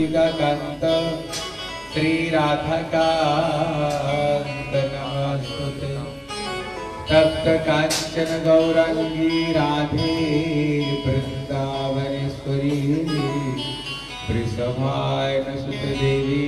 कांत श्री राधा कांत नमस्तुते। तप्त कांचन गौरांगी राधे वृंदावनेश्वरी वृषभायन सुत देवी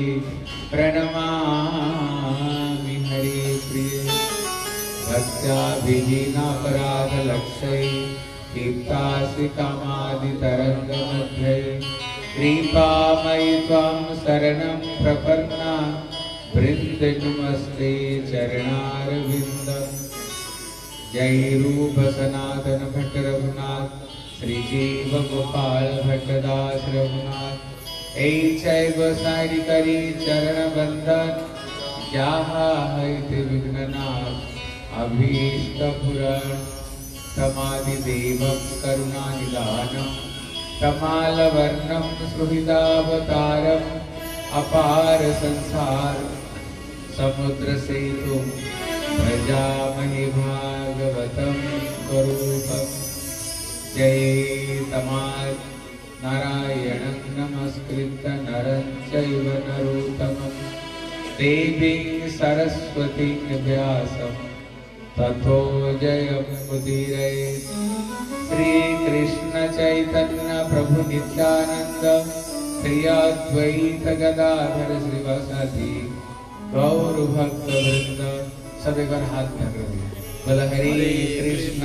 प्रणमामि हरे प्रिय। भक्त्या विहीनापराध लक्ष्यै तीर्थासि कामादितरङ्गमध्ये कृपामयि त्वां शरणं प्रपन्ना वृन्द नमस्ते चरणारविन्दम्। जय रूप सनातन भट्ट रघुनाथ श्री जीव गोपाल भट्टदास रघुनाथ। ऐ चैव सारि करी चरण बंदन जहाँ है विघ्ननाथ अभीष्ट पुराण। तमादि देवं करुणानिधानं तमालवर्णं सुहृदावतारम् अपार संसार समुद्र सेतु भजामहे भागवतं स्वरूपम्। जय तमाल नारायणं नमस्कृत्य नरं चैव नरोत्तमं देवीं सरस्वतीं व्यासं ततो जयमुदीरये। श्री कृष्ण चैतन्य प्रभु नित्यानंद श्री अद्वैत गदाधर श्रीवासादि गौर भक्त वृंद। सब एक बार हाथ धर रहे बोल हरे कृष्ण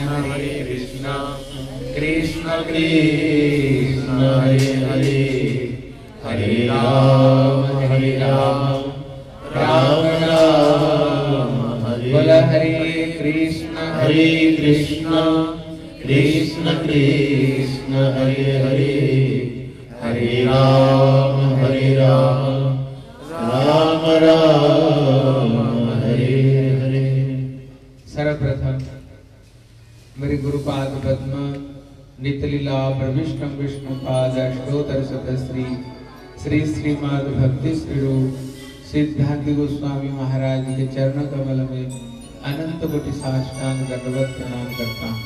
कृष्ण कृष्ण हरे हरे हरे राम राम राम बोल हरे कृष्ण कृष्ण कृष्ण हरे हरे हरे राम राम राम हरे हरे। सर्वप्रथम मेरे गुरुपाद पद्म नितलीला प्रविष्णु विष्णुपाद अष्टोत्तर शतश्री श्री श्रीमद् भक्ति श्री रूप सिद्धांत गोस्वामी महाराज के चरण कमल में अनंत कोटि साष्टांग दंडवत प्रणाम करता हूँ।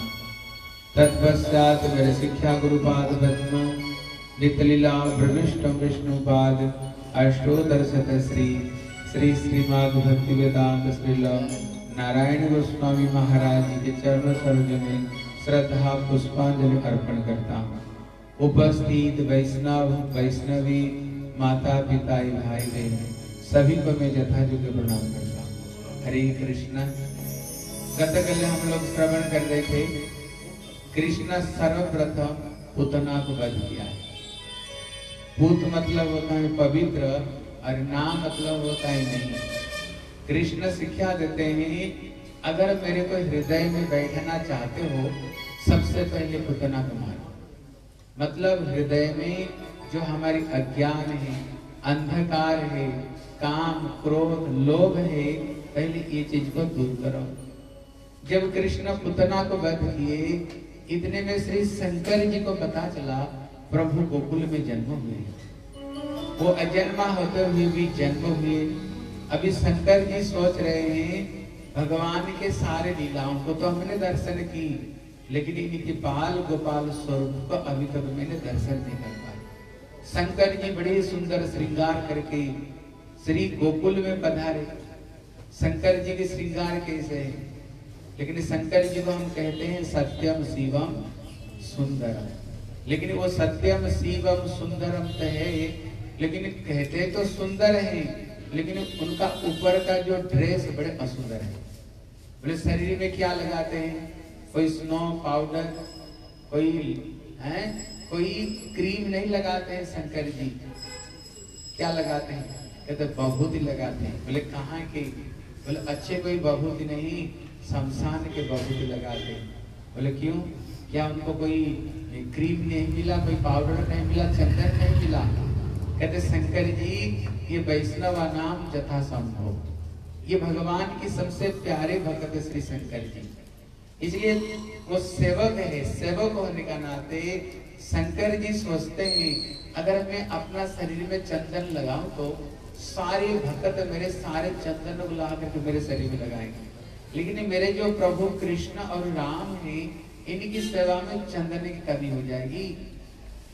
तत्पश्चात मेरे शिक्षा गुरुपाद पद्म नितलीला प्रविष्णु विष्णुपाद अष्टोत्तर शतश्री श्री श्रीमद् भक्ति वेदांत श्रील नारायण गोस्वामी महाराज के चरण सरोज में श्रद्धा पुष्पांजलि अर्पण करता हूँ। उपस्थित वैष्णव वैष्णवी माता पिता भाई बहन सभी को मैं यथायोग्य प्रणाम करता हूँ। हरे कृष्ण। गतकाल हम लोग श्रवण कर रहे थे कृष्ण सर्वप्रथम पूतना को वध किया है। पूत मतलब होता है पवित्र और नाम मतलब होता है नहीं। कृष्ण शिक्षा देते हैं अगर मेरे को हृदय में बैठना चाहते हो सबसे पहले पूतना को मारो। मतलब हृदय में जो हमारी अज्ञान है अंधकार है काम क्रोध लोभ है पहले ये चीज को दूर करो। जब कृष्ण पूतना को वध किए इतने में श्री शंकर जी को पता चला प्रभु गोकुल में जन्म हुए। वो अजन्मा होते हुए भी जन्म हुए। अभी शंकर जी सोच रहे हैं भगवान के सारे लीलाओं को तो हमने दर्शन की लेकिन इनके बाल गोपाल स्वरूप को अभी तक मैंने दर्शन नहीं कर पाया। शंकर जी बड़े सुंदर श्रृंगार करके श्री गोकुल में पधारे। शंकर जी के श्रृंगार कैसे है? लेकिन शंकर जी को हम कहते हैं सत्यम शिवम सुंदरम। लेकिन वो सत्यम शिवम सुंदरम तो है लेकिन कहते तो सुंदर है लेकिन उनका ऊपर का जो ड्रेस बड़े असुंदर है। बोले शरीर में क्या लगाते हैं? कोई स्नो पाउडर कोई क्रीम नहीं लगाते हैं। शंकर जी क्या लगाते हैं? कहते बभूति लगाते हैं। बोले कहाँ के? बोले अच्छे कोई बभूति नहीं शमशान के बभूति लगाते हैं। बोले क्यों? क्या उनको कोई क्रीम नहीं मिला कोई पाउडर नहीं मिला चंदन नहीं मिला? कहते शंकर जी ये वैष्णव नाम जथा संभव। ये भगवान की सबसे प्यारे भक्त श्री शंकर जी इसलिए वो सेवक है। सेवक होने का नाते शंकर जी सोचते हैं अगर मैं अपना शरीर में चंदन लगाऊं तो सारे भक्त मेरे सारे चंदन को ला करके मेरे शरीर में लगाएंगे। लेकिन मेरे जो प्रभु कृष्ण और राम हैं इनकी सेवा में चंदन की कमी हो जाएगी।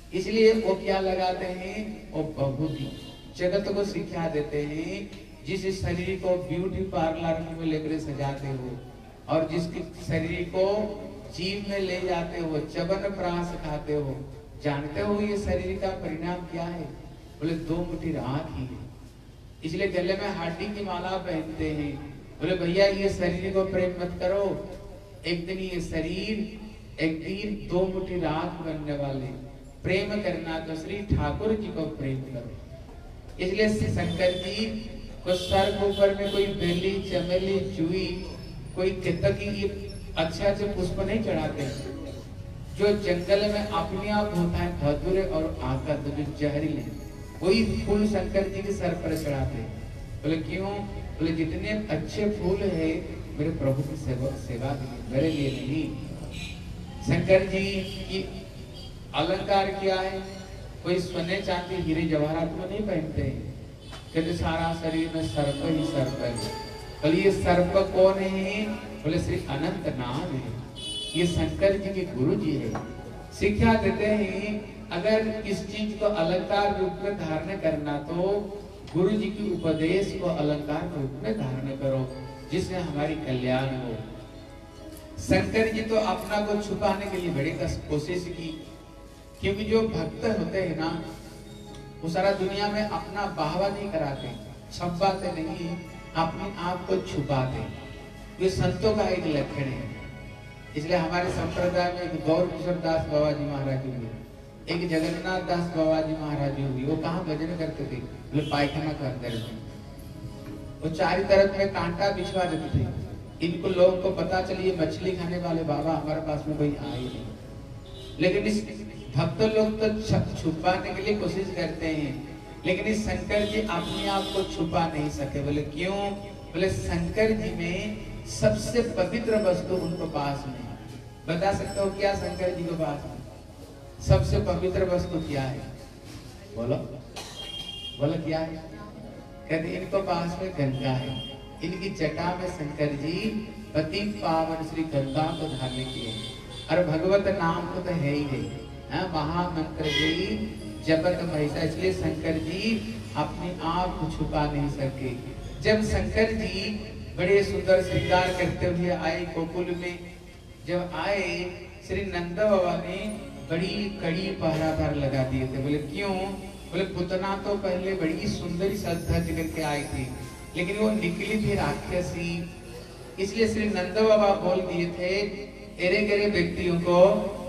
इसलिए वो क्या लगाते हैं, वो विभूति जगत को सिखा देते हैं। जिस शरीर को ब्यूटी पार्लर में लेकर सजाते हो और जिसके शरीर को जीव में ले जाते हो, च्यवनप्राश खाते हो, जानते हो ये शरीर का परिणाम क्या है? बोले 2 मुट्ठी राख ही है। इसलिए गले में हाथी की माला पहनते हैं। बोले भैया ये शरीर को प्रेम मत करो, एक दिन ये शरीर एक दिन 2 मुट्ठी राख बनने वाले। प्रेम करना तो श्री ठाकुर जी को प्रेम करो। इसलिए शंकर जी को सर के ऊपर में कोई बेली, चमेली, जुई, कोई केतकी अच्छे पुष्प नहीं चढ़ाते। जो जंगल में अपने आप होता है धतूरे और आकत जो जहरीले, वही फूल शंकर जी के सर पर चढ़ाते। बोले क्यों? बोले जितने अच्छे फूल है मेरे प्रभु की सेवा के लिए, मेरे लिए नहीं। शंकर जी की अलंकार क्या है? कोई सोने चांदी हीरे जवाहरात में नहीं पहनते हैं, क्योंकि सारा शरीर में सर्प ही सर्प है। बोले ये सर्प कौन है? बोले श्री अनंत नाम है। ये शंकर जी के गुरु जी है, शिक्षा देते हैं। अगर इस चीज को अलंकार रूप में धारण करना तो गुरु जी की उपदेश को अलंकार रूप में धारण करो, जिससे हमारी कल्याण हो। शंकर जी तो अपना को छुपाने के लिए बड़ी कोशिश की, क्योंकि जो भक्त होते हैं ना वो सारा दुनिया में अपना बाहवा नहीं कराते, छपाते नहीं, अपने आप को छुपाते। ये संतों का एक लक्षण है। इसलिए हमारे संप्रदाय में एक गौर किशोर दास बाबा जी महाराज जी हुए, एक जगन्नाथ दास बाबा जी महाराज जी हुई। वो कहाँ भजन करते थे? बोले पायखाना के अंदर में। वो चारों तरफ में कांटा बिछवा देते थे। इनको लोगों को पता चलिए मछली खाने वाले बाबा हमारे पास में कोई आए नहीं, लेकिन इस भक्त लोग तो छुपाने के लिए कोशिश करते हैं, लेकिन इस शंकर जी अपने आप को छुपा नहीं सके। बोले क्यों? बोले शंकर जी में सबसे पवित्र वस्तु उनको पास में। बता सकते हो क्या शंकर जी के पास में सबसे पवित्र वस्तु क्या है? बोलो बोलो क्या है? कहते इनको पास में गंगा है। इनकी जटा में शंकर जी पति पावन श्री गंगा को धारण किए। और भगवत नाम को तो है ही है, महामंत्र जी जपत महिषा। इसलिए शंकर जी अपने आप को छुपा नहीं सके। जब शंकर जी बड़े सुंदर श्रृंगार करते हुए आए गोकुल में, जब आए श्री नंद बाबा ने बड़ी कड़ी पहरादार लगा दिए थे। बोले क्यों? बोले पुतना तो पहले बड़ी सुंदर सज करके आई थी, लेकिन वो निकली थी राक्षसी। इसलिए श्री नंद बाबा बोल दिए थे एरे गरे व्यक्तियों को,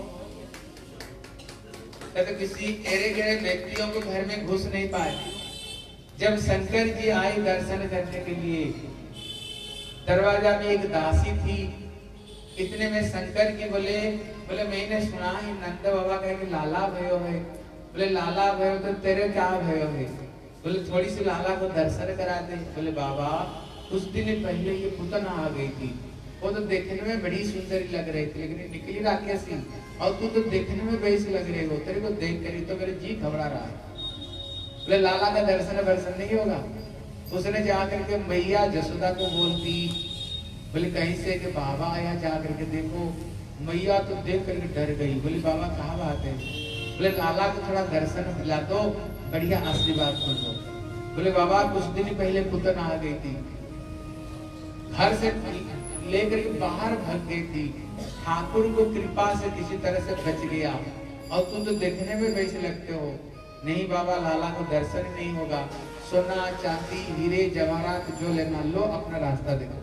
तो किसी एरे गरे व्यक्तियों को घर में घुस नहीं पाए। जब शंकर जी आए दर्शन करने के लिए, दरवाजा में एक दासी थी। इतने में शंकर जी बोले मैंने सुना है नंद बाबा कहे कि लाला भयो है। बोले लाला भयो तो तेरे क्या भयो है? बोले थोड़ी सी लाला को दर्शन करा दे। बोले बाबा कुछ दिन पहले ये पुतना आ गई थी, वो तो देखने में बड़ी सुंदर लग रही थी, लेकिन निकली राक्षसी, और तू तो देखने में वैसे लग रही हो, तेरे को देख कर तो मेरे जी घबरा रहा है। बोले लाला का दर्शन नहीं होगा। उसने जाकर के मैया जसोदा को बोलती। बोले कहीं से कि बाबा आया, जाकर के देखो। मैया तो देख करके डर गई। बोली बाबा कहाँ बात है? बोले लाला को थोड़ा दर्शन दिला दो, बढ़िया आशीर्वाद कर दो। बोले बाबा कुछ दिन पहले पुतना आ गई थी, घर से लेकर के बाहर भाग गई थी, ठाकुर को कृपा से किसी तरह से बच गया, और तू तो देखने में वैसे लगते हो। नहीं बाबा लाला को दर्शन नहीं होगा, सोना चांदी हीरे जवाहरात जो लेना लो, अपना रास्ता देखो।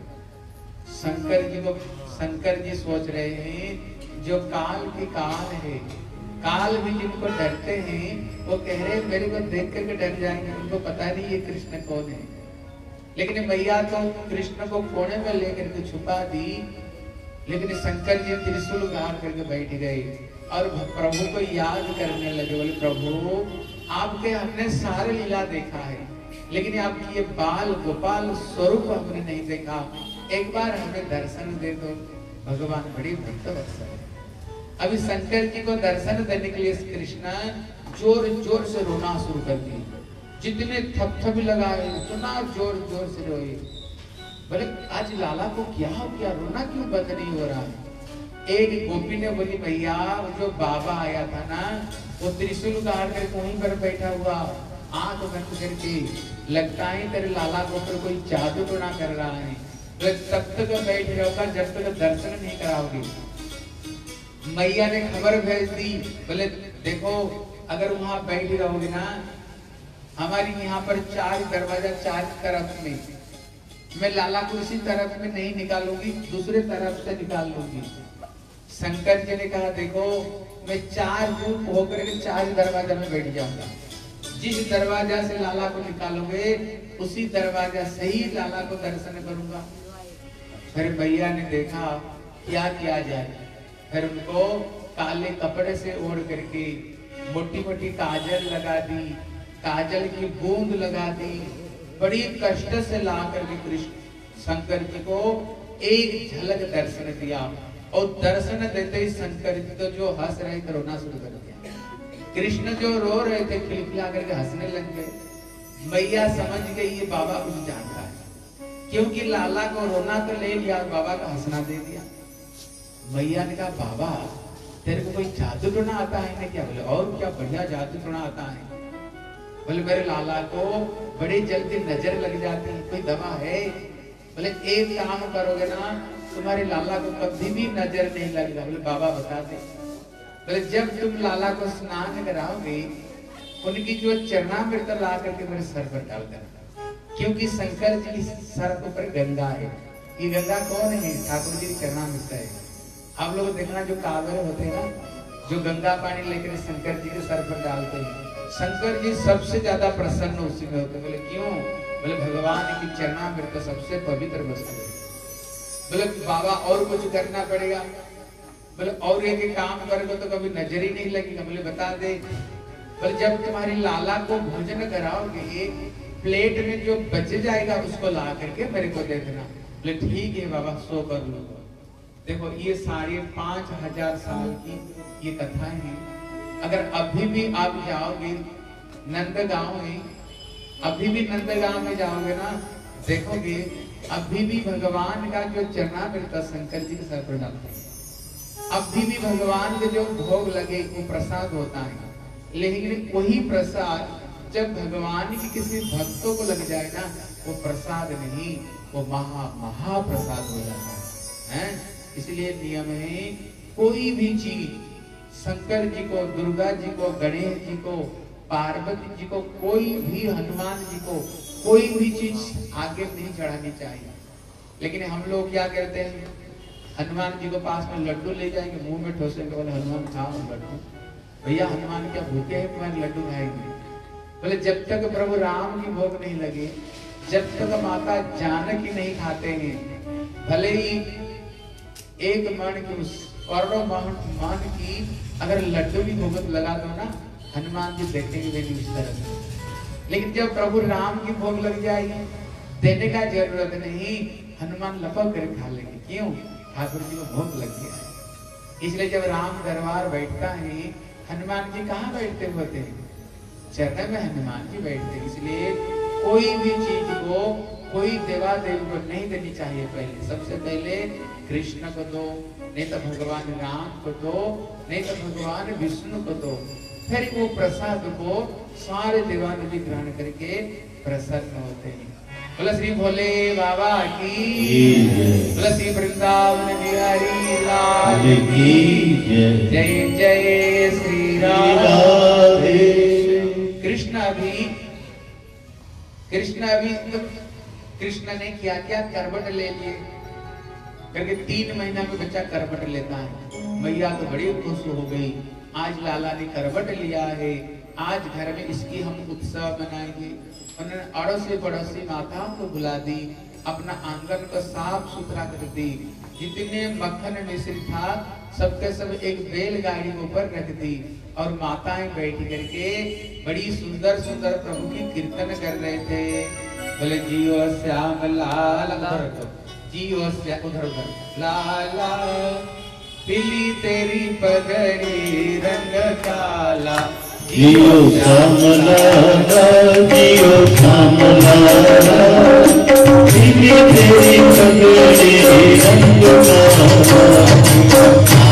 शंकर जी सोच रहे हैं जो काल की काल है, काल भी जिनको डरते हैं वो कह रहे मेरे को देख करके डर जाएंगे, उनको पता नहीं ये कृष्ण कौन है। लेकिन मैया तो कृष्ण को कोने में लेकर के छुपा दी, लेकिन शंकर जी त्रिशूल गाड़ करके बैठ गए और प्रभु को याद करने लगे। बोले प्रभु आपके हमने सारे लीला देखा है, लेकिन आपकी ये बाल गोपाल स्वरूप हमने नहीं देखा, एक बार हमें दर्शन दे दो। भगवान बड़ी भक्त वत्सल है। अभी शंकर जी को दर्शन देने के लिए कृष्ण जोर जोर से रोना शुरू कर दिए। जितने थपथप लगाए उतना जोर जोर से रोए। बोले आज लाला को क्या हो गया, रोना क्यों बंद नहीं हो रहा है? एक गोपी ने बोली भैया वो जो बाबा आया था ना वो त्रिशूल उतार कर वहीं पर बैठा हुआ आंख बंद करके लगता है तेरे लाला को ऊपर कोई जादू तो ना कर रहा है, तो तब तक बैठ रहोगा जब तक दर्शन नहीं कराओगे। मैया ने खबर भेज दी, बोले देखो अगर वहां बैठ रहोगे ना हमारी यहाँ पर 4 दरवाजा 4 तरफ में, मैं लाला को इसी तरफ में नहीं निकालूंगी दूसरे तरफ से निकाल लूंगी। शंकर जी ने कहा देखो मैं 4 रूप होकर के 4 दरवाजा में बैठ जाऊंगा, जिस दरवाजा से लाला को निकालोगे उसी दरवाजा से ही लाला को दर्शन करूंगा। फिर भैया ने देखा क्या किया जाए, फिर उनको काले कपड़े से ओढ़ करके मोटी मोटी काजल लगा दी, काजल की बूंद लगा दी, बड़ी कष्ट से ला करके कृष्ण शंकर जी को एक झलक दर्शन दिया। और दर्शन देते ही शंकर जी तो जो हंस रहे थे रोना शुरू कर दिया, कृष्ण जो रो रहे थे खिलखिला करके हंसने लग गए। मैया समझ गई ये बाबा कुछ जानता है, क्योंकि लाला को रोना तो ले लिया और बाबा का हंसना दे दिया। मैया ने कहा बाबा तेरे को कोई जादू टोना आता है ना क्या? बोले और क्या बढ़िया जादू टोना आता है। बोले मेरे लाला को बड़ी जल्दी नजर लग जाती है, कोई दवा है? बोले एक काम करोगे ना तुम्हारे लाला को कभी भी नजर नहीं लगेगा। बोले बाबा बता दे। बोले जब तुम लाला को स्नान कराओगे उनकी जो चरणामृत ला करके मेरे सर पर डाल देना, क्योंकि शंकर जी की सर के ऊपर गंगा है। ये गंगा कौन है? ठाकुर जी की चरणामृत है। आप लोग देखना जो कांवड़ होते हैं ना जो गंगा पानी लेकर शंकर जी के सर पर डालते हैं, शंकर जी सबसे ज्यादा प्रसन्न उसी में होते। बोले क्यों? बोले भगवान की चरणामृत सबसे पवित्र वस्तु है। बोले बाबा और कुछ करना पड़ेगा? बोले और एक काम करोगे तो कभी नजर ही नहीं लगेगा। बोले बता दे। बोले जब तुम्हारी लाला को भोजन कराओगे प्लेट में जो बच जाएगा उसको ला करके मेरे को दे देना। बोले ठीक है बाबा सो कर लो। देखो ये सारे 5000 साल की ये कथाएं हैं। अगर अभी भी आप जाओगे नंदगांव में, अभी भी नंदगांव में जाओगे ना देखोगे अभी भी भगवान का जो चरणामृत शंकर जी के सर पर डालते हैं, अभी भी भगवान के जो भोग लगे वो प्रसाद होता है। लेकिन वही प्रसाद जब भगवान की किसी भक्तों को लग जाए ना वो प्रसाद नहीं, वो महाप्रसाद हो जाता है। इसलिए नियम है कोई भी चीज शंकर जी को, दुर्गा जी को, गणेश जी को, पार्वती जी को, कोई भी हनुमान जी को कोई भी चीज आगे नहीं चढ़ानी चाहिए। लेकिन हम लोग क्या करते हैं, हनुमान जी को पास में लड्डू ले जाएंगे, मुंह में ठोसेंगे, बोले हनुमान खाओ लड्डू। भैया हनुमान क्या भूखे हैं तुम्हारे लड्डू खाएंगे? बोले जब तक प्रभु राम की भोग नहीं लगे, जब तक माता जानकी नहीं खाते हैं, भले ही एक मन की करोड़ों मान की अगर लड्डू भी भोग लगा दो ना हनुमान जी देखेंगे भी नहीं उस तरह से। लेकिन जब प्रभु राम की भोग लग जाएगी देने का जरूरत नहीं, हनुमान लपक कर खा लेंगे। क्यों? ठाकुर जी को भोग लग गया है। इसलिए जब राम दरबार बैठता है हनुमान जी कहाँ बैठते होते हैं? चरण में हनुमान जी बैठते। इसलिए कोई भी चीज को कोई देवा देव को नहीं देनी चाहिए। पहले सबसे पहले कृष्ण को दो, नहीं तो भगवान राम को दो, नहीं तो भगवान विष्णु को दो। फिर वो प्रसाद को सारे देवानंदी ग्रहण करके प्रसन्न होते हैं। बोला श्री भोले बाबा की, बोला श्री वृंदावन बिहारी लाल की जय। जय श्री राधे। कृष्ण ने क्या क्या करवट ले लिए करके 3 महीना में बच्चा करवट लेता है। मैया तो बड़ी खुश हो गई, आज लाला ने करवट लिया है, आज घर में इसकी हम उत्सव मनाएंगे। उन्होंने अड़ोसी पड़ोसी माताओं को बुला दी, अपना आंगन को साफ सुथरा कर दी। जितने मक्खन मिश्री था सबके सब एक बैलगाड़ी ऊपर रख दी और माताएं बैठ करके बड़ी सुंदर सुंदर प्रभु की कीर्तन कर रहे थे। बोले जियो श्याम लाल, जियो श्याम उधर उधर लाला, पीली तेरी पगड़ी रंग काला, जियो श्याम लाला, जियो श्याम लाला, पीली तेरी पगड़ी रंग काला।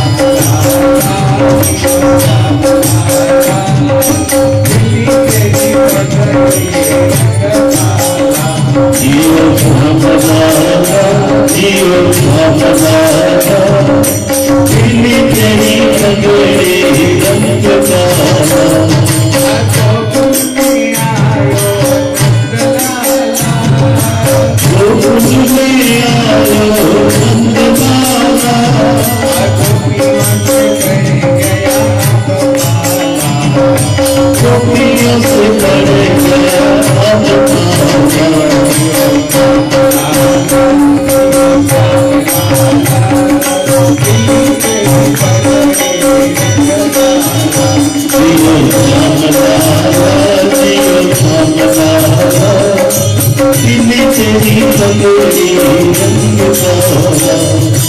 दिल तेरी पगड़ी रंग काला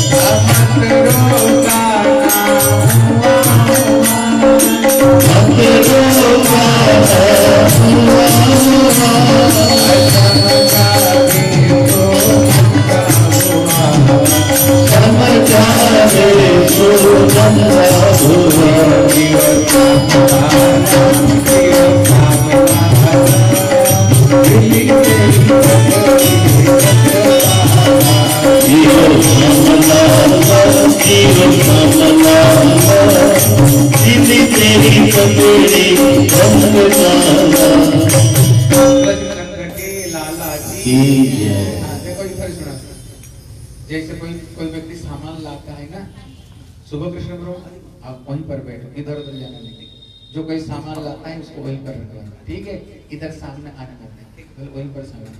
जैसे कोई व्यक्ति सामान लाता है ना, सुबह कृष्ण ब्रो आप वहीं पर बैठो, इधर उधर जाना नहीं। जो कोई सामान लाता है उसको वहीं पर रखो, ठीक है, इधर सामने आने मत, वहीं पर सामने।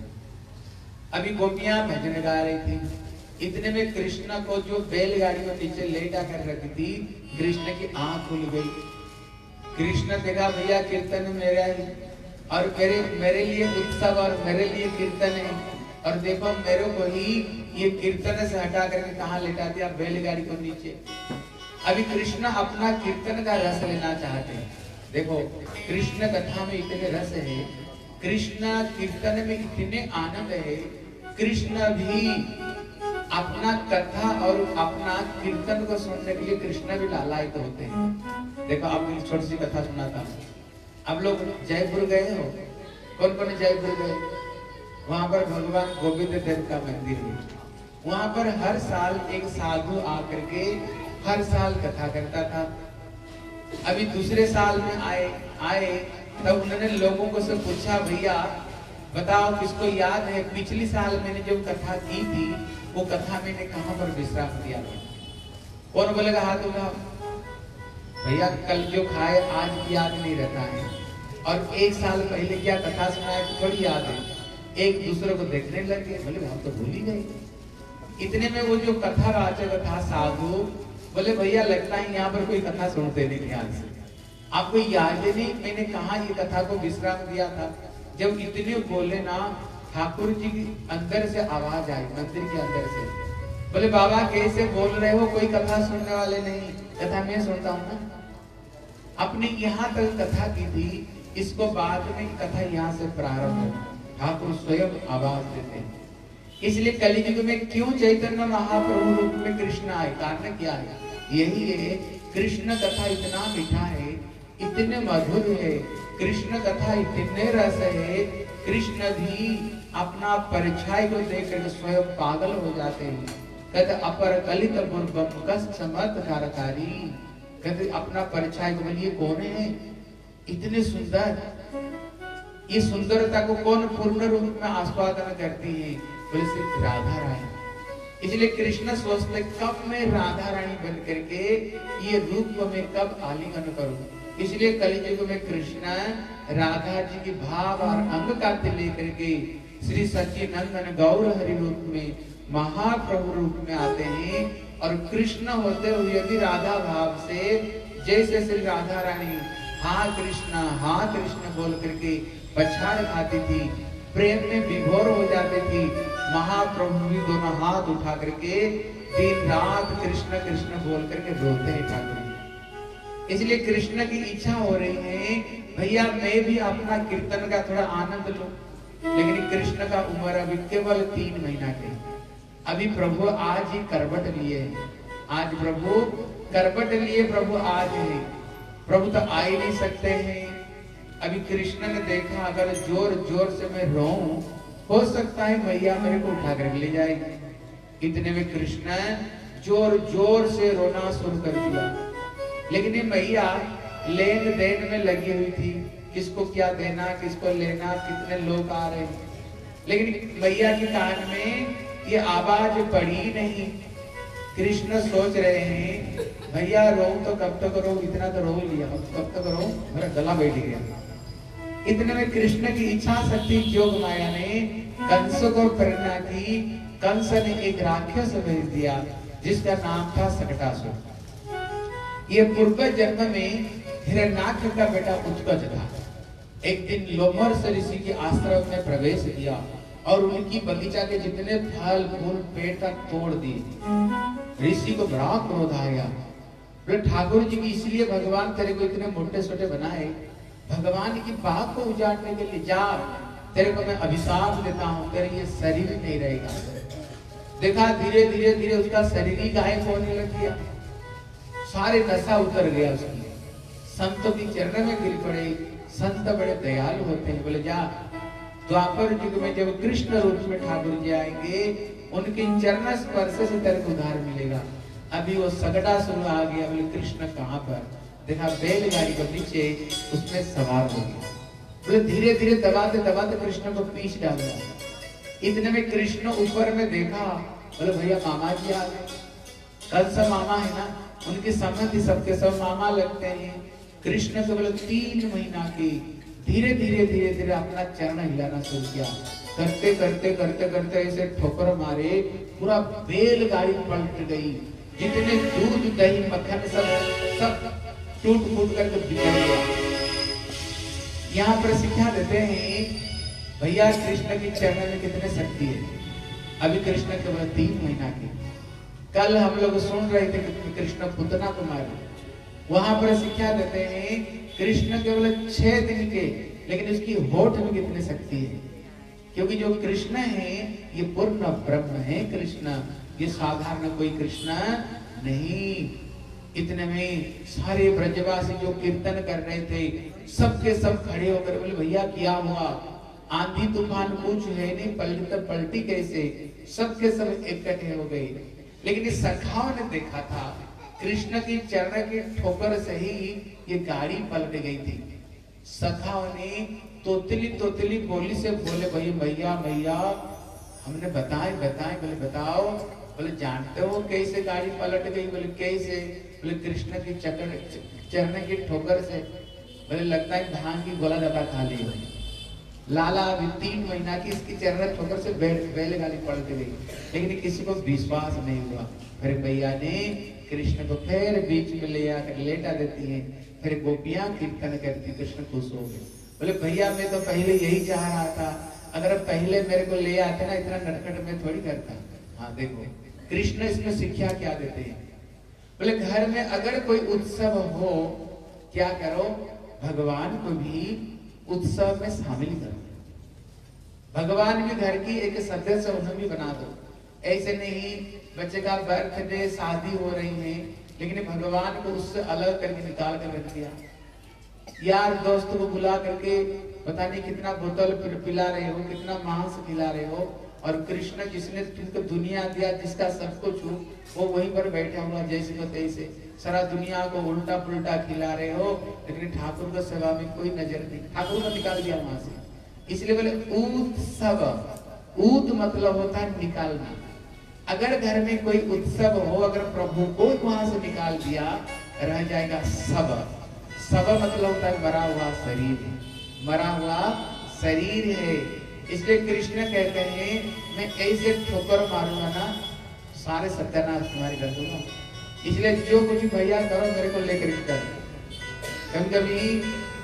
अभी गोपियां भजन गा रही थी, इतने में कृष्ण को जो बैलगाड़ी में नीचे लेटा कर रखी थी, कृष्ण की आंख खुल गई। कृष्ण देखा भैया कीर्तन मेरा है और मेरे लिए उत्सव और मेरे लिए कीर्तन है, और देखो मेरे को ही ये कीर्तन से हटा करके कहाँ लेटा दिया, बैलगाड़ी को नीचे। अभी कृष्ण अपना कीर्तन का रस लेना चाहते हैं। देखो कृष्ण कथा में इतने रस है, कृष्ण कीर्तन में इतने आनंद है, कृष्ण भी अपना कथा और अपना कीर्तन को सुनने के लिए कृष्ण भी लालायित होते हैं। देखो आपको एक छोटी सी कथा सुनाता हूँ। आप लोग जयपुर गए हो? कौन कौन जयपुर गए? वहां पर भगवान गोविंद देव का मंदिर है। वहां पर हर साल एक साधु आकर के हर साल कथा करता था। अभी दूसरे साल में आए तब उन्होंने लोगों को से पूछा, भैया बताओ किसको याद है पिछली साल मैंने जो कथा की थी वो कथा मैंने कहां पर विश्राम दिया था? कौन बोलेगा हाथ उठाओ। भैया कल जो खाए आज याद नहीं रहता है, और एक साल पहले क्या कथा सुनाए थोड़ी याद है। एक दूसरे को देखने लगे, बोले हम तो भूल ही गए। इतने में वो जो कथा वाचक था साधु बोले, भैया लगता है यहाँ पर कोई कथा सुनते नहीं ध्यान से, आपको याद ही नहीं मैंने कहा ये कथा को विश्राम दिया था। जब इतने बोले ना, ठाकुर जी अंदर से आवाज आई, मंदिर के अंदर से, बोले बाबा कैसे बोल रहे हो, कोई कथा सुनने वाले नहीं? कथा मैं सुनता हूँ ना, अपने यहाँ तक कथा की थी, इसको बाद में कथा यहाँ से प्रारंभ हो। ठाकुर स्वयं आवाज देते हैं। इसलिए कलियुग में क्यों चैतन्य महाप्रभु रूप में कृष्ण आए, कारण क्या है? यही है, कृष्ण कथा इतना मीठा है, इतने मधुर है, कृष्ण कथा इतने रस है, कृष्ण भी अपना परछाई को देख कर स्वयं पागल हो जाते हैं। कहते अपर कलित पूर्वम कस चमत्कारकारी, कहते अपना परछाई को बोलिए कौन है इतने सुंदर, ये सुंदरता को कौन पूर्ण रूप में आस्वादन करती है? बोले सिर्फ राधा रानी। इसलिए कृष्ण सोचते कब मैं राधा रानी बन करके ये रूप में कब आलिंगन करूं। इसलिए कलियुग में कृष्ण राधा जी की भाव और अंग का लेकर के श्री सच्चिदानंद गौर हरि रूप में महाप्रभु रूप में आते हैं, और कृष्ण होते हुए भी राधा भाव से जैसे श्री राधा रानी हाँ कृष्ण बोल करके पछाड़ खाती थी, प्रेम में विभोर हो जाती थी, महाप्रभु भी दोनों हाथ उठा करके दिन रात कृष्ण कृष्ण बोल करके रोते हैं ठाकुर। इसलिए कृष्ण की इच्छा हो रही है भैया मैं भी अपना कीर्तन का थोड़ा आनंद लूं, लेकिन कृष्ण का उम्र अभी केवल 3 महीना के। अभी प्रभु आज ही करवट लिए, आज प्रभु करवट लिए, प्रभु आज है, प्रभु तो आ ही नहीं सकते हैं। अभी कृष्ण ने देखा अगर जोर जोर से मैं रोऊं हो सकता है मैया मेरे को उठा कर ले जाएगी। इतने में कृष्ण जोर जोर से रोना शुरू कर दिया, लेकिन ये मैया लेन देन में लगी हुई थी, किसको क्या देना किसको लेना, कितने लोग आ रहे हैं, लेकिन मैया के कान में ये आवाज पड़ी नहीं। कृष्ण सोच रहे हैं भैया रो तो कब तक रो, इतना तो रो लिया, अब कब तक रो, मेरा गला बैठ गया। इतने में कृष्ण की इच्छा शक्ति जोग माया ने कंस को प्रेरणा की, कंस ने एक राक्षस भेज दिया जिसका नाम था सकटासुर। ये पूर्व जन्म में हिरण्याक्ष का बेटा उत्कच था। एक दिन लोमहर्ष ऋषि के आश्रम में प्रवेश किया और उनकी बगीचा के जितने फल फूल पेड़ तक तोड़ दिए। ऋषि को बड़ा क्रोध आया, बोले ठाकुर जी की इसलिए भगवान तेरे को इतने मोटे छोटे बनाए, भगवान की बात को उजाड़ने के लिए। जा, तेरे को मैं अभिशाप देता हूँ, तेरे ये शरीर नहीं रहेगा। देखा धीरे धीरे धीरे उसका शरीर ही गायब होने लग गया, सारे नशा उतर गया उसकी। संतों की चरण में गिर पड़े। संत बड़े दयालु होते हैं, बोले जा, द्वापर युग में जब कृष्ण रूप में ठाकुर जी आएंगे, उनके चरण स्पर्श से तेरे को उद्धार मिलेगा। अभी वो सगड़ा सुन आ गया, बोले कृष्ण कहाँ पर? देखा बैलगाड़ी के पीछे उसमें सवार हो गया। बोले धीरे धीरे दबाते दबाते कृष्ण को पीछ डाला। इतने में कृष्ण ऊपर में देखा, बोले भैया मामा जी आ गए। कल सब मामा है ना, उनके संबंधी सबके सब मामा लगते हैं। कृष्ण के बोले 3 महीना की धीरे धीरे धीरे धीरे अपना चरण हिलाना शुरू किया। करते करते करते करते ऐसे ठोकर मारे, पूरा बैलगाड़ी पलट गई। जितने दूध दही मक्खन सब टूट फूट करके बिखर गया। यहाँ पर शिक्षा देते हैं भैया कृष्ण की चरण में कितने शक्ति है। अभी कृष्ण केवल 3 महीना के। कल हम लोग सुन रहे थे कि कृष्ण पुतना को मारे। वहां पर शिक्षा देते हैं कृष्ण केवल 6 दिन के, लेकिन उसकी होठ में कितनी शक्ति है। क्योंकि जो कृष्ण है ये पूर्ण ब्रह्म है। कृष्ण ये साधारण कोई कृष्ण नहीं। इतने में सारे ब्रजवासी जो कीर्तन कर रहे थे, सबके सब खड़े होकर बोले भैया क्या हुआ? आंधी तूफान कुछ है नहीं, पलटी कैसे? सबके सब इकट्ठे हो गए। लेकिन इस सखाओं ने देखा था कृष्ण की चरण की ठोकर से ही ये गाड़ी पलट गई थी। सखाओं ने तोतली तोतली बोली से बोले भैया भैया हमने बताए। बोले बताओ। बोले जानते हो कैसे गाड़ी पलट गई? बोले कैसे? बोले कृष्ण की चरण की ठोकर से। बोले लगता है भांग की गोला ज्यादा खा ली हो। लाला अभी 3 महीना की इसकी चरण ठोकर से बैलगाड़ी पलट गई, लेकिन किसी को विश्वास नहीं हुआ। फिर भैया ने कृष्ण को फिर बीच में ले आकर लेटा देती है। फिर गोपियां कीर्तन करती, कृष्ण खुश हो गए। बोले भैया मैं तो पहले यही चाह रहा था, अगर पहले मेरे को ले आते ना इतना नटखट में थोड़ी करता। हाँ देखो कृष्ण इसमें शिक्षा क्या देते हैं। बोले घर में अगर कोई उत्सव हो, क्या करो? भगवान को भी उत्सव में शामिल करो। भगवान भी घर की एक सदस्य उन्हें भी बना दो। ऐसे नहीं बच्चे का बर्थडे शादी हो रही है, लेकिन भगवान को उससे अलग करके निकाल कर रख दिया। यार दोस्त को बुला करके पता नहीं कितना बोतल पिला रहे हो, कितना मांस खिला रहे हो, और कृष्ण जिसने तुमको दुनिया दिया, जिसका सब कुछ हो, वो वहीं पर बैठा हुआ जैसे को तैसे सारा दुनिया को उल्टा पुल्टा खिला रहे हो, लेकिन ठाकुर को सेवा में कोई नजर नहीं। ठाकुर को निकाल दिया वहां से। इसलिए बोले उत्सव, ऊत मतलब होता है निकालना। अगर घर में कोई उत्सव हो, अगर प्रभु को वहां से निकाल दिया, रह जाएगा सब। सब मतलब होता है मरा हुआ शरीर, मरा हुआ शरीर है। इसलिए कृष्ण कहते हैं मैं ऐसे ठोकर मारूंगा ना, सारे सत्यानाश तुम्हारे कर दूंगा। इसलिए जो कुछ भैया करो मेरे को लेकर करो। कभी कभी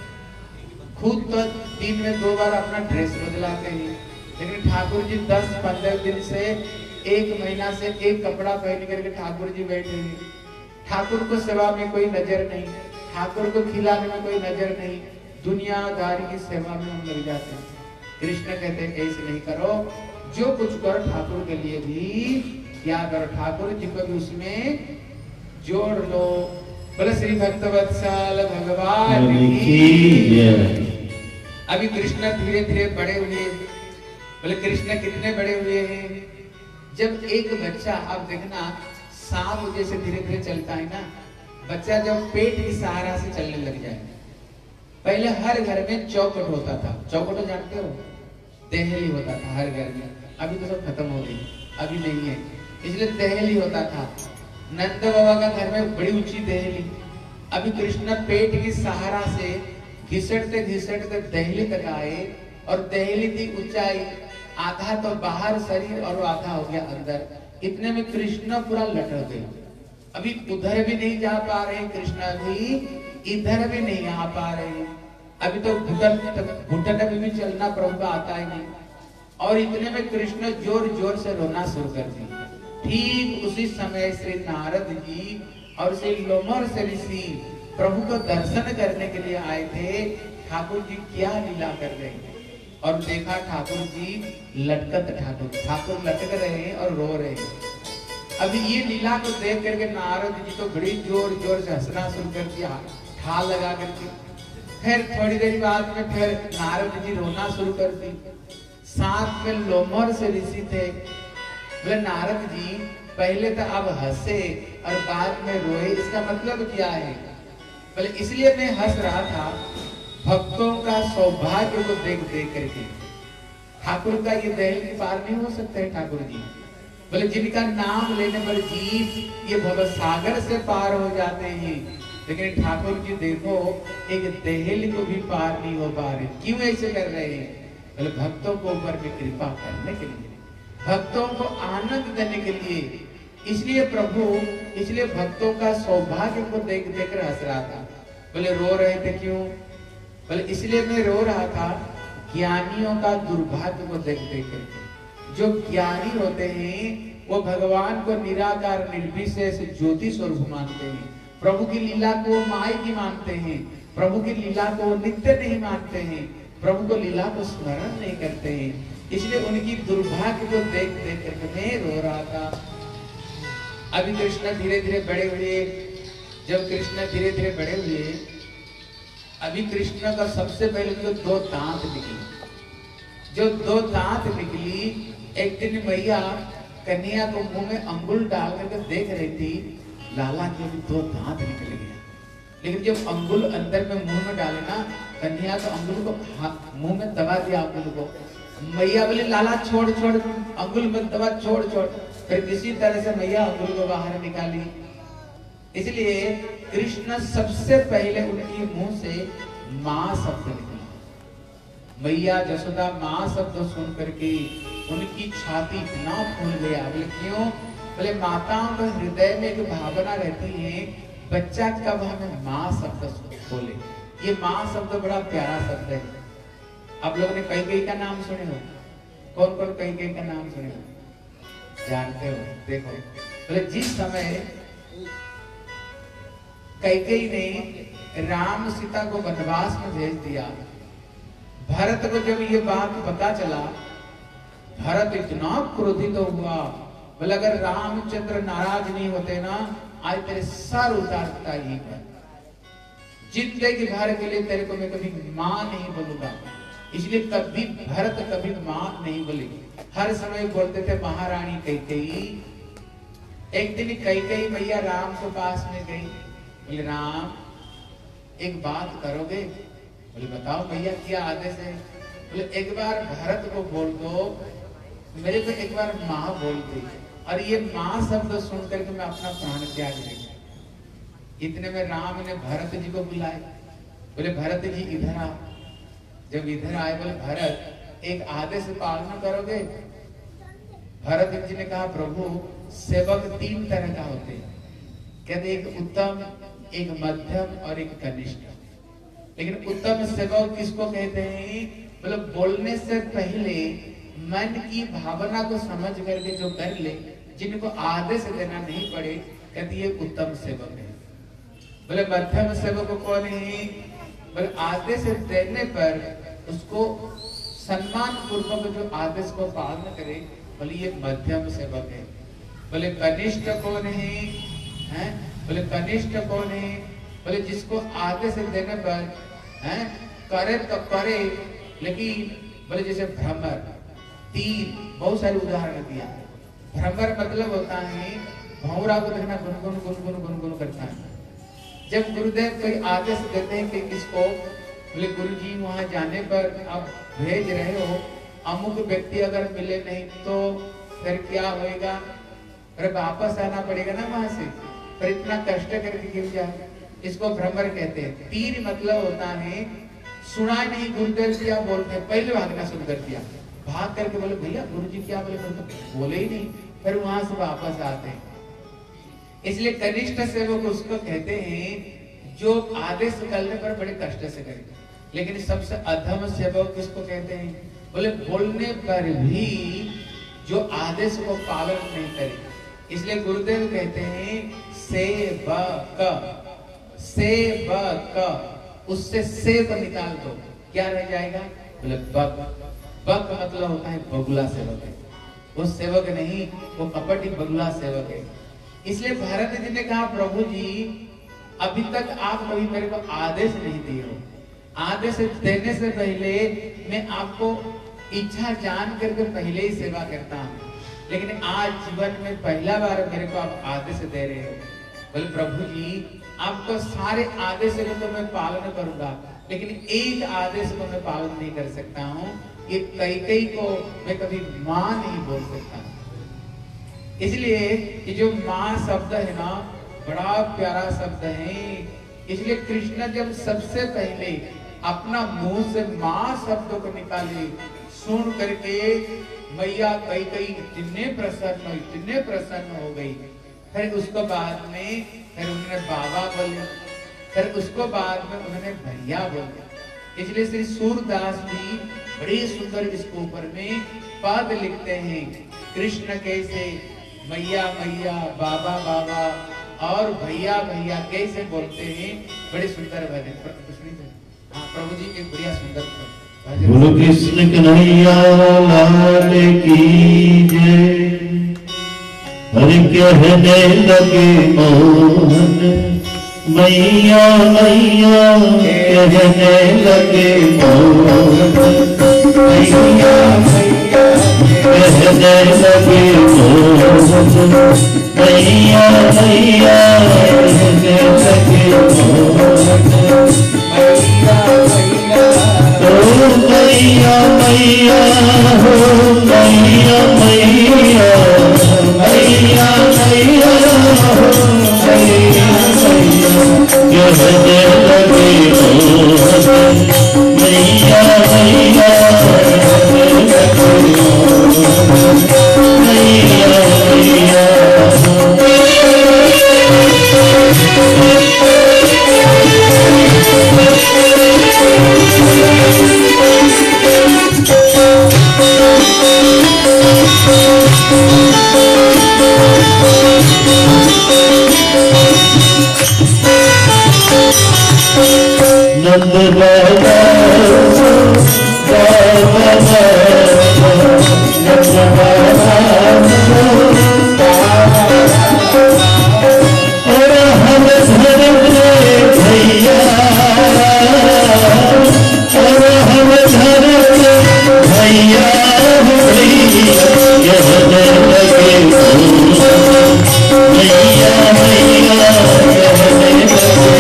खुद तो दिन में 2 बार अपना ड्रेस बदलाते हैं, लेकिन ठाकुर जी 10-15 दिन से 1 महीना से एक कपड़ा पहन करके ठाकुर जी बैठे हैं। ठाकुर को सेवा में कोई नजर नहीं, ठाकुर को खिलाने में कोई नजर नहीं, दुनियादारी की सेवा में हम लग जाते हैं। कृष्ण कहते हैं ऐसे नहीं करो, जो कुछ करो ठाकुर के लिए भी क्या करो, ठाकुर जी को भी उसमें जोड़ लो। बोले श्री भक्तवत्सल भगवान की जय। अभी कृष्ण धीरे धीरे बड़े हुए। बोले कृष्ण कितने बड़े हुए हैं? जब एक बच्चा, आप देखना सांप जैसे धीरे धीरे चलता है ना, बच्चा जब पेट की सहारा से चलने लग जाए। पहले हर घर में चौखट होता था। चौखट जानते हो? दहली होता था हर घर में। अभी तो सब खत्म हो गई, अभी नहीं है, इसलिए दहली होता था। नंद बाबा का घर में बड़ी ऊंची दहली। अभी कृष्ण पेट की सहारा से घिसटते घिसटते दहली तक आए, और दहली की ऊंचाई आधा तो बाहर शरीर और आधा हो गया अंदर। इतने में कृष्ण पूरा लटक गए। अभी उधर भी नहीं जा पा रहे कृष्ण, भी इधर भी नहीं आ पा रहे। अभी तो घुटन में भी चलना प्रभु का आता ही नहीं। और इतने में कृष्ण जोर जोर से रोना शुरू कर दिया। ठीक उसी समय श्री नारद जी और श्री लोमहर से ऋषि प्रभु को दर्शन करने के लिए आए थे। ठाकुर जी क्या लीला कर रहे हैं और देखा ठाकुर जी लटकत ठाकुर लटक रहे हैं और रो रहे हैं। अभी ये लीला को देख करके नारद जी तो बड़ी जोर जोर से हंसना शुरू कर दिया, ठाल लगा करके। फिर थोड़ी देर बाद में फिर नारद जी रोना शुरू कर दी। साथ में लोमहर से ऋषि थे। बोले नारद जी पहले तो अब हंसे और बाद में रोए, इसका मतलब क्या है? बोले इसलिए मैं हंस रहा था, भक्तों का सौभाग्य को देख देख करके। ठाकुर का ये दहल के पार नहीं हो सकता है ठाकुर जी। बोले जिनका नाम लेने पर जीव ये भव सागर से पार हो जाते हैं, लेकिन ठाकुर जी देखो एक दहल को भी पार नहीं हो पा रहे। क्यों ऐसे कर रहे हैं? बोले भक्तों को ऊपर में कृपा करने के लिए, भक्तों को आनंद देने के लिए। इसलिए प्रभु इसलिए भक्तों का सौभाग्य को देख देख कर हंस रहा था। बोले रो रहे थे क्यों? बोले इसलिए मैं रो रहा था ज्ञानियों का दुर्भाग्य को देख देख कर। जो ज्ञानी होते हैं वो भगवान को निराकार निर्विशेष ज्योति स्वरूप मानते हैं, प्रभु की लीला को माई की मानते हैं, प्रभु की लीला को नित्य नहीं मानते हैं, प्रभु को लीला को स्मरण नहीं करते हैं। इसलिए उनकी दुर्भाग्य को देख देख करके मैं रो रहा था। अभी कृष्ण धीरे धीरे बड़े हुए। जब कृष्ण धीरे धीरे बड़े हुए, अभी कृष्ण का सबसे पहले जो दो दांत निकली, जो दो दांत निकली, एक दिन मैया कन्हैया को मुंह में अंगुल डाल करके देख रही थी, लाला के भी दो दांत निकल गए। लेकिन जब अंगुल अंदर में मुंह में डाले ना, कन्हैया तो अंगुल को मुंह में दबा दिया अंगुल को। मैया बोले लाला छोड़ छोड़, अंगुल में दबा छोड़ छोड़। फिर किसी तरह से मैया अंगुल को बाहर निकाली। इसलिए कृष्ण सबसे पहले उनके मुंह से माँ शब्द निकला। मैया जसोदा माँ शब्द सुन करके उनकी छाती इतना फूल गया। बोले क्यों? बोले माताओं के हृदय में एक भावना रहती है, बच्चा कब हमें माँ शब्द बोले। ये माँ शब्द बड़ा प्यारा शब्द है। आप लोगों ने कैकेयी का नाम सुने हो? कौन कौन कैकेयी का नाम सुने हो? जानते हो? देखो बोले जिस समय कैकेयी ने राम सीता को वनवास में भेज दिया, भरत को जब ये बात पता चला, भरत इतना क्रोधित हुआ। बोले अगर रामचंद्र नाराज नहीं होते ना, आज तेरे सर उतारता ही है। जिंदगी भर के लिए तेरे को मैं कभी मां नहीं बोलूंगा। इसलिए कभी भरत कभी मां नहीं बोली, हर समय बोलते थे महारानी कैकेयी। एक दिन कैकेयी मैया राम के पास में गई। बोले राम एक बात करोगे? बोले बताओ भैया क्या आदेश है? बोले एक बार भरत को बोल दो, मेरे को एक बार माँ बोल दी, और ये माँ शब्द सुन करके मैं अपना प्राण त्याग देंगे। इतने में राम ने भरत जी को बुलाए। बोले भरत जी इधर आओ। जब इधर आए बोले भरत एक आदेश पालन करोगे? भरत जी ने कहा प्रभु सेवक तीन तरह का होते हैं। कहते एक उत्तम, एक मध्यम और एक कनिष्ठ। लेकिन उत्तम सेवक किसको कहते हैं? मतलब बोलने से पहले मन की भावना को समझ करके जो कर ले, जिनको आदेश देना नहीं पड़े, कहती है उत्तम सेवक है। बोले मध्यम सेवक कौन है? बोले आदेश देने पर उसको सम्मान पूर्वक जो आदेश को पालन करे, बोले ये मध्यम सेवक है। बोले कनिष्ठ कौन है? बोले कनिष्ठ कौन है? बोले जिसको आदेश देने पर करे तो करे, लेकिन बोले जैसे भ्रमर, तीर, बहुत सारे उदाहरण दिया। भ्रमर मतलब होता है भौरा को देखना गुनगुन गुनगुन गुनगुन करता है। जब गुरुदेव कोई आदेश देते हैं कि किसको, बोले गुरुजी वहां जाने पर आप भेज रहे हो, अमुक व्यक्ति अगर मिले नहीं तो फिर क्या होएगा? अरे वापस आना पड़ेगा ना वहां से, फिर इतना कष्ट करके गिर जाए। इसको भ्रमर कहते हैं। तीर मतलब होता है सुना नहीं गुरुदेव जी बोलते, पहले भागना शुरू कर दिया, भाग करके बोले भैया गुरुजी क्या बोले, बोले ही नहीं, फिर वहां से वापस आते हैं। इसलिए कनिष्ठ सेवक उसको कहते हैं जो आदेश करने पर बड़े कष्ट से करे। लेकिन सबसे अधम सेवक किसको कहते हैं? बोले बोलने पर भी जो आदेश को पालन नहीं करे, इसलिए गुरुदेव कहते हैं सेवक, सेवक, उससे सेव निकाल दो, क्या रह जाएगा? बोले बक। बक मतलब होता है बगुला सेवक है, वो सेवक नहीं, वो कपटी बगुला सेवक है। इसलिए भारत जी ने कहा प्रभु जी अभी तक आप कभी मेरे को आदेश नहीं दिए हो, आदेश देने से पहले मैं आपको इच्छा जान करके पहले ही सेवा करता हूँ, लेकिन आज जीवन में पहला बार मेरे को आप आदेश दे रहे हो। बोले प्रभु जी आपको सारे आदेश को तो मैं पालन करूंगा, लेकिन एक आदेश को मैं पालन नहीं कर सकता हूँ, ये कई को मैं कभी माँ नहीं बोल सकता। इसलिए ये जो माँ शब्द है ना बड़ा प्यारा शब्द है, इसलिए कृष्ण जब सबसे पहले अपना मुंह से माँ शब्द को निकाले, सुन करके मैया कई इतने प्रसन्न हो गई। फिर उसको बाद में फिर उन्होंने बाबा बोले, फिर उसको बाद में उन्होंने भैया बोले। इसलिए श्री सूरदास भी बड़ी सुंदर इसके ऊपर में पद लिखते हैं, कृष्ण कैसे मैया मैया बाबा बाबा और भैया भैया कैसे बोलते हैं, बड़े सुंदर भजन। हाँ प्रभु जी एक बढ़िया सुंदर भजन। बोलो कृष्ण कन्हैया लाल की जय। हरि कहने लगे मोहन मैया मैया, कहने लगे मोहन मैया मैया, कहने लगे मोहन मैया मैया, कहने लगे मोहन मैया मैया, ओ मैया मैया हो मैया मैया, मैया मैया हो मैया मैया, कहने लगे मोहन मैया मैया, कहने लगे मोहन मैया मैया। नंद बाबा नंद बाबा और हम घर में भैया, और हम घर में भैया कहने लगे मैया मैया, कहने लगे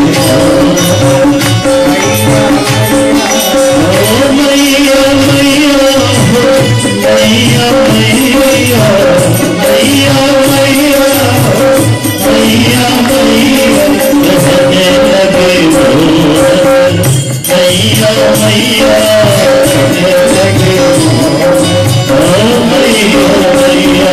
मैया मैया हो मैया मैया, मैया मैया हो मैया मैया, कहने लगे मैया मैया, कहने लगे मैया मैया।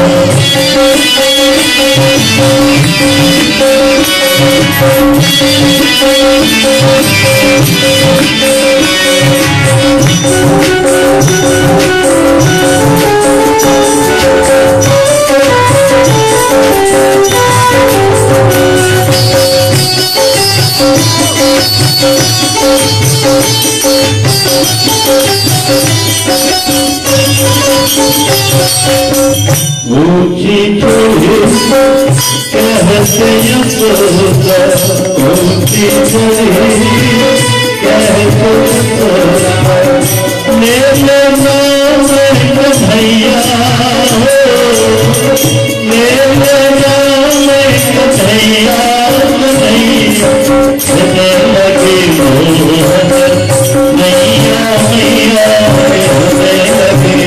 ऊंची चोरी कहते यशोदा, ऊंची चोरी कहते यशोदा, मेरे नाम कन्हैया हो, मेरे नाम कन्हैया कन्हैया, कहने लगे मोहन मैया मैया, कहने लगे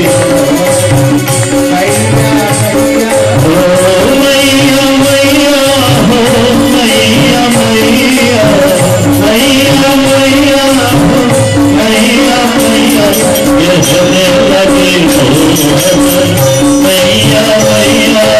कहने लगे मैया मैया,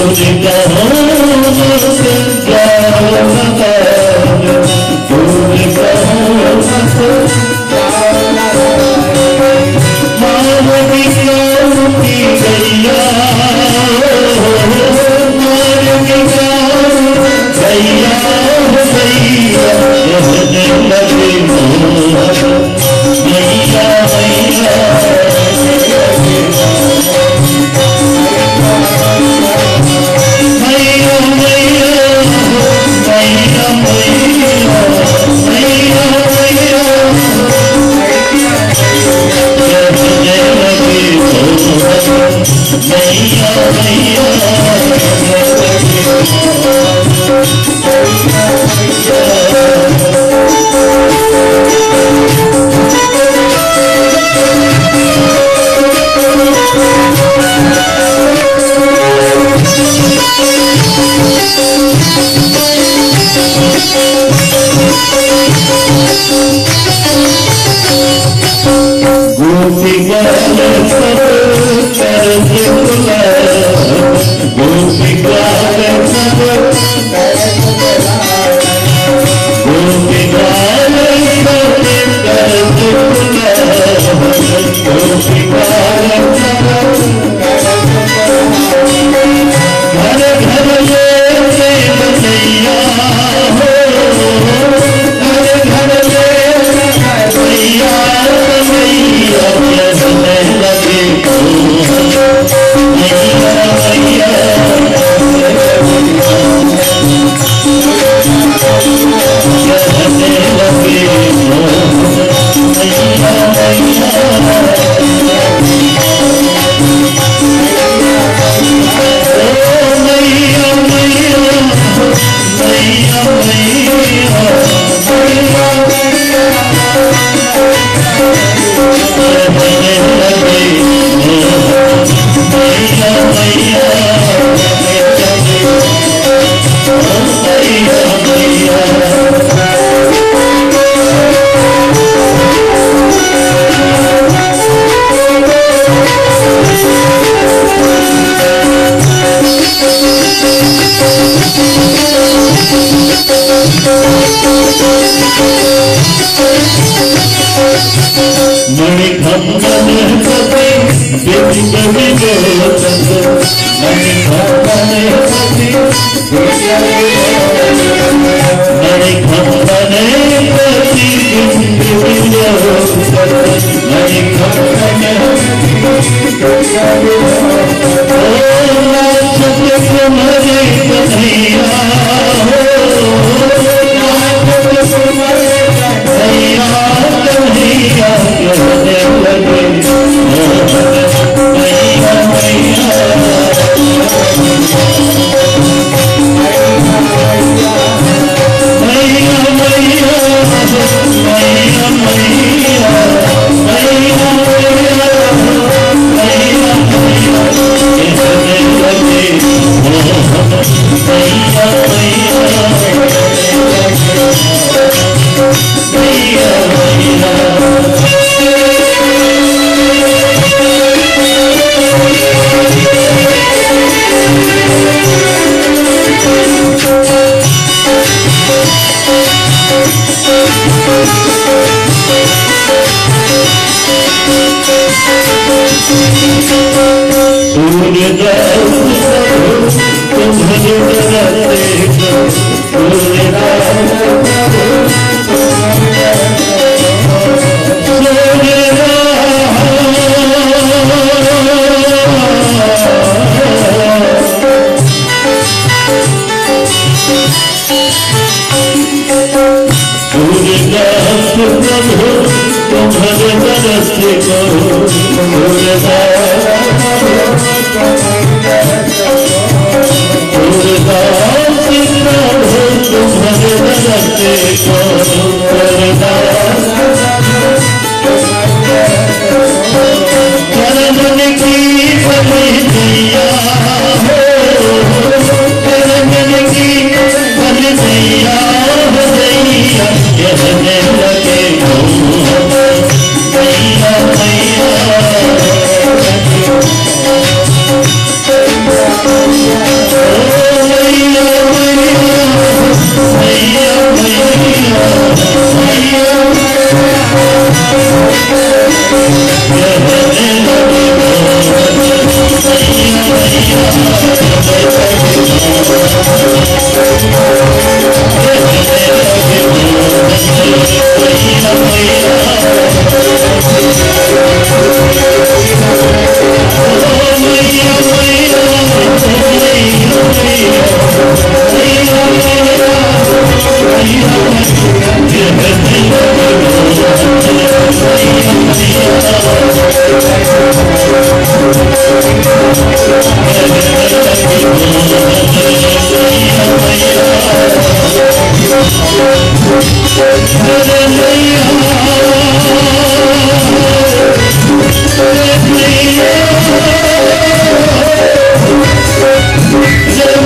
मैया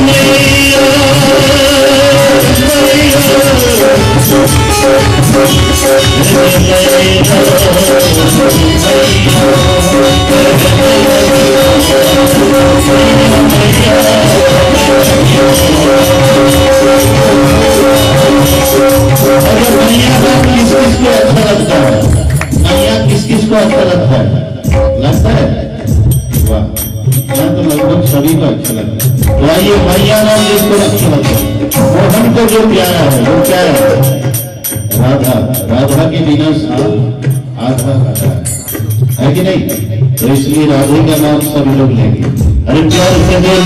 किस किस को अच्छा लगता है? लगता है? वाह, मैं तो लगभग सभी को अच्छा लगता है। तो आइए मैया नाम जिसको अच्छा लगता है, वो हमको जो प्यारा है वो क्या है? राधा। राधा के बिना साथ आधा आधा है कि नहीं? तो इसलिए राधे का नाम सभी लोग लेंगे। अरे प्यार से बोल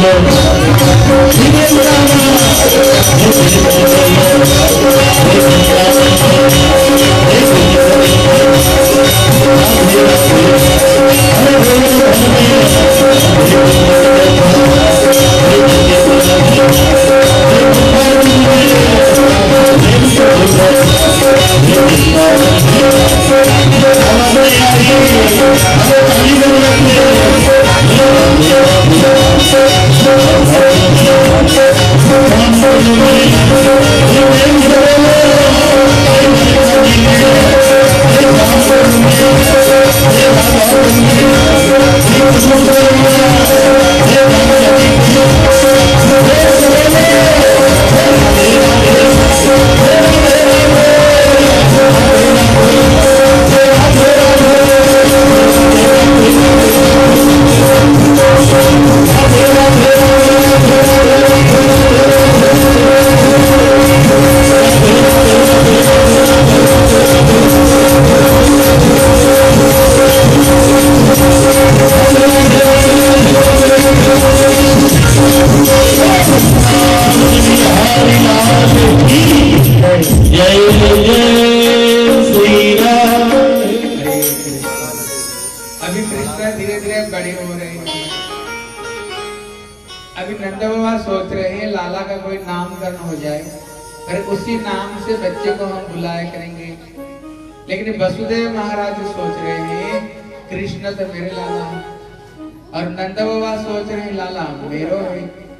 उसी नाम से बच्चे को हम बुलाया करेंगे। लेकिन वसुदेव महाराज सोच रहे हैं कृष्ण तो मेरे लाला, और नंद बाबा सोच रहे हैं लाला मेरो है।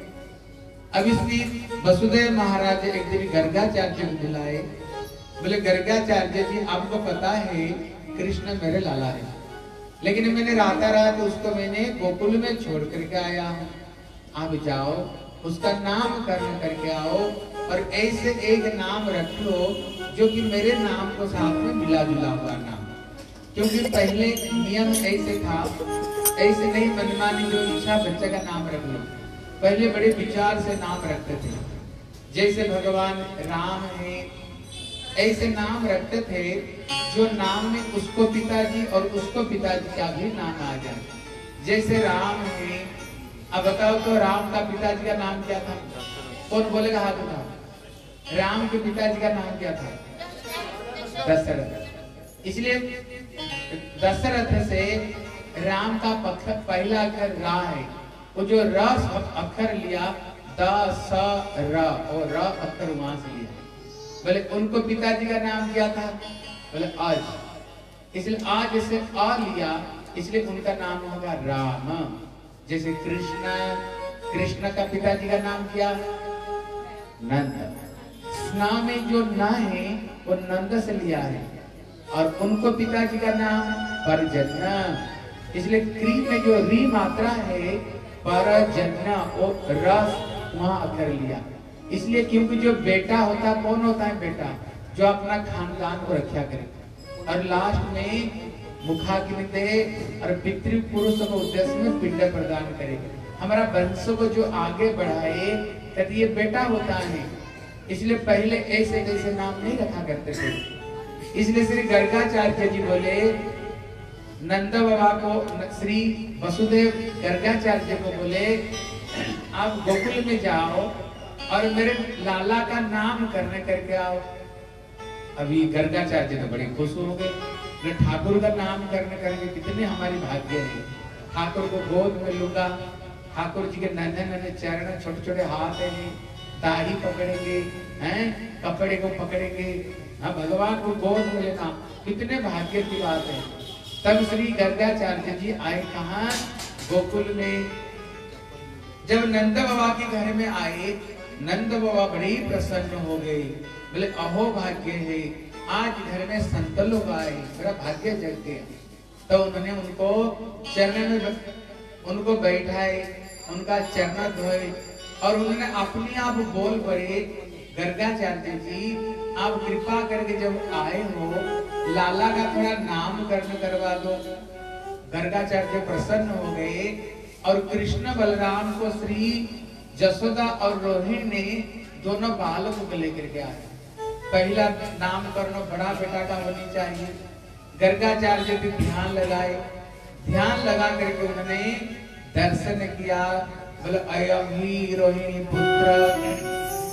अब इसलिए वसुदेव महाराज एक दिन गर्गाचार्य को बुलाए, बोले गर्गाचार्य जी आपको पता है कृष्ण मेरे लाला है, लेकिन मैंने रात उसको मैंने गोकुल में छोड़ करके आया हूँ, आप जाओ उसका नामकरण करके आओ और ऐसे एक नाम रख लो जो कि मेरे नाम को साथ में मिला जुला हुआ नाम। क्योंकि पहले नियम ऐसे था, ऐसे नहीं मनमानी जो इच्छा बच्चे का नाम रख लो। पहले बड़े विचार से नाम रखते थे, जैसे भगवान राम है ऐसे नाम रखते थे जो नाम में उसको पिताजी और उसको पिताजी का भी नाम आ जाए। जैसे राम है, अब बताओ तो राम का पिताजी का नाम क्या था? कौन बोलेगा हाथ उठाओ। राम के पिताजी का नाम क्या था? दशरथ। इसलिए दशरथ से राम का पहला अक्षर रा है, वो जो र अक्षर लिया द स र और र अक्षर वहां से लिया। बोले उनको पिताजी का नाम क्या था? बोले आज, इसलिए आज से आ लिया, इसलिए उनका नाम होगा राम। जैसे कृष्ण का पिताजी का नाम क्या? नंद। स्ना में जो न है वो नंद से लिया है, और उनको पिताजी का नाम परजन्य। इसलिए क्री में जो री मात्रा है परजन्य और रस वहां अक्षर लिया। इसलिए क्योंकि जो बेटा होता कौन होता है? बेटा जो अपना खानदान को रक्षा करे और लास्ट में मुखाग्नि दे और पितृ पुरुष को उद्देश्य में पिंड प्रदान करे, हमारा वंश को जो आगे बढ़ाए, तब ये बेटा होता है। इसलिए पहले ऐसे ऐसे नाम नहीं रखा करते थे। इसलिए श्री गर्गाचार्य जी बोले नंद बाबा को, श्री वसुदेव गर्गाचार्य को बोले आप गोकुल में जाओ और मेरे लाला का नाम करने करके आओ। अभी गर्गाचार्य तो बड़े खुश हो गए, ठाकुर का नाम करने करेंगे, कितने हमारी भाग्य है। ठाकुर को गोद में लूंगा, ठाकुर जी के नन्हे नन्हे चरण, छोटे छोटे हाथ हैं, दाढ़ी पकड़ेंगे, हैं कपड़े को पकड़ेंगे, हाँ भगवान को गोद में लेना, कितने भाग्य की बात है। तब श्री गर्गाचार्य जी आए कहाँ? गोकुल में। जब नंद बाबा के घर में आए, नंद बाबा बड़े ही प्रसन्न हो गए। बोले अहो भाग्य है, आज घर में संत लोग आए, मेरा भाग्य जग गया। तो उन्होंने उनको चरण में उनको बैठाए, उनका चरण धोए और उन्होंने अपने आप बोल पड़े, गर्गाचार्य जी आप कृपा करके जब आए हो लाला का थोड़ा नामकरण करवा दो। गर्गाचार्य प्रसन्न हो गए और कृष्ण बलराम को श्री जसोदा और रोहिणी ने दोनों बालकों को लेकर के आए। पहला नामकरण बड़ा बेटा का होनी चाहिए। गर्गाचार्य भी ध्यान लगाए, ध्यान लगा करके उन्होंने दर्शन किया। बोले अयम ही रोहिणी पुत्र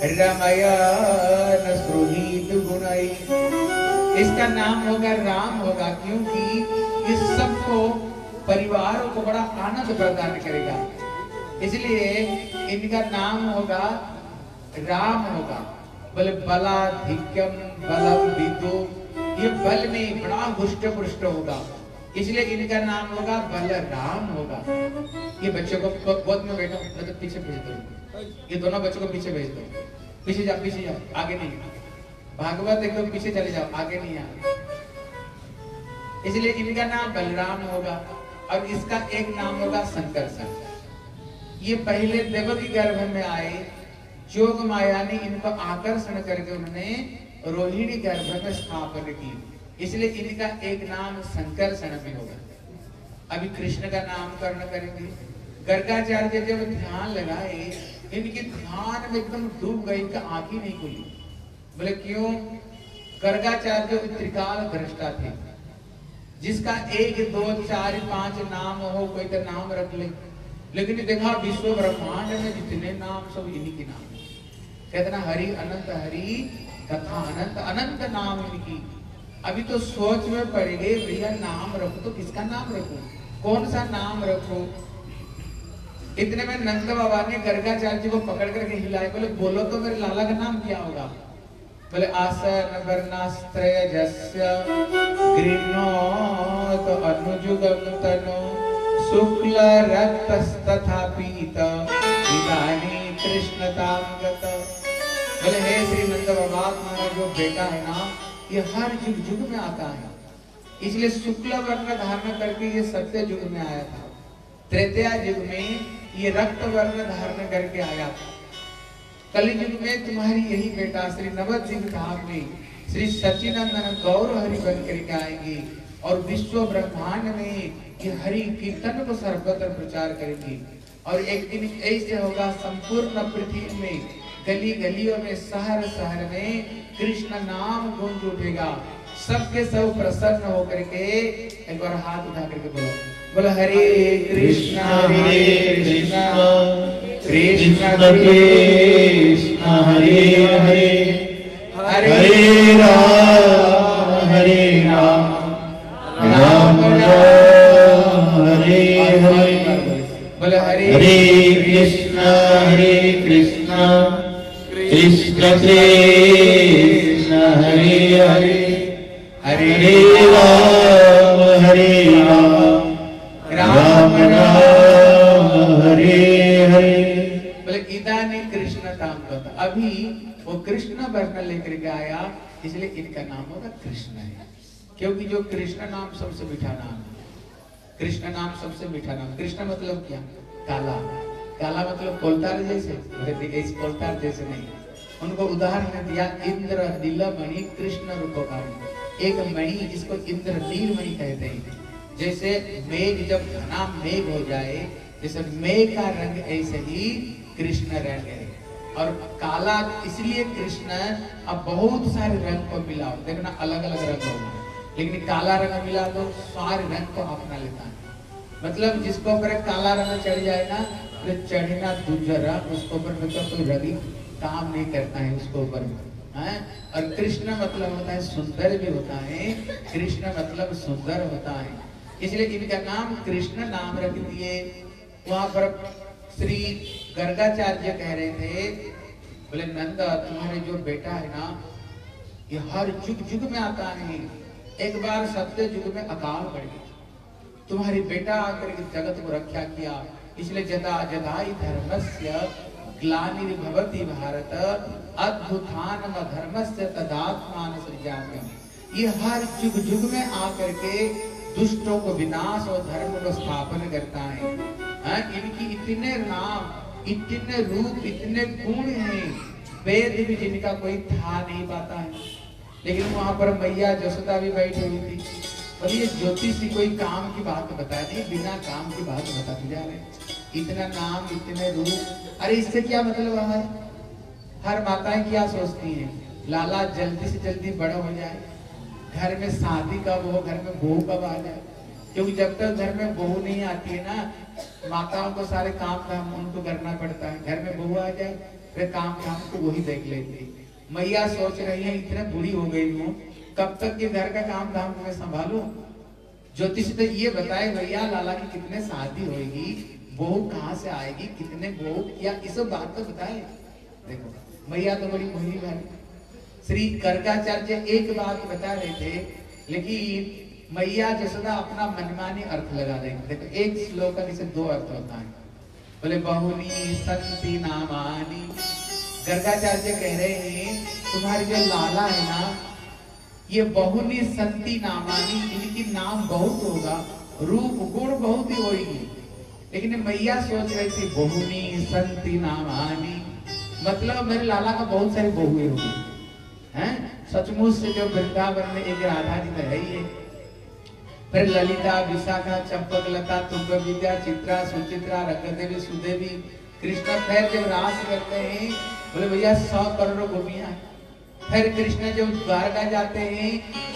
रमयन सुहित गुणई, इसका नाम होगा राम होगा, क्योंकि इस सबको परिवार को बड़ा आनंद प्रदान करेगा, इसलिए इनका नाम होगा राम होगा। बोले बलाधिक्यम बलम विदु, ये बल में बड़ा हुष्ट पुष्ट होगा, इसलिए इनका नाम होगा बलराम होगा। ये बच्चों को गोद में बैठो, मतलब पीछे भेज दो, ये दोनों बच्चों को पीछे भेज दो। पीछे जाओ, आगे नहीं। भागवत एकदम पीछे चले जाओ, आगे नहीं आ। इसलिए इनका नाम बलराम होगा और इसका एक नाम होगा संकर्षण। ये पहले देवकी गर्भ में आए, जोग माया ने इनको आकर्षण करके उन्होंने रोहिणी गर्भ में स्थापन की, इसलिए इनका एक नाम संकर्षण भी होगा। अभी कृष्ण का नामकरण करेंगे। गर्गाचार्य जब ध्यान लगाए, इनके ध्यान में एकदम डूब गई, इनका आंख ही नहीं खुली। बोले क्यों? गर्गाचार्य त्रिकाल दृष्टा थे, जिसका 1 2 4 5 नाम हो, कोई तो नाम रख ले, लेकिन देखा विश्व ब्रह्मांड में जितने नाम सब इन्हीं के नाम। कहते ना हरि अनंत हरि कथा अनंत अनंत नाम इनकी। अभी तो सोच में पड़ गए, भैया नाम रखो तो किसका नाम रखो, कौन सा नाम रखो। इतने में नंद बाबा ने गर्गाचार्य जी को पकड़ करके हिलाए, बोले बोलो तो मेरे लाला का नाम क्या होगा। बोले आसन वर्णास्त्रय जस्य गृह्णोत अनुजुगम तनो शुक्ल रक्तस्तथा पीत इदानी कृष्णताम गत। बोले हे श्री नंद बाबा, तुम्हारा जो बेटा है ना, ये हर युग युग में आता है, इसलिए शुक्ल वर्ण धारण करके ये सत्य युग में आया था। त्रेतया युग में ये रक्त वर्ण धारण करके आया था। कलि युग में तुम्हारी यही बेटा श्री नवद्वीप धाम में श्री सच्चिदानंद गौर हरि बन करके आएंगे और विश्व ब्रह्मांड में ये हरि कीर्तन को सर्वत्र प्रचार करेंगे। और एक दिन ऐसे होगा, संपूर्ण पृथ्वी में गली गलियों में शहर शहर में कृष्ण नाम गूंज उठेगा। सबके सब प्रसन्न होकर के एक बार हाथ उठा करके बोलो, बोलो हरे कृष्णा कृष्ण कृष्ण हरे हरे हरे राम राम राम हरे हरे। बोलो हरे कृष्ण कृष्ण कृष्ण हरे हरे हरे राम राम राम हरे हरे। बोले इदानी कृष्ण ताम कथा, अभी वो कृष्ण वर्ण लेकर के आया, इसलिए इनका नाम होगा कृष्ण है। क्योंकि जो कृष्ण नाम सबसे मीठा नाम है, कृष्ण नाम सबसे मीठा नाम। कृष्ण मतलब क्या? काला। काला मतलब कोलतार जैसे, इस कोलतार जैसे नहीं। उनको उदाहरण दिया इंद्र नीलमणि कृष्ण रूपकारी, एक मणि जिसको इंद्र नीलमणि कहते हैं। जैसे मेघ जब घना मेघ हो जाए, जैसे मेघ का रंग ऐसे ही कृष्ण रंग है। और काला इसलिए कृष्ण, अब बहुत सारे रंग को मिलाओ, देखना अलग अलग रंग होगा, लेकिन काला रंग मिला तो सारे रंग को अपना लेता है। मतलब जिसको ऊपर काला रंग चढ़ जाए ना, तो चढ़ना दूसरा, उसको ऊपर मतलब कोई रंग काम नहीं करता है उसको ऊपर। और कृष्ण मतलब होता है सुंदर भी होता है, कृष्ण मतलब सुंदर होता है, इसलिए इनका नाम कृष्ण नाम रख दिए। वहां पर श्री गर्गाचार्य कह रहे थे, बोले नंद तुम्हारे जो बेटा है ना, ये हर युग युग में आता है। एक बार सत्य युग में अकाल पड़ गया, तुम्हारी बेटा आकर के जगत को रक्षा किया, इसलिए जदा जदाई धर्मस्य ग्लानिर्भवति भारत अद्भुतानम धर्मस्य तदात्मान सृजाम्यहम्। ये हर युग युग में आकर के दुष्टों को विनाश और धर्म को स्थापन करता है। इनकी इतने नाम, इतने रूप, इतने गुण हैं, वेद भी जिनका कोई था नहीं पाता है। लेकिन वहां पर मैया जसोदा भी बैठी हुई थी। बोलिए ज्योतिषी कोई काम की बात बता दी, बिना काम की बात बताते जा रहे। इतना नाम, इतने रूप, अरे इससे क्या मतलब है? हर माताएं क्या सोचती हैं, लाला जल्दी से जल्दी बड़ा हो जाए, घर में शादी कब हो, घर में बहू कब आ जाए। क्योंकि जब तक घर में बहू नहीं आती है ना, माताओं को सारे काम धाम उनको करना पड़ता है। घर में बहू आ जाए फिर काम धाम को वही देख लेती। मैया सोच रही है इतने बूढ़ी हो गई हूँ, कब तक ये घर का काम धाम को मैं संभालूं। ज्योतिष तो ये बताए भैया लाला की कितने शादी होगी, बहू कहाँ से आएगी, कितने बहू, या इस बात तो बताए। देखो मैया तो बड़ी मोहिनी भाई। श्री गर्गाचार्य एक बात बता रहे थे, लेकिन मैया जसोदा अपना मनमानी अर्थ लगा रहे थे। देखो एक श्लोक का जैसे दो अर्थ होता है। बोले बहुनी संति नामानी, गर्गाचार्य कह रहे हैं तुम्हारे जो लाला है ना, ये बहुनी संति नामानी, इनकी नाम बहुत होगा, रूप गुण बहुत ही होगी। लेकिन मैया सोच रही थी बहुनी संति नामानी, मतलब मेरे लाला का बहुत सारी बहुएं होगी हैं। सचमुच से जो वृंदावन में एक राधा जी तो है ही है, फिर ललिता, विशाखा, चंपक, लता, तुंग, विद्या, चित्रा, सुचित्रा, रंगदेवी, सुदेवी, कृष्ण फिर जब रास करते हैं, बोले भैया 100 करोड़ गोपियां। फिर कृष्ण जब द्वारका जाते हैं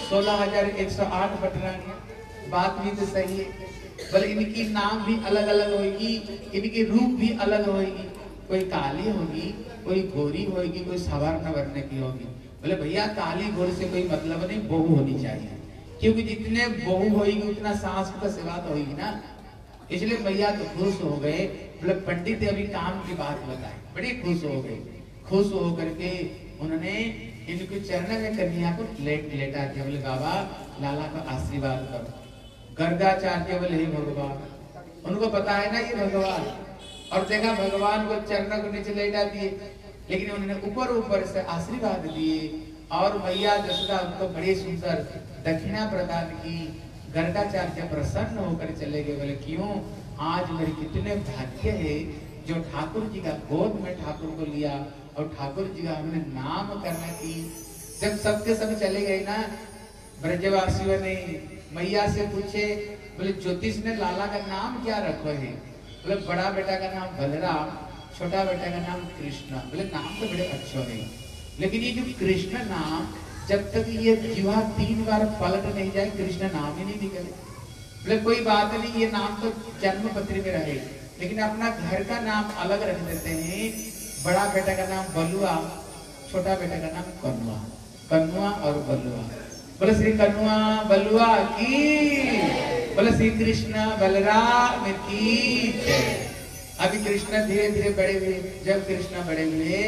16,108 पटरानियां। बात भी तो सही है। बोले इनकी नाम भी अलग अलग होगी, इनकी रूप भी अलग होगी। कोई काली होगी, कोई गोरी होगी, कोई सवर्ण वर्ण की होगी। बोले भैया काली गोरी से कोई मतलब नहीं, बहू होनी चाहिए, क्योंकि जितने बहू होगी उतना सास का सेवा तो होगी ना। इसलिए मैया तो खुश हो गए। बोले पंडित अभी काम की बात बताए, बड़ी खुश हो गए। खुश हो करके उन्होंने इनके चरण में कन्या को लेटा दिया। बोले बाबा लाला का आशीर्वाद करो। गर्गाचार्य बोले हे भगवान, उनको पता है ना ये भगवान, और देखा भगवान को चरण को नीचे लेटा दिए, लेकिन उन्होंने ऊपर ऊपर से आशीर्वाद दिए। और मैया जसोदा उनको बड़ी सुंदर दक्षिणा प्रदान की। गर्गाचार्य प्रसन्न होकर चले गए। बोले क्यों, आज मेरे कितने भाग्य है जो ठाकुर जी का गोद में ठाकुर को लिया और ठाकुर जी का हमने नाम करना की। जब सबके सब चले गए ना, ब्रजवासियों ने मैया से पूछे, बोले ज्योतिष ने लाला का नाम क्या रखो है? बोले बड़ा बेटा का नाम बलराम, छोटा बेटा का नाम कृष्ण। बोले नाम तो बड़े अच्छे हैं, लेकिन ये जो कृष्ण नाम, जब तक ये जीवा 3 बार पलट नहीं जाए कृष्ण नाम ही नहीं निकले। बोले कोई बात नहीं, ये नाम तो जन्म पत्री में रहे, लेकिन अपना घर का नाम अलग रख देते हैं। बड़ा बेटा का नाम बलुआ, छोटा बेटा का नाम कन्नुआ। कन्नुआ और बलुआ। बोले श्री कन्नुआ बलुआ की, बोले श्री कृष्ण बलराम की। अभी कृष्ण धीरे धीरे बड़े हुए। जब कृष्ण बड़े हुए,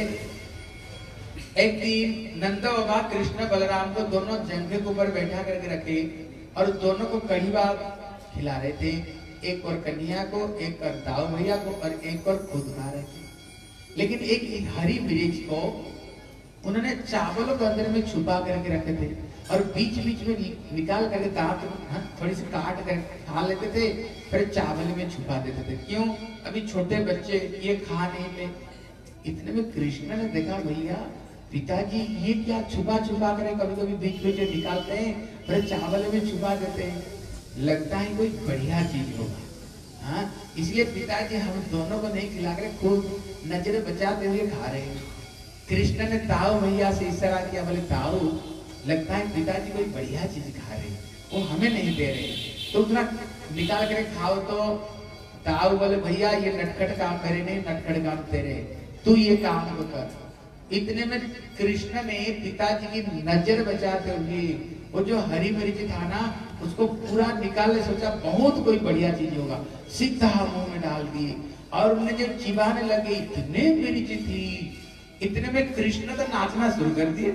एक दिन नंद बाबा कृष्ण बलराम को दोनों जंघे के ऊपर बैठा करके रखे और दोनों को कड़ी बात खिला रहे थे। एक और कन्हैया को, एक और दाऊ भैया को, और एक और खुद खा रहे थे। लेकिन एक हरी मिर्च को उन्होंने चावलों को अंदर में छुपा करके रखे थे और बीच बीच में निकाल करके दांत थोड़ी सी काट कर खा लेते थे, फिर चावल में छुपा देते थे। क्यों? अभी छोटे बच्चे ये खा नहीं ले। इतने में कृष्ण ने देखा, भैया पिताजी ये क्या छुपा छुपा कर कभी कभी बीच बीच में निकालते हैं, फिर चावल में छुपा देते हैं, लगता है कोई बढ़िया चीज होगा। हाँ, इसलिए पिताजी हम दोनों को नहीं खिला कर खूब नजर बचाते हुए खा रहे हैं। कृष्ण ने ताऊ भैया से इशारा किया, बोले ताऊ लगता है पिताजी कोई बढ़िया चीज खा रहे हैं, वो हमें नहीं दे रहे, तो उतना निकाल कर खाओ। तो ताऊ बोले भैया ये नटखट काम मेरे नहीं, नटखट काम तेरे, तू ये काम को कर। इतने में कृष्ण ने पिताजी की नजर बचाते हुए वो जो हरी मिर्च था ना उसको पूरा निकालने सोचा, बहुत कोई बढ़िया चीज होगा, सीधा मुंह में डाल दिए और उन्हें जब चिबाने लगे इतने मिर्च थी, इतने में कृष्ण तो नाचना शुरू कर दिए।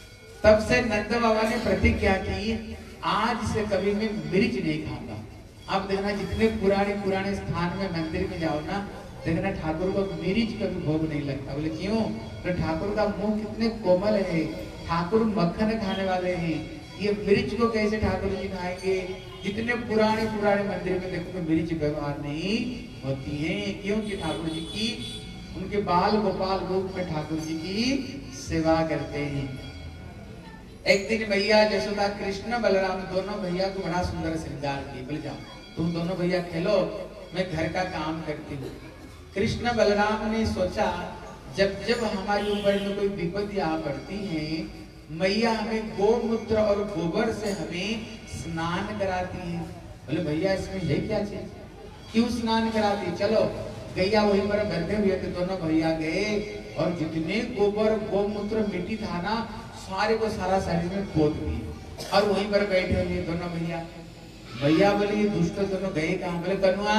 तब से नंद बाबा ने प्रतिज्ञा की, आज से कभी मैं मिर्च नहीं खाऊंगा, आप देखना जितने पुराने पुराने स्थान में मंदिर में जाओ ना, देखना ठाकुर को मिर्च का भी भोग नहीं लगता। बोले क्यों? तो ठाकुर का मुंह कितने कोमल है, ठाकुर मक्खन खाने वाले हैं, ये मिर्च को कैसे ठाकुर जी खाएंगे? जितने पुराने पुराने मंदिर में देखो तो मिर्च व्यवहार नहीं होती है, क्योंकि ठाकुर जी की उनके बाल गोपाल रूप में ठाकुर जी की सेवा करते हैं। एक दिन भैया जसोदा कृष्ण बलराम दोनों भैया को बड़ा सुंदर श्रृंगार किए। बोले जाओ तुम दोनों भैया खेलो, मैं घर का काम करती हूँ। कृष्ण बलराम ने सोचा जब जब हमारे ऊपर में कोई विपत्ति आ पड़ती है, मैया हमें गोमूत्र और गोबर से हमें स्नान कराती है। बोले भैया इसमें है क्या चीज, क्यों स्नान कराती? चलो गैया वहीं पर बंधे हुए थे, दोनों भैया गए और जितने गोबर गोमूत्र मिट्टी था ना, सारे को सारा शरीर में पोत दिए और वहीं पर बैठे हुए दोनों भैया। भैया बोले ये दुष्ट दोनों गए कहाँ? बोले कनुआ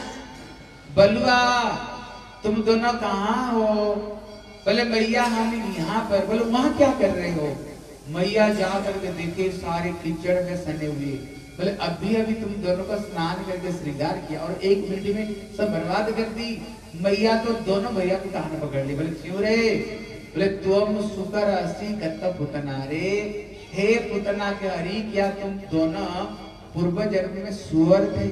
बलुआ तुम दोनों कहाँ हो? बोले मैया हम यहाँ पर। बोले वहाँ क्या कर रहे हो? मैया जा करके देखे सारे कीचड़ में सने हुए। बोले अभी अभी तुम दोनों का स्नान करके श्रृंगार किया और 1 मिनट में सब बर्बाद कर दी। मैया तो दोनों भैया को कहां पकड़ ली। बोले क्यों रे? बोले तुम सुकर असी कत्त पुतना रे, हे पुतना के हरी क्या तुम दोनों पूर्व जन्म में सुअर थे?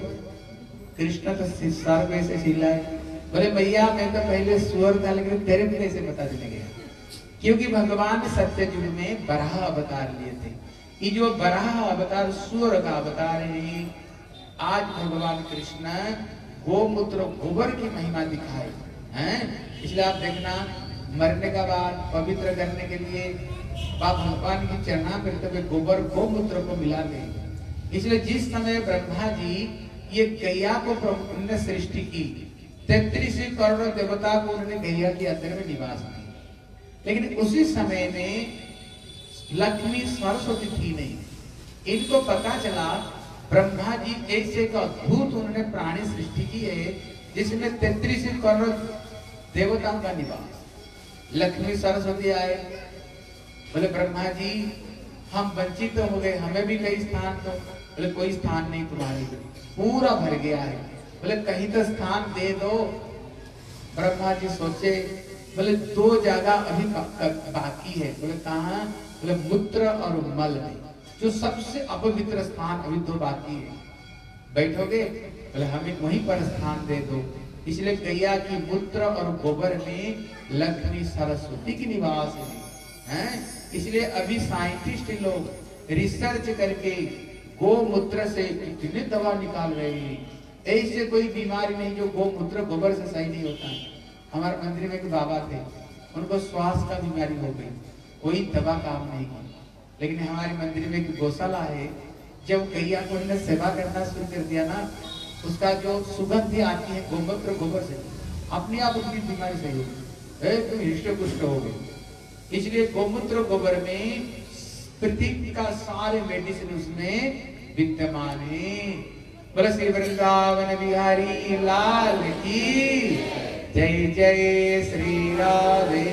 कृष्ण तो सिर कैसे सिलाए? बोले भैया मैं तो पहले सुअर था, लेकिन तेरे को कैसे पता चल गया? क्योंकि भगवान सत्ययुग में बराह अवतार लिए थे। ये जो बराह अवतार सुअर का अवतार है, आज भगवान कृष्ण गोमूत्र गोबर की महिमा दिखाए हैं। इसलिए आप देखना मरने का बाद पवित्र करने के लिए आप भगवान की चरणा करते हुए गोबर गोमूत्र को मिला दे। इसलिए जिस समय ब्रह्मा जी ये गैया को उन्होंने सृष्टि की, 33 करोड़ देवता को उन्होंने गैया के अंदर में निवास किया, लेकिन उसी समय में लक्ष्मी सरस्वती थी नहीं। इनको पता चला ब्रह्मा जी ऐसे एक अद्भुत उन्होंने प्राणी सृष्टि की है जिसमें 33 करोड़ देवताओं का निवास। लक्ष्मी सरस्वती आए, बोले ब्रह्मा जी हम वंचित हो गए, हमें भी कई स्थान दो। बोले कोई स्थान नहीं तुम्हारे, पूरा भर गया है। बोले कहीं तो स्थान दे दो। ब्रह्मा जी सोचे, बोले 2 जगह अभी बाकी है। बोले कहाँ? बोले मूत्र और मल में, जो सबसे अपवित्र स्थान अभी 2 बाकी है। बैठोगे? बोले हमें वहीं पर स्थान दे दो। इसलिए गैया की मूत्र और गोबर में लक्ष्मी सरस्वती की निवास है। इसलिए अभी साइंटिस्ट लोग रिसर्च करके गोमूत्र से कितने दवा निकाल रहे हैं। ऐसे कोई बीमारी नहीं जो गोमूत्र गोबर से सही नहीं होता है। हमारे मंदिर में एक बाबा थे, उनको श्वास का बीमारी हो गई, कोई दवा काम नहीं की। लेकिन हमारे मंदिर में एक गौशाला है, जब गैया को उन्होंने सेवा करना शुरू कर दिया ना, उसका जो सुगंध आती है गोमूत्र गोबर से, अपने आप उनकी बीमारी सही हो गई, एकदम हृष्ट पुष्ट हो गई। इसलिए गोमूत्र गोबर में पृथ्वी का सारे मेडिसिन उसमें विद्यमान है। बोले श्री वृंदावन बिहारी लाल की जय जय श्री राधे।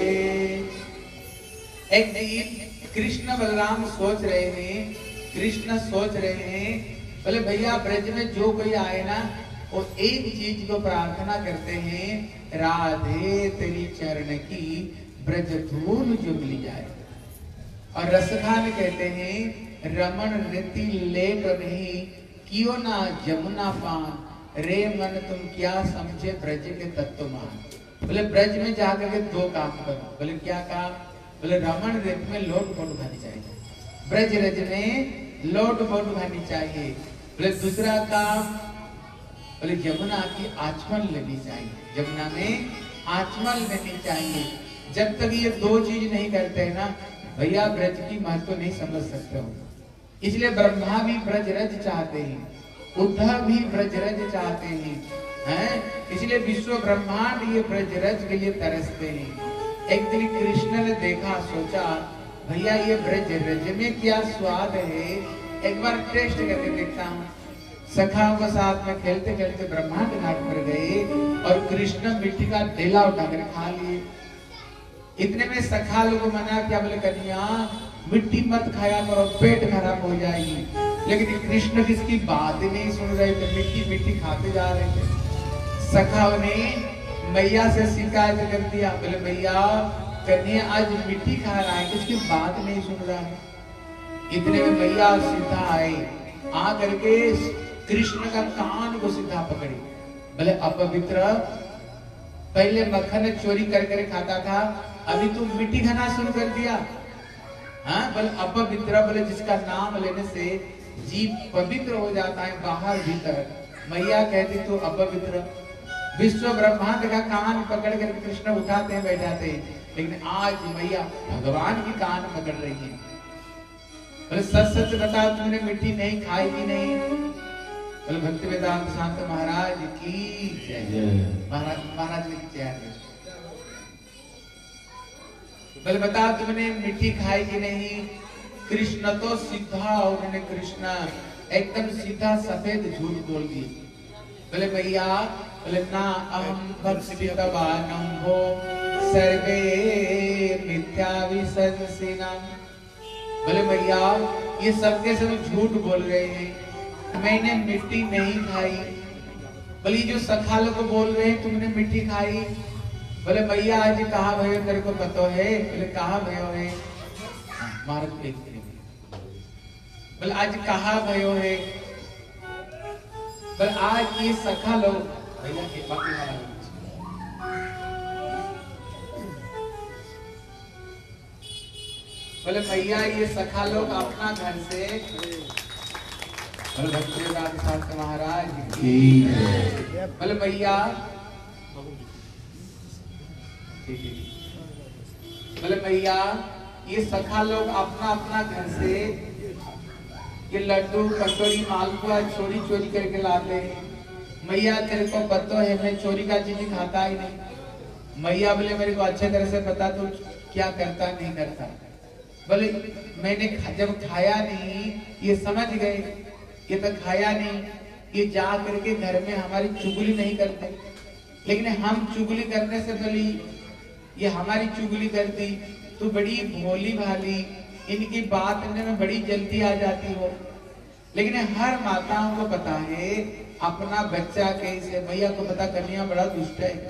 एक दिन कृष्ण बलराम सोच रहे हैं, कृष्ण सोच रहे हैं, बोले भैया ब्रज में जो कोई आए ना, वो एक चीज को प्रार्थना करते हैं, राधे तेरी चरण की ब्रज धूल जो मिल जाए। और रसखान कहते हैं, रमण रीति लेट नहीं कियो ना जमुना पान, रे मन तुम क्या समझे ब्रज के तत्वमान। बोले ब्रज में जाकर के 2 काम करो। बोले क्या काम? बोले रमण रीत में लोट पोट खानी चाहिए, ब्रज रज में लोट पोट खानी चाहिए। बोले दूसरा काम, बोले यमुना की आचमन लेनी चाहिए, यमुना में आचमन लेनी चाहिए। जब तक ये 2 चीज नहीं करते हैं ना भैया, ब्रज की महत्व नहीं समझ सकते हो। इसलिए ब्रह्मा भी ब्रजरज चाहते हैं, उद्धव भी ब्रजरज चाहते हैं, इसलिए विश्व ब्रह्मांड ये ब्रजरज के लिए तरसते हैं। एक दिन कृष्ण ने देखा, सोचा भैया ये ब्रजरज में क्या स्वाद है, एक बार टेस्ट करके देखता हूँ। सखाओं के साथ में खेलते खेलते ब्रह्मांड घाट पर गए और कृष्ण मिट्टी का ढेला उठाकर खा लिए। इतने में सखा लोग मना क्या? बोले कन्या मिट्टी मत खाया करो, पेट खराब हो जाएगी। लेकिन कृष्ण किसकी बात ही नहीं सुन रहे थे, मिट्टी मिट्टी खाते जा रहे थे। सखाओं ने मैया से शिकायत कर दिया, बोले मैया कन्हैया आज मिट्टी खा रहा है, उसकी बात नहीं सुन रहा है। इतने में मैया सीधा आए, आ करके कृष्ण का कान को सीधा पकड़ी, बोले अपवित्र, पहले मक्खन चोरी कर कर खाता था, अभी तू मिट्टी खाना शुरू कर दिया। हाँ बोले अपवित्र, बोले जिसका नाम लेने से जीव पवित्र हो जाता है बाहर भीतर। मैया कहती तू अपवित्र। विश्व ब्रह्मांड का कान पकड़ कर कृष्ण उठाते हैं बैठाते हैं, लेकिन आज मैया भगवान की कान पकड़ रही है। बोले सच सच बताओ तुमने मिट्टी नहीं खाई कि नहीं? बोले भक्ति वेदांत शांत महाराज की जय, महाराज की जय। बोले बताओ तुमने मिट्टी खाई कि नहीं? कृष्ण तो सीधा, उन्होंने कृष्ण एकदम सीधा सफेद झूठ बोल दी। बोले भैया, बोले ना अहम भक्तिवानम हो सर्वे मिथ्या विसंसिनम। बोले भैया ये सबके सब झूठ बोल रहे हैं, मैंने मिट्टी नहीं खाई। बोले जो सखा लोग बोल रहे हैं तुमने मिट्टी खाई। बोले भैया आज कहा भयो तेरे को पता है? बोले कहा भयो है? महाराज देखते बोले आज कहा भयो है? बोले आज ये सखा लोग, भैया के बाकी वाला बोले भैया ये सखा लोग अपना घर से, बोले भक्ति वेदांत शास्त्र महाराज की, बोले भैया बोले भैया ये सखा लोग अपना अपना घर से ये लड्डू कटोरी मालपुआ चोरी चोरी करके लाते हैं। मैया तेरे को पता है मैं चोरी का चीज खाता ही नहीं। मैया बोले मेरे को अच्छे तरह से पता तू क्या करता नहीं करता। बोले मैंने जब खाया नहीं, ये समझ गए ये तो खाया नहीं, ये जा करके घर में हमारी चुगली नहीं करते, लेकिन हम चुगली करने से पहले ये हमारी चुगली करती। तू बड़ी भोली भाली, इनकी बात करने में बड़ी जल्दी आ जाती हो। लेकिन हर माताओं को पता है अपना बच्चा कैसे, मैया को पता कन्हैया बड़ा दुष्ट है।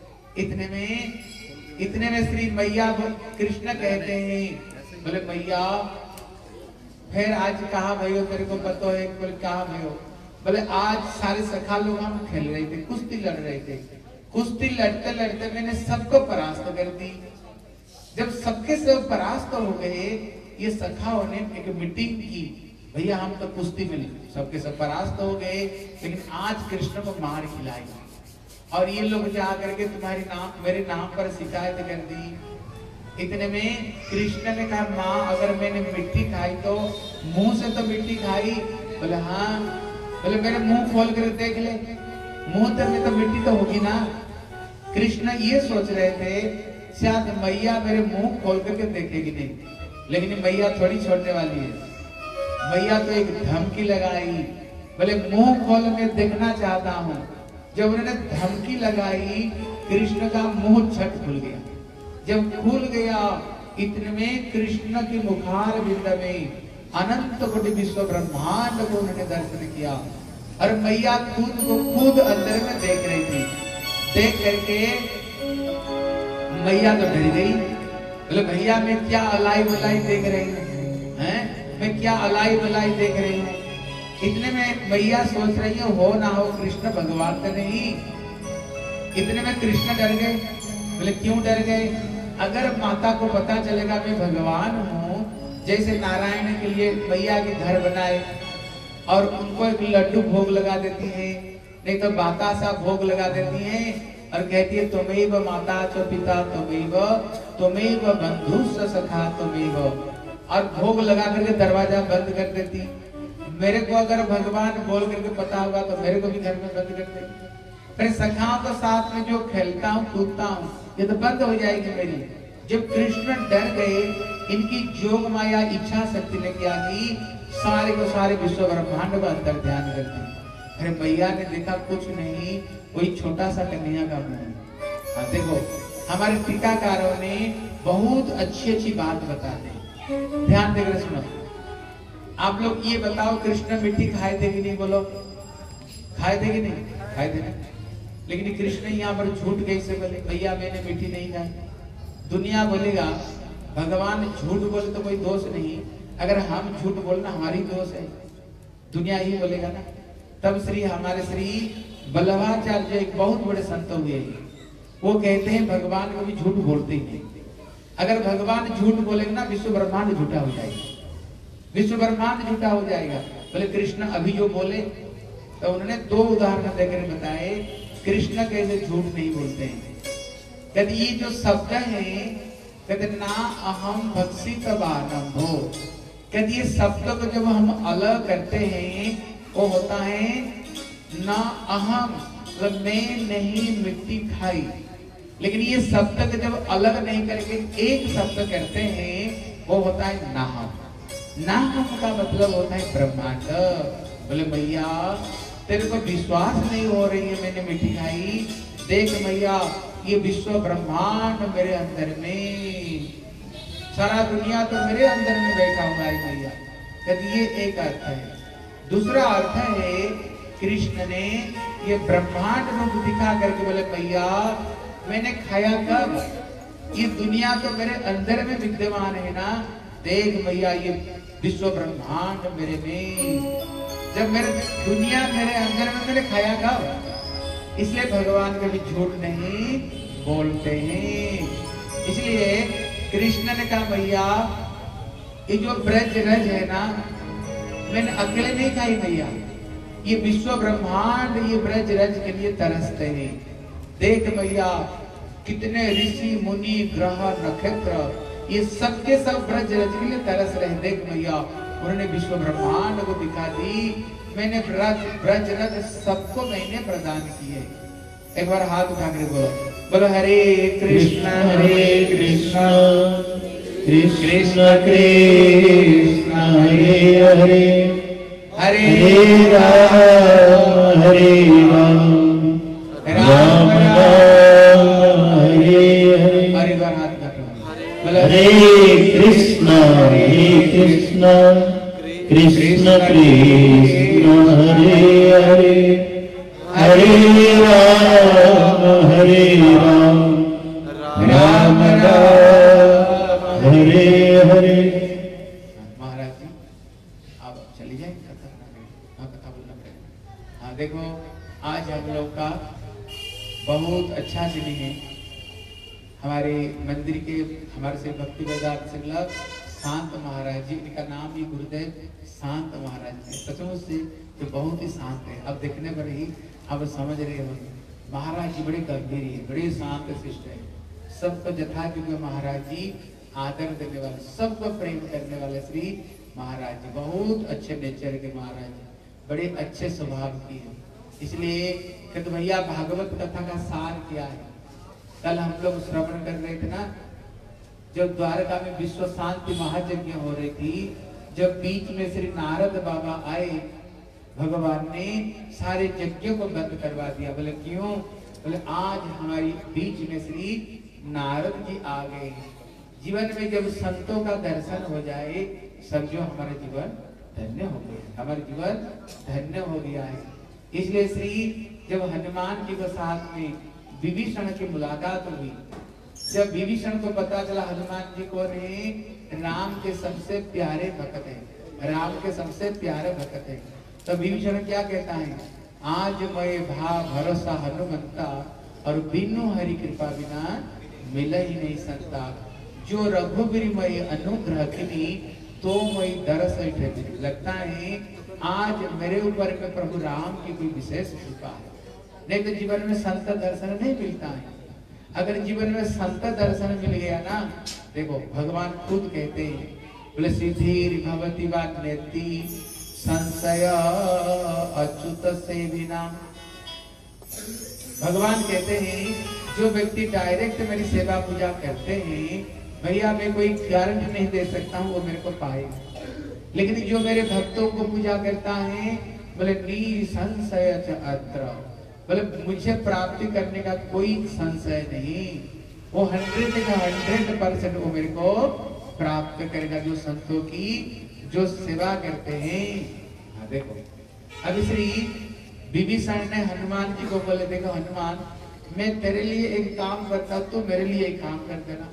इतने में श्री मैया कृष्ण कहते हैं, बोले मैया फिर आज कहा भयो तेरे को पता है? बोले कहा भयो? बोले आज सारे सखा लोग हम खेल रहे थे, कुश्ती लड़ रहे थे, कुश्ती लड़ते लड़ते मैंने सबको परास्त कर दी। जब सबके सब परास्त हो गए, ये सखाओं ने एक मीटिंग की, भैया हम तो कुश्ती में सबके सब परास्त हो गए, लेकिन आज कृष्ण को मार खिलाई और ये लोग जा करके तुम्हारी नाम मेरे नाम पर शिकायत कर दी। इतने में कृष्ण ने कहा माँ अगर मैंने मिट्टी खाई तो मुंह से तो मिट्टी खाई। बोले हाँ। बोले मेरे मुंह खोल कर देख ले, मुंह तर में तो मिट्टी तो होगी ना। कृष्ण ये सोच रहे थे शायद मैया मेरे मुंह खोल करके देखेगी नहीं, लेकिन मैया थोड़ी छोड़ने वाली है। मैया तो एक धमकी लगाई, बोले मुंह खोल के देखना चाहता हूँ। जब उन्होंने धमकी लगाई, कृष्ण का मुंह छट खुल गया। जब खुल गया, इतने में कृष्ण की मुखार बिंद में अनंत कोटि विश्व ब्रह्मांड को उन्होंने दर्शन किया और मैया खुद को खुद अंदर में देख रही थी। देख करके मैया तो डर गई। बोले भैया मैं क्या अलाई बलाई देख रही हूँ, हैं मैं क्या अलाई बलाई देख रही हूँ। इतने में मैया सोच रही हो ना हो कृष्ण भगवान तो नहीं। इतने में कृष्ण डर गए। बोले क्यों डर गए? अगर माता को पता चलेगा मैं भगवान हूँ, जैसे नारायण के लिए मैया के घर बनाए और उनको एक लड्डू भोग लगा देती है, नहीं तो बतासा भोग लगा देती है और कहती है तुमेव माता च पिता तुमेव बंधु सखा तुमेव, और भोग लगा करके दरवाजा बंद कर देती। मेरे को अगर भगवान बोल करके पता होगा तो मेरे को भी घर में बंद कर देती। फिर सखाओं के साथ में जो खेलता हूँ कूदता हूँ ये तो बंद हो जाएगी मेरी। जब कृष्ण डर गए, इनकी जोग माया इच्छा शक्ति ने क्या की, सारे को सारे विश्व ब्रह्मांड को अंतर ध्यान कर दी। अरे मैया ने देखा कुछ नहीं, वही छोटा सा कन्हैया का मुंह। हाँ देखो हमारे टीकाकारों ने बहुत अच्छी अच्छी बात बताते हैं। ध्यान देकर सुनो। आप लोग ये बताओ, कृष्ण मिट्टी खाए थे कि नहीं? बोलो, खाए थे कि नहीं? खाए थे। लेकिन कृष्ण यहाँ पर झूठ कैसे बोले? भैया मैंने मिट्टी नहीं खाई। दुनिया बोलेगा भगवान झूठ बोले तो कोई दोष नहीं, अगर हम झूठ बोलना हमारी दोष है, दुनिया ही बोलेगा ना। तब हमारे श्री वल्लभाचार्य एक बहुत बड़े संत हुए, वो कहते हैं भगवान कभी झूठ बोलते ही नहीं। अगर भगवान झूठ बोलेंगे ना, विश्व ब्रह्मांड झूठा हो जाएगा, विश्व ब्रह्मांड झूठा हो जाएगा। बोले कृष्ण अभी जो बोले, तो उन्होंने 2 उदाहरण देकर बताए कृष्ण कैसे झूठ नहीं बोलते हैं। कहते ये जो शब्द है, कहते ना अहम भक्षितवानम हो, कहते ये शब्द को जब हम अलग करते हैं वो होता है ना अहम, मतलब मैं नहीं मिट्टी खाई। लेकिन ये शब्द को जब अलग नहीं करके एक शब्द करते हैं वो होता है नाहम। नाहम का मतलब होता है ब्रह्मांड। बोले मैया तेरे को विश्वास नहीं हो रही है मैंने मिट्टी खाई, देख मैया ये विश्व ब्रह्मांड मेरे अंदर में, सारा दुनिया तो मेरे अंदर में बैठा हुआ है मैया। कहते ये एक अर्थ है। दूसरा अर्थ है कृष्ण ने ये ब्रह्मांड रूप दिखा करके बोले भैया मैंने खाया कब? ये दुनिया तो मेरे अंदर में विद्यमान है ना, देख भैया ये विश्व ब्रह्मांड मेरे में, जब मेरे दुनिया मेरे अंदर में मैंने खाया कब? इसलिए भगवान कभी झूठ नहीं बोलते हैं। इसलिए कृष्ण ने कहा भैया ये जो ब्रज रज है ना, मैंने अकेले नहीं खाई भैया, ये विश्व ब्रह्मांड ये ब्रज रज के लिए तरसते हैं। देख भैया कितने ऋषि मुनि ग्रह नक्षत्र ये सबके सब ब्रज रज के लिए तरस रहे। देख भैया उन्होंने विश्व ब्रह्मांड को दिखा दी, मैंने ब्रज रज सबको मैंने प्रदान किए। एक बार हाथ उठा कर बोलो, बोलो हरे कृष्ण कृष्ण कृष्ण हरे हरे हरे राम राम राम हरे हरे। हरे बार हाथ उठा कर बोलो हरे कृष्ण कृष्ण कृष्ण हरे हरे हरे राम राम राम हरे हरे। महाराज जी आप चली जाए, कथा बोलना पड़ेगा। हाँ देखो आज हम लोग का बहुत अच्छा दिन है। हमारे मंदिर के हमारे से भक्ति वेदांत संगलक शांत महाराज जी, इनका नाम ही गुरुदेव शांत महाराज है। सचमुच से तो बहुत ही शांत है। अब देखने पर ही अब समझ रहे हो महाराज जी बड़े गंभीर है, बड़े शांत शिष्ट है। सबको जथा क्योंकि महाराज जी आदर देने वाले, सबको प्रेम करने वाले श्री महाराज जी, बहुत अच्छे नेचर के महाराज जी, बड़े अच्छे स्वभाव की है। इसलिए कहते भैया भागवत कथा का सार क्या है? कल हम लोग श्रवण कर रहे थे ना, जब द्वारका में विश्व शांति महायज्ञ हो रही थी, जब बीच में श्री नारद बाबा आए, भगवान ने सारे यज्ञों को बंद करवा दिया। बोले क्यों? बोले आज हमारी बीच में श्री नारद जी आ गए। जीवन में जब संतों का दर्शन हो जाए समझो हमारा जीवन धन्य हो गया, हमारा जीवन धन्य हो गया है। इसलिए श्री जब हनुमान जी के साथ में विभीषण की मुलाकात हुई, जब विभीषण को पता चला हनुमान जी को राम के सबसे प्यारे भक्त है, राम के सबसे प्यारे भक्त है, तो विभीषण क्या कहता है? आज मैं भरोसा हनुमंता और बिनु हरि कृपा बिना मिल ही नहीं सकता। जो रघुवीर मई अनुग्रह की तो मैं दरस लगता है आज मेरे ऊपर में प्रभु राम की कोई विशेष कृपा है। नहीं तो जीवन में संत दर्शन नहीं मिलता है। अगर जीवन में संत दर्शन मिल गया ना, देखो भगवान खुद कहते हैं, बोले सिद्धिर भवति वा नेति संशय अच्युत सेविना। भगवान कहते हैं जो व्यक्ति डायरेक्ट मेरी सेवा पूजा करते हैं, भैया मैं कोई गारंटी नहीं दे सकता हूँ वो मेरे को पाएगा, लेकिन जो मेरे भक्तों को पूजा करता है बोले निसंशय अत्र, बोले मुझे प्राप्ति करने का कोई संशय नहीं, वो 100% वो मेरे को प्राप्त करेगा जो संतों की जो सेवा करते हैं। हाँ देखो, अब श्री विभीषण ने हनुमान जी को बोले, देखो हनुमान, मैं तेरे लिए एक काम करता हूं, तो मेरे लिए एक काम कर देना।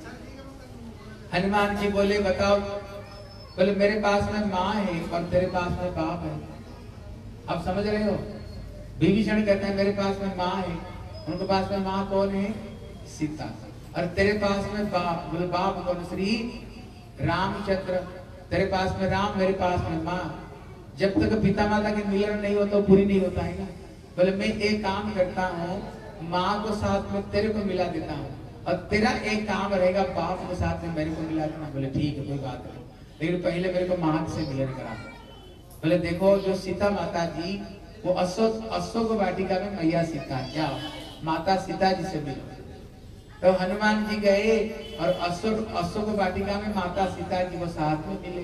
हनुमान जी बोले, बताओ। बोले, मेरे पास में माँ है और तेरे पास में बाप है। आप समझ रहे हो? विभीषण कहते हैं मेरे पास में माँ है, उनके पास में माँ कौन है? सीता। और तेरे पास में बाप, बोले बाप कौन? श्री रामचंद्र। तेरे पास में राम, मेरे पास में माँ। जब तक पिता माता के मिलन नहीं होता तो पूरी नहीं होता है ना। बोले मैं एक काम करता हूँ, माँ को साथ में तेरे को मिला देता हूँ, और तेरा एक काम रहेगा बाप को साथ में मेरे को मिला देना। बोले ठीक है, कोई बात नहीं, लेकिन पहले मेरे को माँ से मिलन करा दो। बोले देखो, जो सीता माता जी वो अशोक वाटिका में मैया सीता, क्या माता सीता जी से मिलो। तो हनुमान जी गए और अशोक वाटिका में माता सीता जी को साथ में मिले।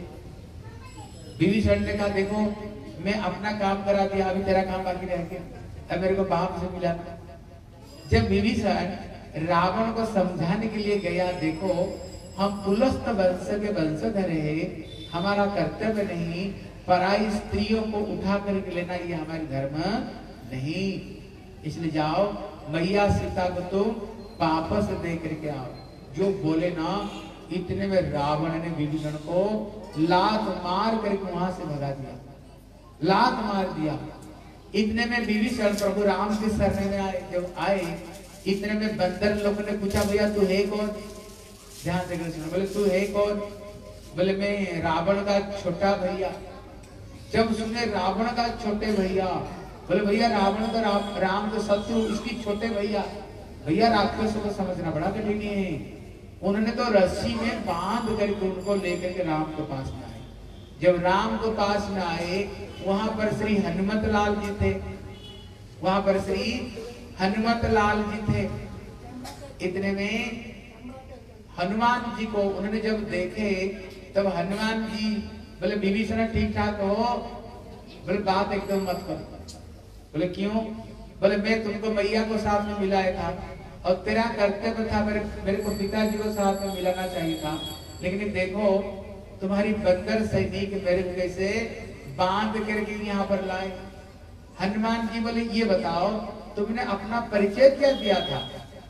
विभीषण ने कहा, देखो मैं अपना काम करा दिया, अभी तेरा काम बाकी रह गया, अब मेरे को बाप से मिला। जब विभीषण रावण को समझाने के लिए गया, देखो हम पुलस्त वंश के वंशधर है, हमारा कर्तव्य नहीं पराई स्त्रियों को उठा करके लेना, ये हमारे धर्म नहीं, इसलिए जाओ मैया सीता को तुम वापस दे करके आओ। जो बोले ना, इतने में रावण ने विभीषण को लात मार करके वहां से भगा दिया, लात मार दिया। इतने में विभीषण प्रभु राम के शरण में आए। जब आए, इतने में बंदर लोगों ने पूछा, भैया तू है कौन? ध्यान देकर सुनो। बोले तू है कौन? बोले मैं रावण का छोटा भैया। जब सुने रावण का छोटे भैया, बोले भैया रावण तो राम तो शत्रु, इसकी छोटे भैया। भैया राक्षसों को समझना बड़ा कठिन है। उन्होंने तो रस्सी में बांध करके उनको लेकर के राम के पास में आए। जब राम के पास में आए, वहां पर श्री हनुमत लाल जी थे, वहां पर श्री हनुमत लाल जी थे। इतने में हनुमान जी को उन्होंने जब देखे, तब हनुमान जी बोले विभीषण ठीक ठाक हो? बोले बात एकदम मत करो। बोले क्यों? बोले मैं तुमको मैया को साथ में मिलाया था, और तेरा कर्तव्य था मेरे को पिताजी को साथ में मिलाना चाहिए था, लेकिन देखो तुम्हारी बंदर सैनिक मेरे को कैसे बांध करके यहाँ पर लाए। हनुमान जी बोले ये बताओ, तुमने अपना परिचय क्या दिया था?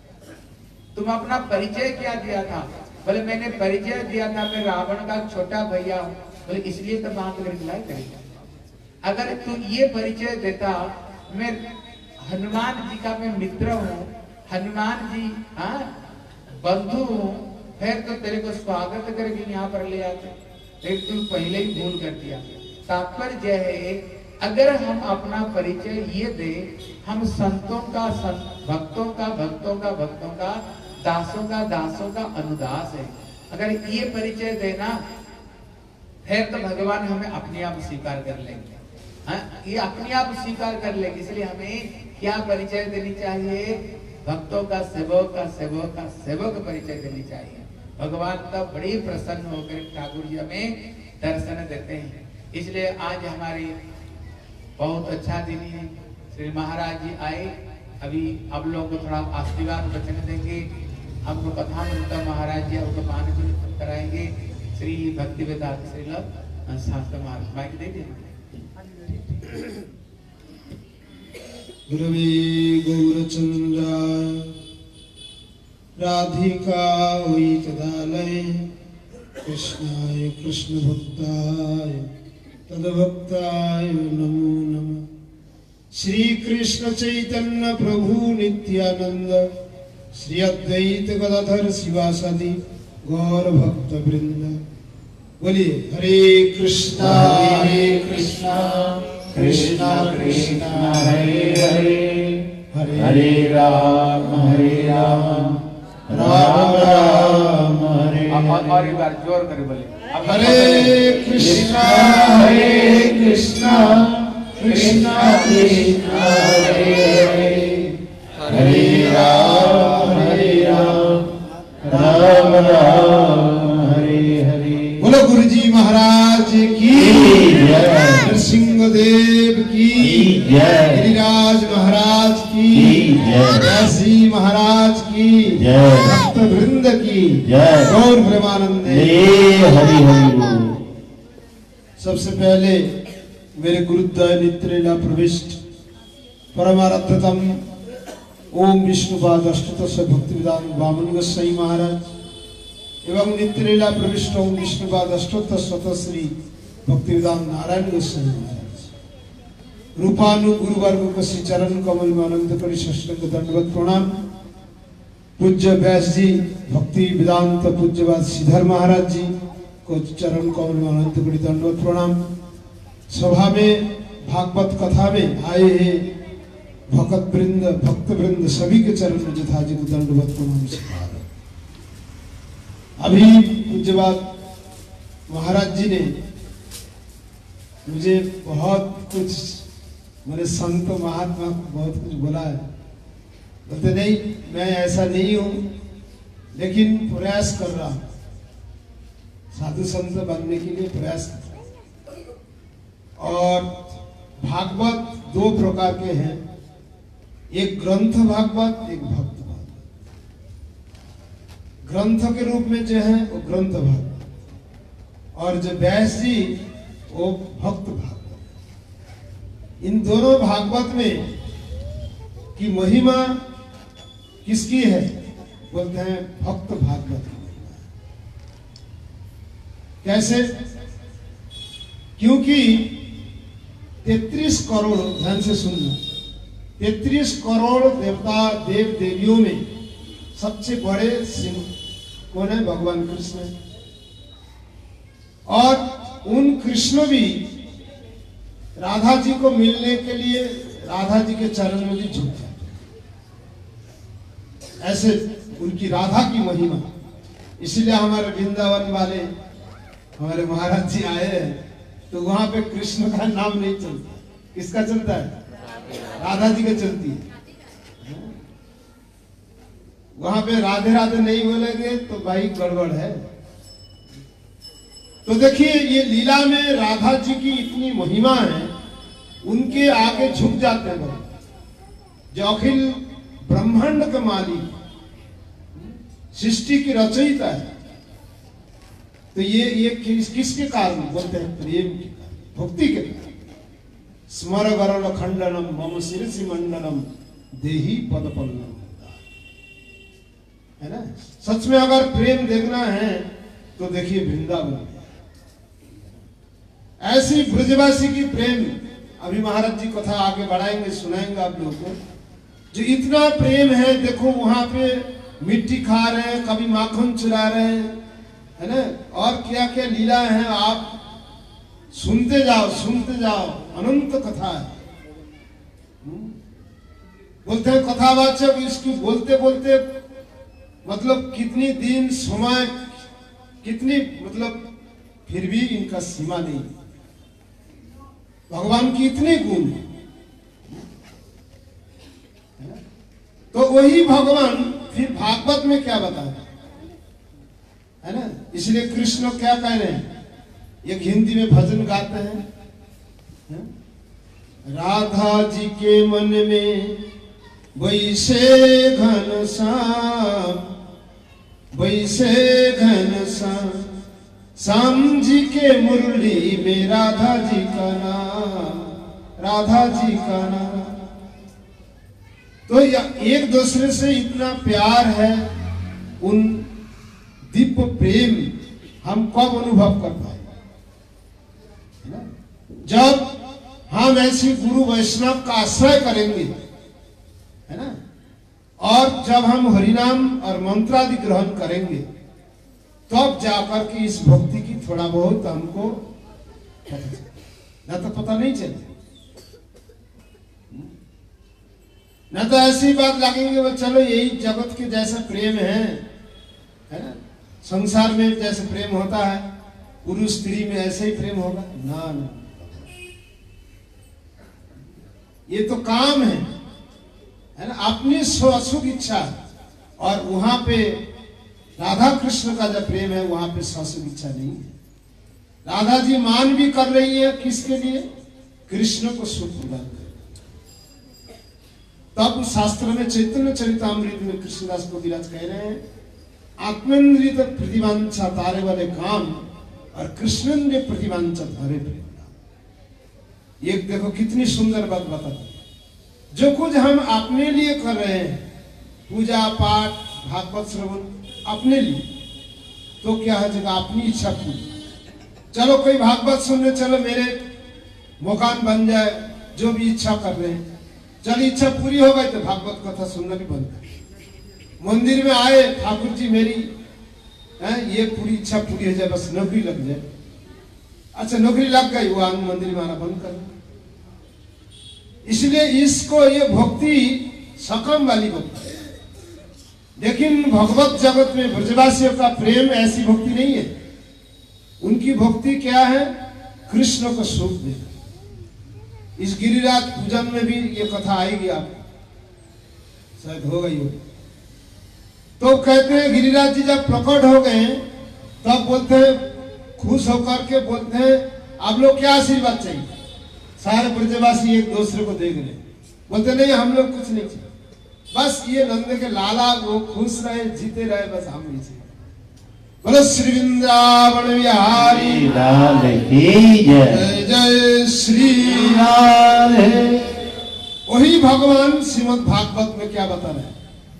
तुम अपना परिचय क्या दिया था? बोले मैंने परिचय दिया था मैं रावण का छोटा भैया हूँ। बोले इसलिए तो बांध करके लाए करेगा। अगर तू ये परिचय देता, मैं हनुमान जी का मैं मित्र हूँ, हनुमान जी हाँ बंधु हूँ, फिर तो तेरे को स्वागत करके यहाँ पर ले आते, लेकिन तू पहले ही भूल कर दिया। तात्पर्य है, अगर हम अपना परिचय ये दे, हम संतों का भक्तों का दासों का अनुदास है। अगर ये परिचय देना, फिर तो भगवान हमें अपने आप स्वीकार कर लेंगे। हाँ, ये अपने आप स्वीकार कर लेंगे। इसलिए हमें क्या परिचय देनी चाहिए? भक्तों का सेवक परिचय देनी चाहिए। भगवान तब बड़ी प्रसन्न होकर ठाकुर जी हमें दर्शन देते हैं। इसलिए आज हमारी बहुत अच्छा दिन है। श्री महाराज जी आए, अभी आप लोगों को थोड़ा आशीर्वाद वचन देंगे। हमको कथा मिलता महाराज जी आपको पान कराएंगे। श्री भक्ति वेदांत श्री शास्त्र महाराज माइक दे देंगे। गुरवे गौरचंद्राय राधिकायै तदालये कृष्णाय कृष्णभक्ताय तद्भक्ताय नमो नमः। श्री कृष्ण चैतन्य प्रभु नित्यानंद श्री अद्वैत गदाधर शिवासादि गौर भक्त वृंद। बोलिए हरे कृष्णा कृष्णा कृष्णा हरे हरे हरे राम राम राम हरे। और एक बार जोर कर बोले हरे कृष्णा कृष्णा कृष्णा हरे हरे हरे राम राम राम हरे हरे। बोलो गुरु जी महाराज की जय, नरसिंहदेव की जय, गिरिराज महाराज की जय, काशी महाराज की जय, भक्त वृंद की जय। गौर प्रेमानंद हरि हरि बोल। सबसे पहले मेरे गुरुद्वय नित्यलीला प्रविष्ट परमाराध्यतम ओम विष्णुपाद अष्टोत्तर भक्ति विदान वामन गोसाई महाराज एवं नित्यलीला प्रविष्ट ओम विष्णुपाद अष्टोत्तर स्वतः श्री भक्ति विदान नारायण गोसाई महाराज रूपानु गुरुवर्ग को श्री चरण कमल में अनंत करी साष्टांग दंडवत प्रणाम। पूज्य व्यास जी भक्ति वेदांत पूज्यवाद श्रीधर महाराज जी को चरण कमल में अनंत करी दंडवत प्रणाम। सभा में भागवत कथा में आए हैं भक्त वृंद सभी के चरण में जथा जी को दंडवत प्रणाम से अभी पूज्यवाद महाराज जी ने मुझे बहुत कुछ मेरे संत महात्मा बहुत कुछ बोला है। बोलते नहीं मैं ऐसा नहीं हूं लेकिन प्रयास कर रहा हूं, साधु संत बनने के लिए प्रयास कर रहा हूं। और भागवत दो प्रकार के हैं, एक ग्रंथ भागवत एक भक्त भागवत। ग्रंथ के रूप में जो है वो ग्रंथ भागवत और जो व्यास जी वो भक्त भागवत। इन दोनों भागवत में की महिमा किसकी है बोलते हैं भक्त भागवत। कैसे? क्योंकि 33 करोड़, ध्यान से सुनना, 33 करोड़ देवता देव देवियों में सबसे बड़े सिंह कौन है? भगवान कृष्ण। और उन कृष्ण भी राधा जी को मिलने के लिए राधा जी के चरण में भी झुक जाते। ऐसे उनकी राधा की महिमा, इसलिए हमारे वृंदावन वाले हमारे महाराज जी आए हैं तो वहां पे कृष्ण का नाम नहीं चलता। किसका चलता है? राधा जी का चलती है। वहां पे राधे राधे नहीं बोलेंगे तो भाई गड़बड़ है। तो देखिए ये लीला में राधा जी की इतनी महिमा है, उनके आगे झुक जाते हैं लोग। जो अखिल ब्रह्मांड के मालिक, सृष्टि की रचयिता है, तो ये किसके कारण बोलते हैं? प्रेम के कारण, भक्ति के कारण। स्मर गरण खंडनम मम शिरसि मंडनम देहि पद पल्लम, है ना? सच में अगर प्रेम देखना है तो देखिए वृंदावन। ऐसी ब्रजवासी की प्रेम, अभी महाराज जी कथा आगे बढ़ाएंगे, सुनाएंगे आप लोगों को। जो इतना प्रेम है, देखो वहां पे मिट्टी खा रहे हैं, कभी माखन चुरा रहे हैं, है ना? और क्या क्या लीला है, आप सुनते जाओ, अनंत कथा है। बोलते हैं कथावाचक, इसकी बोलते बोलते मतलब कितनी दिन समय, कितनी मतलब फिर भी इनका सीमा नहीं। भगवान की इतनी गुण है। तो वही भगवान फिर भागवत में क्या बताया, है ना? इसलिए कृष्ण क्या कह रहे हैं? एक हिंदी में भजन गाते हैं, है? राधा जी के मन में वैसे घन श्याम, श्याम जी के मुरली में राधा जी का नाम, राधा जी का नाम। तो एक दूसरे से इतना प्यार है, उन दिव्य प्रेम हम कब अनुभव कर पाए? जब हम ऐसी गुरु वैष्णव का आश्रय करेंगे, है ना? और जब हम हरिनाम और मंत्रादि ग्रहण करेंगे, तब जाकर के इस भक्ति की थोड़ा बहुत हमको पता चले, ना तो पता नहीं चले। ना तो ऐसी बात लगेंगे वो चलो यही जगत के जैसा प्रेम है ना? संसार में जैसे प्रेम होता है, पुरुष स्त्री में ऐसे ही प्रेम होगा? ना ना, ये तो काम है ना? अपनी सुख इच्छा। और वहां पे राधा कृष्ण का जो प्रेम है, वहां पे सुख इच्छा नहीं है। राधा जी मान भी कर रही है किसके लिए? कृष्ण को सुख प्रदान कर। तब शास्त्र में चैतन्य चरितामृत में कृष्णदास को विराज कह रहे हैं आत्मेन्द्रिय प्रतिवांछा तारे वाले काम और कृष्णेन्द्रिय प्रतिवांछा तारे प्रेम। ये देखो कितनी सुंदर बात बता। जो कुछ हम अपने लिए कर रहे हैं, पूजा पाठ भागवत श्रवण अपने लिए, तो क्या है जगह अपनी इच्छा पूरी। चलो कोई भागवत सुनने चलो, मेरे मकान बन जाए, जो भी इच्छा कर रहे हैं, चल इच्छा पूरी हो गई तो भागवत कथा सुनना भी बंद कर। मंदिर में आए, ठाकुर जी मेरी ये पूरी इच्छा पूरी हो जाए, बस नौकरी लग जाए। अच्छा नौकरी लग गई, वो आंग मंदिर में आना बंद कर। इसलिए इसको ये भक्ति सकम वाली भक्ति है। लेकिन भगवत जगत में ब्रजवासियों का प्रेम ऐसी भक्ति नहीं है। उनकी भक्ति क्या है? कृष्ण को सुख देना। इस गिरिराज पूजन में भी ये कथा आएगी, आप शायद हो गई हो। तो कहते हैं गिरिराज जी जब प्रकट हो गए तब बोलते हैं, खुश होकर के बोलते हैं, आप लोग क्या आशीर्वाद चाहिए? सारे ब्रजवासी एक दूसरे को देख रहे, बोलते नहीं हम लोग कुछ नहीं चाहिए, बस ये नंद के लाला वो खुश रहे, जीते रहे, बस हम नहीं चाहिए। बोलो श्री वृंदावन बिहारी लाल की जय, जय श्री राधे। वही भगवान श्रीमद् भागवत में क्या बता रहे हैं?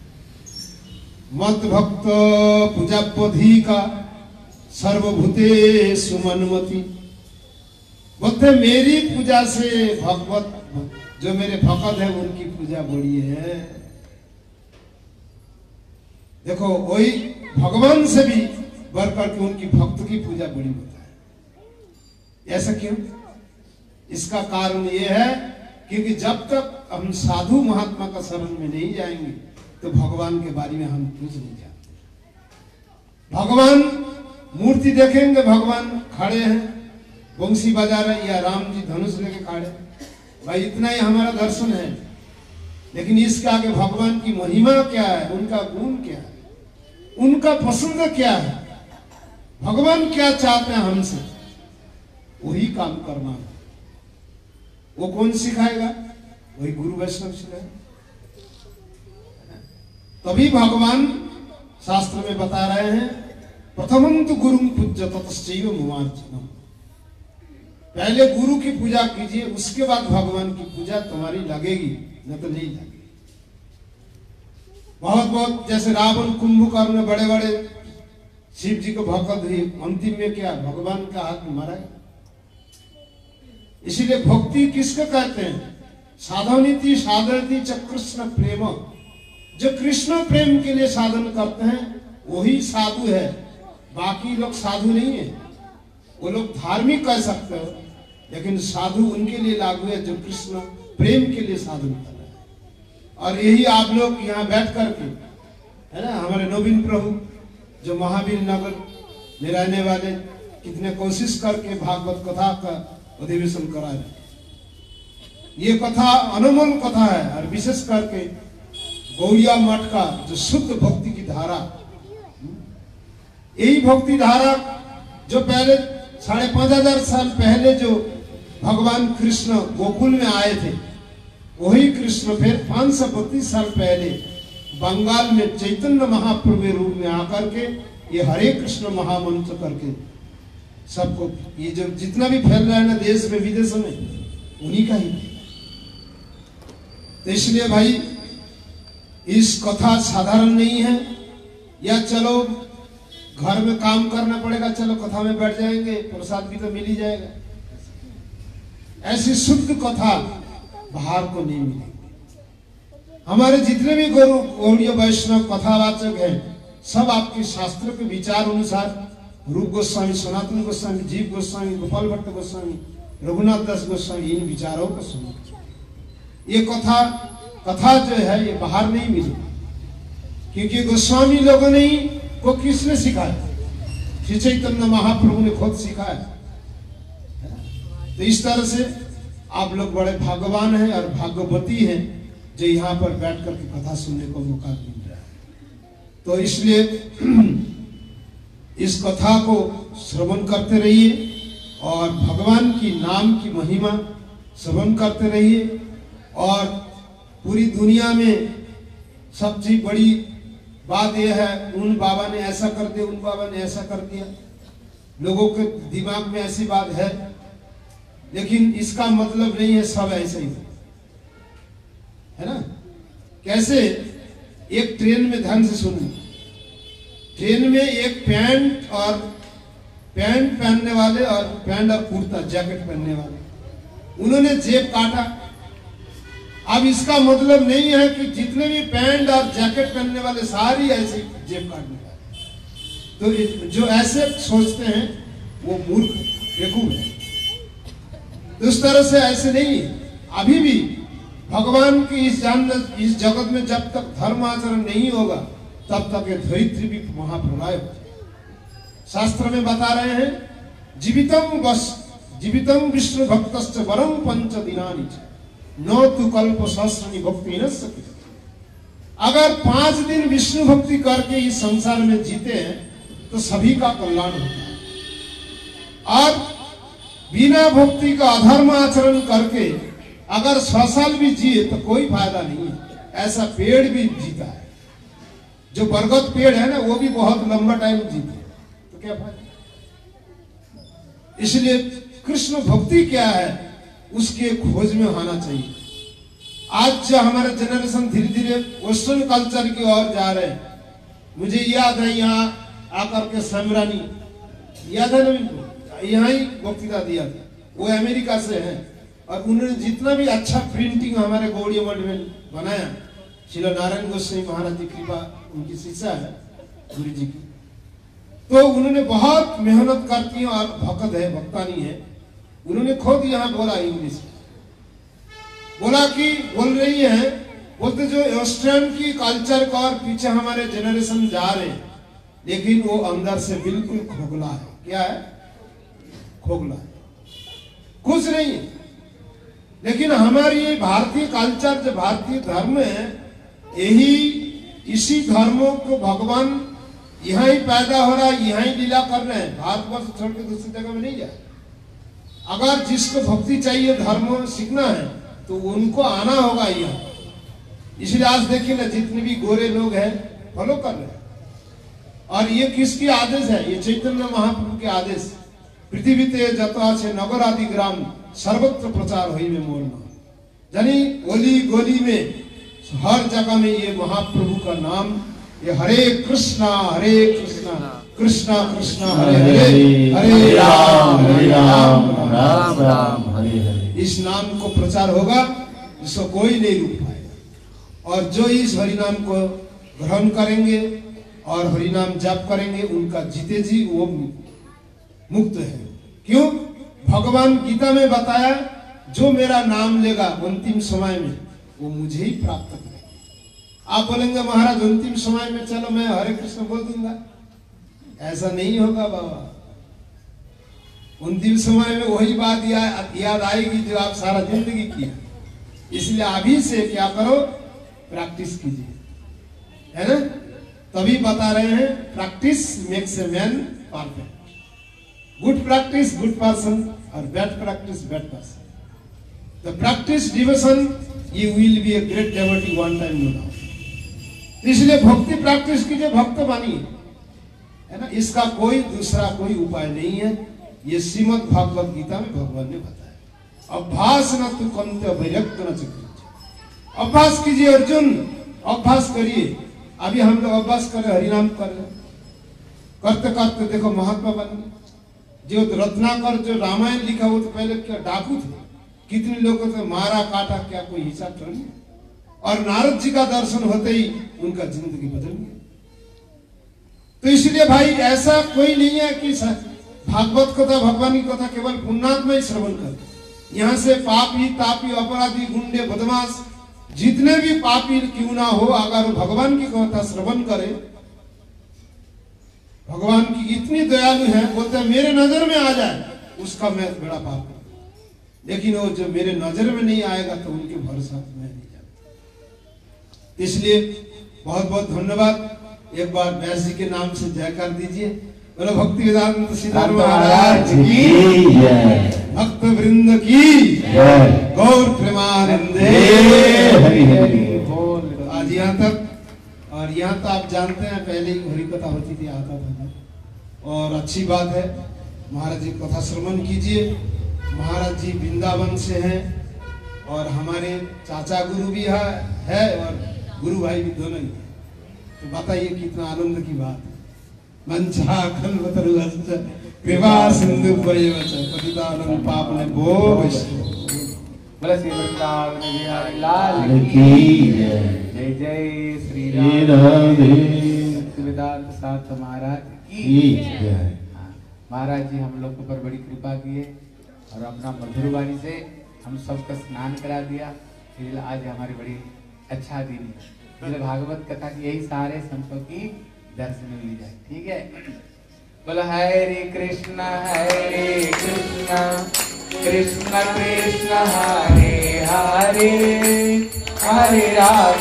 मत भक्त पूजापधि का सर्वभूते सुमनमति। बोलते मेरी पूजा से भगवत, जो मेरे भक्त है उनकी पूजा बड़ी है। देखो वही भगवान से भी बढ़ करके उनकी भक्त की पूजा बड़ी होता है। ऐसा क्यों? इसका कारण ये है क्योंकि जब तक हम साधु महात्मा का शरण में नहीं जाएंगे तो भगवान के बारे में हम कुछ नहीं जानते। भगवान मूर्ति देखेंगे, भगवान खड़े हैं, बंसी बजा रहे, या राम जी धनुष लेके खड़े, भाई इतना ही हमारा दर्शन है। लेकिन इसके आगे भगवान की महिमा क्या है, उनका गुण क्या है, उनका पसंद क्या है, भगवान क्या चाहते हैं हमसे, वही काम करना है। वो कौन सिखाएगा? वही गुरु वैष्णव सिखाएगा। तभी भगवान शास्त्र में बता रहे हैं, प्रथमं तु गुरुं पूज्य ततश्चैव मुमार्जनम्। पहले गुरु की पूजा कीजिए, उसके बाद भगवान की पूजा तुम्हारी लगेगी, न तो नहीं लगेगी। बहुत बहुत जैसे रावण कुंभकर्ण बड़े बड़े शिव जी को भक्त हुई, अंतिम में क्या भगवान का हाथ मारा है। इसीलिए भक्ति किसको कहते हैं? साधनीति साधनति च कृष्ण प्रेम। जो कृष्ण प्रेम के लिए साधन करते हैं वही साधु है, बाकी लोग साधु नहीं है। वो लोग धार्मिक कह सकते हो, लेकिन साधु उनके लिए लागू है जो कृष्ण प्रेम के लिए साधन कर रहे हैं। और यही आप लोग यहाँ बैठ करके, है ना, हमारे नवीन प्रभु जो महावीर नगर में रहने वाले कितने कोशिश करके भागवत कथा का अधिवेशन करा रहे। ये कथा अनमोल कथा है, और विशेष करके गौड़िया मठ का जो शुद्ध भक्ति की धारा, यही भक्ति धारा जो पहले 5,500 साल पहले जो भगवान कृष्ण गोकुल में आए थे, वही कृष्ण फिर 532 साल पहले बंगाल में चैतन्य महाप्रभु के रूप में आकर के ये हरे कृष्ण महामंत्र करके सबको, ये जो जितना भी फैल रहा है ना देश में विदेश में, उन्हीं का ही। तो इसलिए भाई इस कथा साधारण नहीं है, या चलो घर में काम करना पड़ेगा, चलो कथा में बैठ जाएंगे, प्रसाद भी तो मिल ही जाएगा। ऐसी शुद्ध कथा बाहर को नहीं मिलेगी। हमारे जितने भी गौड़ीय वैष्णव कथावाचक हैं, सब आपके शास्त्र के विचार अनुसार, रूप गोस्वामी, सनातन गोस्वामी, जीव गोस्वामी, गोपाल भट्ट गोस्वामी, रघुनाथ दास गोस्वामी, इन विचारों को सुनो। ये कथा जो है ये बाहर नहीं मिली, क्योंकि गोस्वामी लोगों ने को किसने सिखाया? श्री चैतन्य महाप्रभु ने खुद सिखाया। तो इस तरह से आप लोग बड़े भाग्यवान हैं और भाग्यवती हैं जो यहाँ पर बैठ करके कथा सुनने को मौका मिल रहा है। तो इसलिए इस कथा को श्रवण करते रहिए और भगवान की नाम की महिमा श्रवण करते रहिए। और पूरी दुनिया में सबसे बड़ी बात यह है, उन बाबा ने ऐसा कर दिया, उन बाबा ने ऐसा कर दिया, लोगों के दिमाग में ऐसी बात है, लेकिन इसका मतलब नहीं है सब ऐसे ही है ना। कैसे? एक ट्रेन में ध्यान से सुनिए, ट्रेन में एक पैंट पहनने वाले और पैंट और कुर्ता जैकेट पहनने वाले, उन्होंने जेब काटा। अब इसका मतलब नहीं है कि जितने भी पैंट और जैकेट पहनने वाले सारी ऐसे जेब काटने वाले। तो जो ऐसे सोचते हैं वो मूर्ख बेवकूफ है। तो इस तरह से ऐसे नहीं है। अभी भी भगवान की इस जगत में जब तक धर्म आचरण नहीं होगा तब तक ये धरित्री भी महाप्रलय हो। शास्त्र में बता रहे हैं, जीवितम विष्णु भक्तश्च वरम पंच दिनानि न तु कल्प सहस्राणि भक्ति न सके। अगर 5 दिन विष्णु भक्ति करके इस संसार में जीते हैं तो सभी का कल्याण होता है, और बिना भक्ति का अधर्म आचरण करके अगर 100 साल भी जिए तो कोई फायदा नहीं है। ऐसा पेड़ भी जीता है, जो बरगद पेड़ है ना, वो भी बहुत लंबा टाइम जीते, तो क्या फायदा। इसलिए कृष्ण भक्ति क्या है उसके खोज में होना चाहिए। आज जो हमारे जनरेशन धीरे धीरे वेस्टर्न कल्चर की ओर जा रहे हैं, मुझे याद है यहाँ आकर के समरानी याद है ना, यहाँ ही वक्तृता दिया था, वो अमेरिका से है, और उन्होंने जितना भी अच्छा प्रिंटिंग हमारे गौड़ीय मठ में बनाया, श्री नारायण गोस्वामी महाराज की कृपा, उनकी शिक्षा है गुरु जी की, तो उन्होंने बहुत मेहनत करती है और भक्त है, भक्तानी है। उन्होंने खुद यहाँ बोला इंग्लिश में, बोला कि बोल रही है, बोलते जो वेस्टर्न की कल्चर का और पीछे हमारे जनरेशन जा रहे हैं, लेकिन वो अंदर से बिल्कुल खोखला है। क्या है? खोखला है, कुछ नहीं है। लेकिन हमारी भारतीय कल्चर जो भारतीय धर्म है, यही इसी धर्मों को भगवान यहाँ ही पैदा हो रहा है, यहाँ ही लीला कर रहे हैं, भारतवर्ष छोड़ के दूसरी जगह में नहीं जाए। अगर जिसको भक्ति चाहिए, धर्म सीखना है, तो उनको आना होगा यहाँ। इसलिए आज देखिए ना, जितने भी गोरे लोग हैं फॉलो कर रहे हैं। और ये किसकी आदेश है? ये चैतन्य महाप्रभु के आदेश। पृथ्वी ते जता से नगर आदि ग्राम सर्वत्र प्रचार हुई में मोलना, यानी गली गली में हर जगह में ये महाप्रभु का नाम, ये हरे कृष्णा कृष्णा कृष्णा हरे हरे, हरे राम राम राम हरे हरे, इस नाम को प्रचार होगा, जिसको कोई नहीं रोक पाएगा। और जो इस हरिनाम को ग्रहण करेंगे और हरिनाम जाप करेंगे, उनका जीते जी वो मुक्त है। क्यों? भगवान गीता में बताया, जो मेरा नाम लेगा अंतिम समय में वो मुझे ही प्राप्त करेगा। आप बोलेंगे महाराज अंतिम समय में चलो मैं हरे कृष्ण बोल दूंगा, ऐसा नहीं होगा बाबा। अंतिम समय में वही बात याद आएगी जो आप सारा जिंदगी किया। इसलिए अभी से क्या करो, प्रैक्टिस कीजिए, है ना। तभी बता रहे हैं, practice makes a man perfect. Good practice good person, और bad practice bad person. The practice devotion you will be a great devotee one time no doubt. इसलिए भक्ति प्रैक्टिस कीजिए, भक्त बनिए, है ना। इसका कोई दूसरा कोई उपाय नहीं है। ये श्रीमद् भागवत गीता में भगवान ने बताया। अभ्यास न तु कंत्य वैरक्त न चक्र। अभ्यास कीजिए अर्जुन, अभ्यास करिए। अभी हम लोग अभ्यास कर रहे, हरिनाम कर रहे, करते करते देखो महात्मा बन गए। जो रत्नाकर जो रामायण लिखा, वो तो पहले क्या डाकू थे, कितने लोगों को मारा काटा, क्या कोई हिसाब थोड़ी है। और नारद जी का दर्शन होते ही उनका जिंदगी बदल गई। तो इसलिए भाई ऐसा कोई नहीं है कि भागवत कथा, भगवान की कथा केवल पुण्यात्मा ही श्रवण करे। यहाँ से पापी तापी अपराधी गुंडे बदमाश जितने भी पापी क्यों ना हो, अगर भगवान की कथा श्रवण करे, भगवान की इतनी दयालु है, बोलते हैं मेरे नजर में आ जाए उसका मैं बड़ा पाप हूं। लेकिन वो जो मेरे नजर में नहीं आएगा तो उनके भरोसा मैं नहीं जाता। इसलिए बहुत बहुत धन्यवाद। एक बार व्यास जी के नाम से जयकार दीजिए। बोलो भक्ति वेदांत श्रीधर महाराज की जय, भक्त वृंद की जय, गौर प्रेमानंदे हरि हरि बोल। आज यहाँ तक और यहाँ तो आप जानते हैं पहले ही हरि कथा होती थी, आता था। और अच्छी बात है, महाराज जी कथा श्रवण कीजिए। महाराज जी वृंदावन से हैं और हमारे चाचा गुरु भी है और गुरु भाई भी दोनों ही हैं। तो बताइए कितना आनंद की बात है। मंचा कल्पतरुश्च कृपा सिंधु पतितानं पावनेभ्यो वैष्णवेभ्यो। बोले श्री वृंदावन बिहारी लाल की जय। जय श्री राधे। वेदांत साथ महाराज की जय। महाराज जी हम लोगों पर बड़ी कृपा किए और अपना मधुर वाणी से हम सबका स्नान करा दिया। इसलिए आज हमारी बड़ी अच्छा दिन है। इसलिए भागवत कथा की यही सारे संतों की दर्शन मिल जाए। ठीक है, बोलो हरे कृष्णा कृष्ण कृष्ण हरे हरे, हरे राम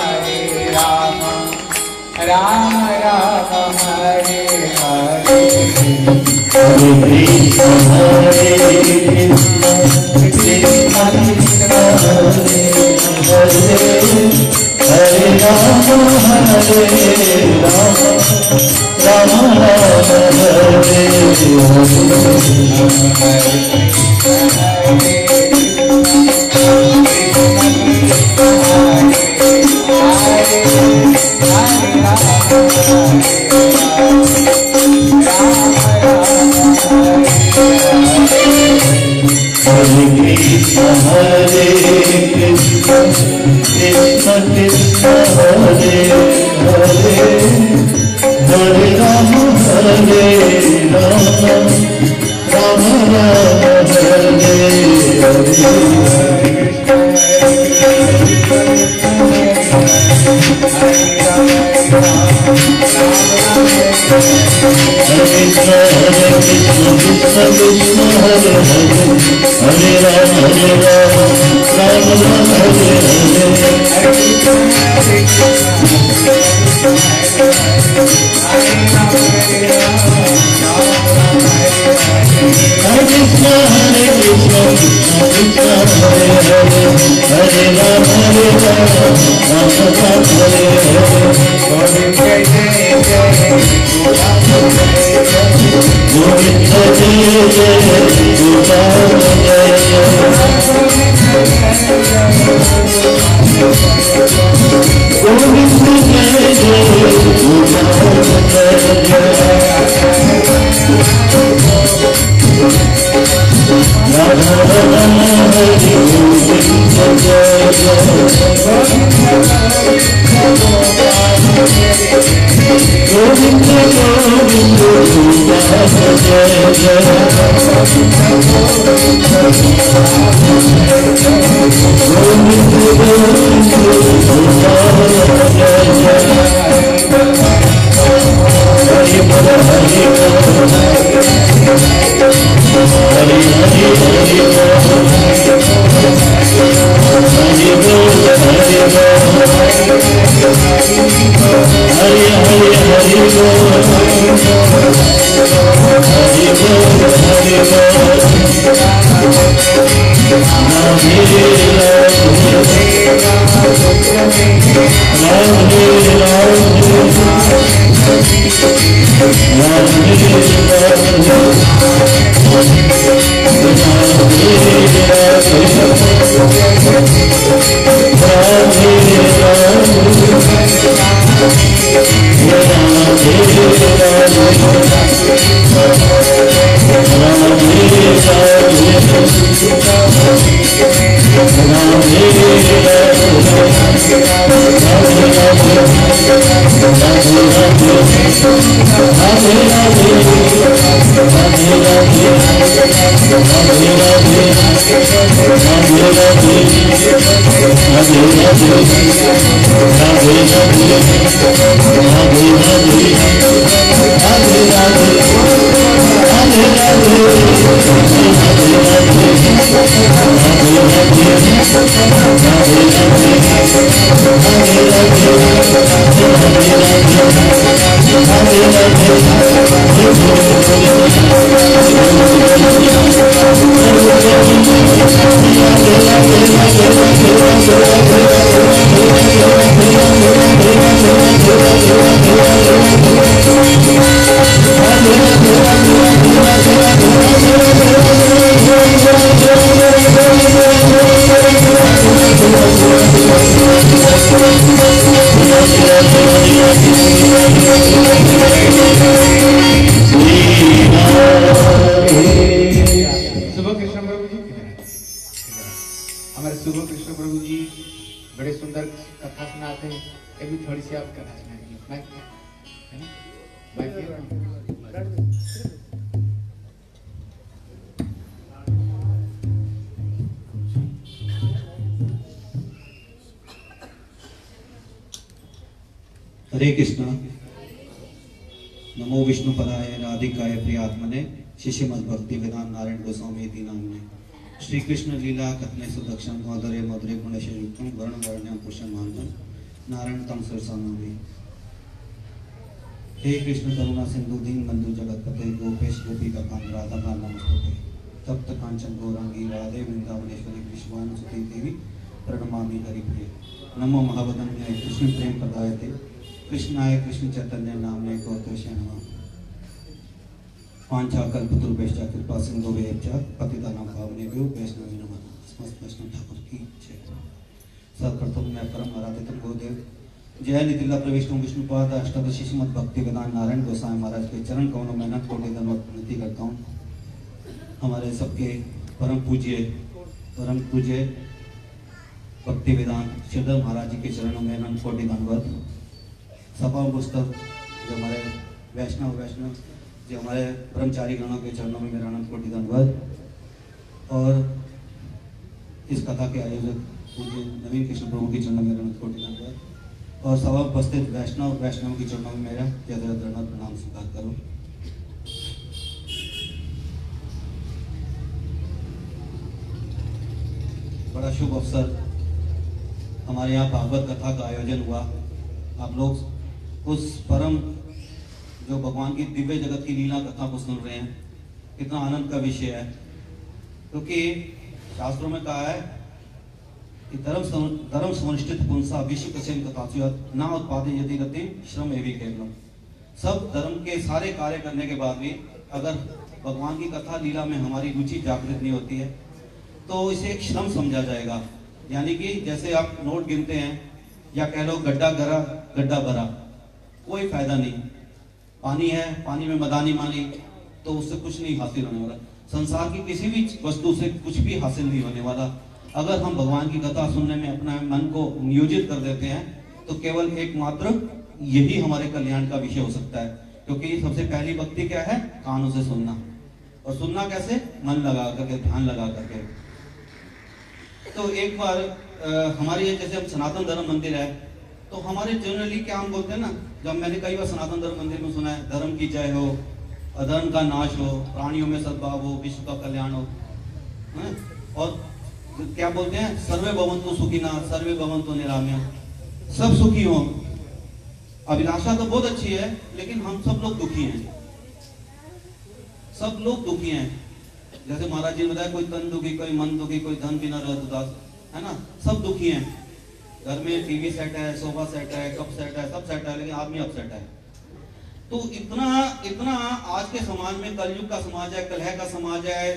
राम राम हरे हरे। हरे कृष्ण कृष्ण हरे राम राम राम हरे हरे कृष्ण हरे कृष्ण कृष्ण कृष्ण हरे हरे, हरे राम राम राम हरे कृष्ण कृष्ण कृष्ण हरे हरे, हरे राम राम राम हरे हरे। हरे कृष्ण कृष्ण कृष्ण हरे हरे, हरे राम राम राम हरे हरे। गोविंद जय जय गोविंद जय जय गोपाल जय गोविंद जय जय गोपाल राधा रमण हरि गोविंद जय गोविंद गोविंद गोपाल जय गोविंद गोविंद गोपाल हरि बोल हरि बोल हरि हरि हरि बोल हरि बोल हरि बोल हरि हरि हरि बोल हरि बोल हरि बोल। राधे हमारे शुभ कृष्ण प्रभु जी बड़े सुंदर कथा सुनाते हैं। ये भी थोड़ी सी आप कथा सुनाएंगे, माइक है ना, माइक हरे कृष्णा। नमो विष्णुपदाय राधिकाय प्रियात्मने शिष्यमद भक्ति वेदांत नारायण गोस्वामी नामने। श्री कृष्ण लीला कथने सुदक्षण मधुरे मधुरे गुणशयुक्तम वर्ण वर्ण्यम पुष्यमानम नारायण तम सरसानंदी। हे कृष्ण करुणा सिंधु दीन बंधु जगतपते गोपेश गोपिका कांत राधा कांत नमस्ते। तप्त कांचन गौरांगी राधे वृंदावनेश्वरी विश्वानुसुते देवी प्रणमामि हरिप्रिय। नमो महावदन्याय कृष्ण प्रेम प्रदायते कृष्णाय कृष्ण चैतन्य नामने गौतोषे नमः। पांचा कल्पतरुभ्यश्च कृपा सिन्धुभ्यश्च पतितानां पावनेभ्यो वैष्णवेभ्यो नमः। समस्त वैष्णव ठाकुर की जय। सर्वप्रथम मैं परम आराधित गुरुदेव जय नितिला प्रविष्णु विष्णुपाद अष्टादशी श्रीमद् भक्ति वेदांत नारायण गोस्वामी महाराज के चरण कमलों में नत कोटि दंडवत विनती करता हूँ। हमारे सबके परम पूज्य भक्ति वेदांत श्रीधर महाराज जी के चरणों में नत कोटि दंडवत। सभा पुस्तक जो हमारे वैष्णव जो हमारे ब्रह्मचारी गणों के चरणों में मेरा अनंत कोटि दंडवत। और इस कथा के आयोजक पूज्य नवीन कृष्ण प्रभु के चरणों में मेरा अनंत कोटि दंडवत। और सभा उपस्थित वैष्णव के चरणों में मेरा दंडवत प्रणाम स्वीकार करो। बड़ा शुभ अवसर हमारे यहाँ भागवत कथा का आयोजन हुआ। आप लोग उस परम जो भगवान की दिव्य जगत की लीला कथा को सुन रहे हैं। कितना आनंद का विषय है, क्योंकि शास्त्रों में कहा है कि धर्म समनुष्ठित पुंसा विश्व कसेन कथाचुयत ना उत्पादे यदि गति श्रम एवं केवलम। सब धर्म के सारे कार्य करने के बाद भी अगर भगवान की कथा लीला में हमारी रुचि जागृत नहीं होती है तो इसे एक श्रम समझा जाएगा। यानी कि जैसे आप नोट गिनते हैं या कह लो गड्ढा गरा गड्ढा भरा, कोई फायदा नहीं। पानी है, पानी में मदानी मानी तो उससे कुछ नहीं हासिल होने वाला। संसार की किसी भी वस्तु से कुछ भी हासिल नहीं होने वाला। अगर हम भगवान की कथा सुनने में अपना मन को नियोजित कर देते हैं तो केवल एकमात्र यही हमारे कल्याण का विषय हो सकता है। क्योंकि सबसे पहली भक्ति क्या है? कानों से सुनना। और सुनना कैसे? मन लगा करके, ध्यान लगा करके। तो एक बार हमारे जैसे हम सनातन धर्म मंदिर है तो हमारे जनरली क्या हम बोलते हैं ना, जब मैंने कई बार सनातन धर्म मंदिर में सुना है धर्म की जय हो, अधर्म का नाश हो, प्राणियों में सद्भाव हो, विश्व का कल्याण हो, है? और क्या बोलते हैं? सर्वे भवन्तु सुखिनः सर्वे भवन्तु निरामया, सब सुखी हो। अभिलाषा तो बहुत अच्छी है लेकिन हम सब लोग दुखी हैं। सब लोग दुखी हैं। जैसे महाराज जी ने बताया, कोई तन दुखी, कोई मन दुखी, कोई धन बिना रहत उदास, है ना। सब दुखी हैं। घर में टीवी सेट है, सोफा सेट है, कप सेट है, सब सेट है, लेकिन आदमी अपसेट है। तो इतना आज के समाज में, कलयुग का समाज है, कलह का समाज है,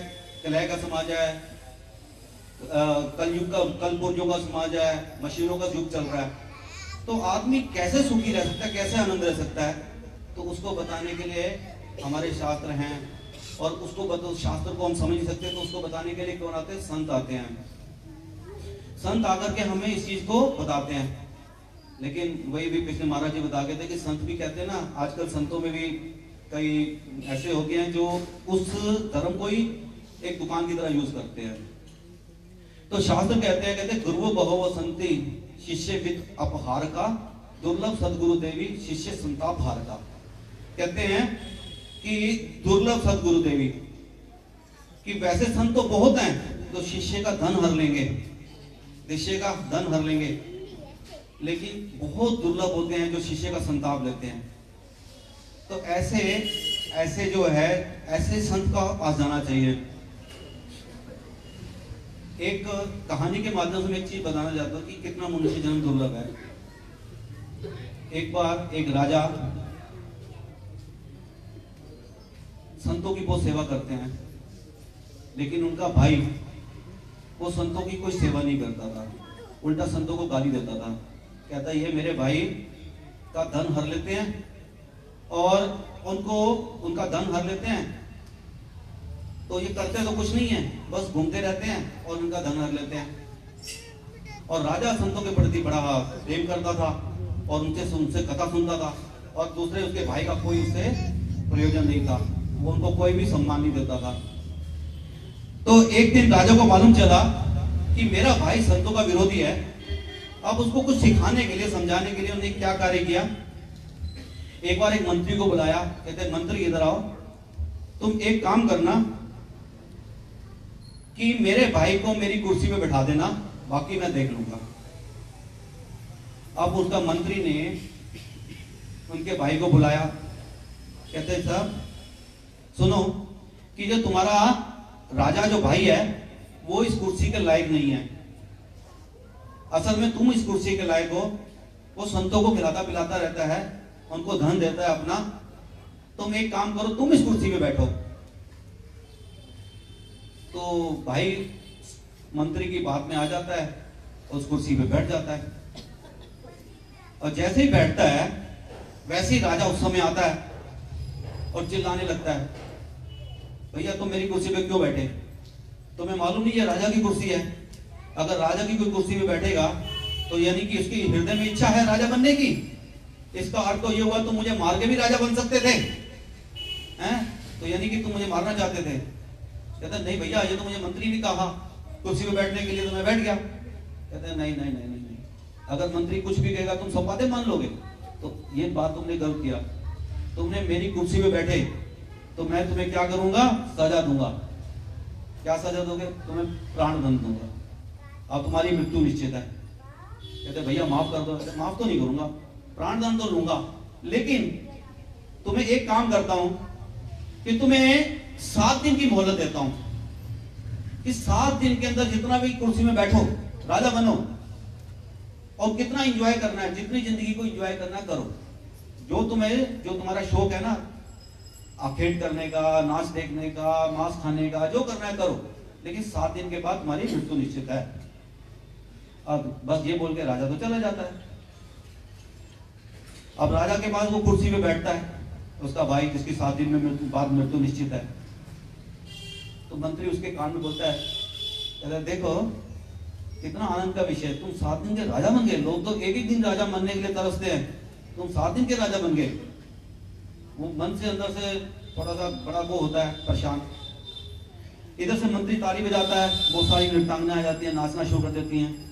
कलयुग का कलपुर्जों का समाज है, मशीनों का युग चल रहा है। तो आदमी कैसे सुखी रह सकता है, कैसे आनंद रह सकता है? तो उसको बताने के लिए हमारे शास्त्र हैं। और उसको शास्त्र को हम समझ नहीं सकते तो उसको बताने के लिए कौन आते हैं? संत आते हैं। संत आकर के हमें इस चीज को बताते हैं। लेकिन वही भी पिछले महाराज जी बता गए थे कि संत भी कहते हैं ना, आजकल संतों में भी कई ऐसे हो गए हैं जो उस धर्म को ही एक दुकान की तरह यूज करते हैं। तो शास्त्र कहते हैं गुरु बहव संति शिष्य विद अपहार का दुर्लभ सदगुरु देवी शिष्य संताप हार का। कहते हैं कि दुर्लभ सदगुरु देवी, कि वैसे संत तो बहुत हैं तो शिष्य का धन हर लेंगे, शिष्य का धन हर लेंगे, लेकिन बहुत दुर्लभ होते हैं जो शिष्य का संताप लेते हैं। तो ऐसे जो है, ऐसे संत का पास जाना चाहिए। एक कहानी के माध्यम से मैं एक चीज बताना चाहता हूँ कि कितना मनुष्य जन्म दुर्लभ है। एक बार एक राजा संतों की बहुत सेवा करते हैं, लेकिन उनका भाई वो संतों की कोई सेवा नहीं करता था, उल्टा संतों को गाली देता था। कहता ये मेरे भाई का धन हर लेते हैं और उनका धन हर लेते हैं, तो ये करते तो कुछ नहीं है, बस घूमते रहते हैं और उनका धन हर लेते हैं। और राजा संतों के प्रति बड़ा प्रेम करता था और उनसे कथा सुनता था, और दूसरे उसके भाई का कोई उससे प्रयोजन नहीं था, वो उनको कोई भी सम्मान नहीं देता था। तो एक दिन राजा को मालूम चला कि मेरा भाई संतों का विरोधी है। अब उसको कुछ सिखाने के लिए, समझाने के लिए उन्होंने क्या कार्य किया, एक बार एक मंत्री को बुलाया, कहते मंत्री इधर आओ, तुम एक काम करना कि मेरे भाई को मेरी कुर्सी पे बैठा देना, बाकी मैं देख लूंगा। अब उसका मंत्री ने उनके भाई को बुलाया, कहते साहब सुनो कि जो तुम्हारा राजा जो भाई है वो इस कुर्सी के लायक नहीं है, असल में तुम इस कुर्सी के लायक हो। वो संतों को खिलाता पिलाता रहता है, उनको धन देता है अपना, तुम एक काम करो, तुम इस कुर्सी पे बैठो। तो भाई मंत्री की बात में आ जाता है, उस कुर्सी पे बैठ जाता है, और जैसे ही बैठता है वैसे ही राजा उस समय आता है और चिल्लाने लगता है, भैया तुम मेरी कुर्सी पे क्यों बैठे, तुम्हें मालूम नहीं ये राजा की कुर्सी है। अगर राजा की कोई कुर्सी पे बैठेगा तो यानी कि उसकी हृदय में इच्छा है राजा बनने की, इसका अर्थ तो ये हुआ तुम मुझे मार के भी राजा बन सकते थे, हैं? तो यानी कि तुम मुझे मारना चाहते थे। कहता नहीं भैया, ये तो मुझे मंत्री ने कहा कुर्सी पे बैठने के लिए, तो मैं बैठ गया। कहते नहीं नहीं नहीं नहीं, अगर मंत्री कुछ भी कहेगा तुम सब बातें मान लोगे, तो ये बात तुमने गलत किया। तुमने मेरी कुर्सी पे बैठे तो मैं तुम्हें क्या करूंगा, सजा दूंगा। क्या सजा दोगे? तुम्हें प्राण दंड दूंगा, अब तुम्हारी मृत्यु निश्चित है। कहते भैया माफ कर दो। माफ तो नहीं करूंगा, प्राण दंड तो लूंगा, लेकिन तुम्हें एक काम करता हूं कि तुम्हें 7 दिन की मोहलत देता हूं। इस 7 दिन के अंदर जितना भी कुर्सी में बैठो, राजा बनो, और कितना एंजॉय करना है, जितनी जिंदगी को एंजॉय करना करो। जो तुम्हारा शौक है ना, आखेट करने का, नाच देखने का, मांस खाने का, जो करना है करो, लेकिन 7 दिन के बाद तुम्हारी मृत्यु निश्चित है। अब बस ये बोल के राजा तो चला जाता है। अब राजा के पास वो कुर्सी पे बैठता है उसका भाई, जिसकी 7 दिन में बाद मृत्यु निश्चित है। तो मंत्री उसके कान में बोलता है, कहता देखो कितना आनंद का विषय, तुम 7 दिन के राजा बन गए। लोग तो एक दिन राजा बनने के लिए तरसते हैं, तुम 7 दिन के राजा बन गए। वो मन से अंदर से थोड़ा सा बड़ा वो होता है, परेशान। इधर से मंत्री ताली बजाता है, बहुत सारी नृत्यांगना आ जाती है, नाचना शुरू कर देती हैं।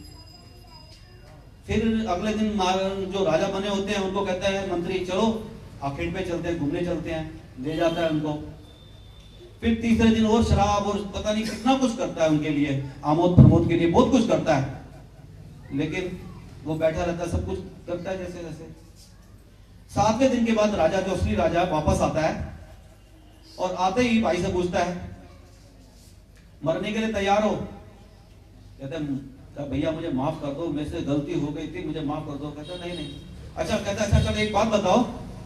फिर अगले दिन जो राजा बने होते हैं उनको कहता है मंत्री चलो आखेट पे चलते हैं, घूमने चलते हैं, ले जाता है उनको। फिर तीसरे दिन और शराब और पता नहीं कितना कुछ करता है उनके लिए, आमोद प्रमोद के लिए बहुत कुछ करता है, लेकिन वो बैठा रहता है, सब कुछ करता है जैसे जैसे। 7वें दिन के बाद राजा, जो असली राजा, वापस आता है और आते ही भाई से पूछता है मरने के लिए तैयार हो? कहते हैं भैया मुझे माफ कर दो, मेरे से गलती हो गई थी, मुझे माफ कर दो। कहता नहीं नहीं। अच्छा, कहता अच्छा चलो एक बात बताओ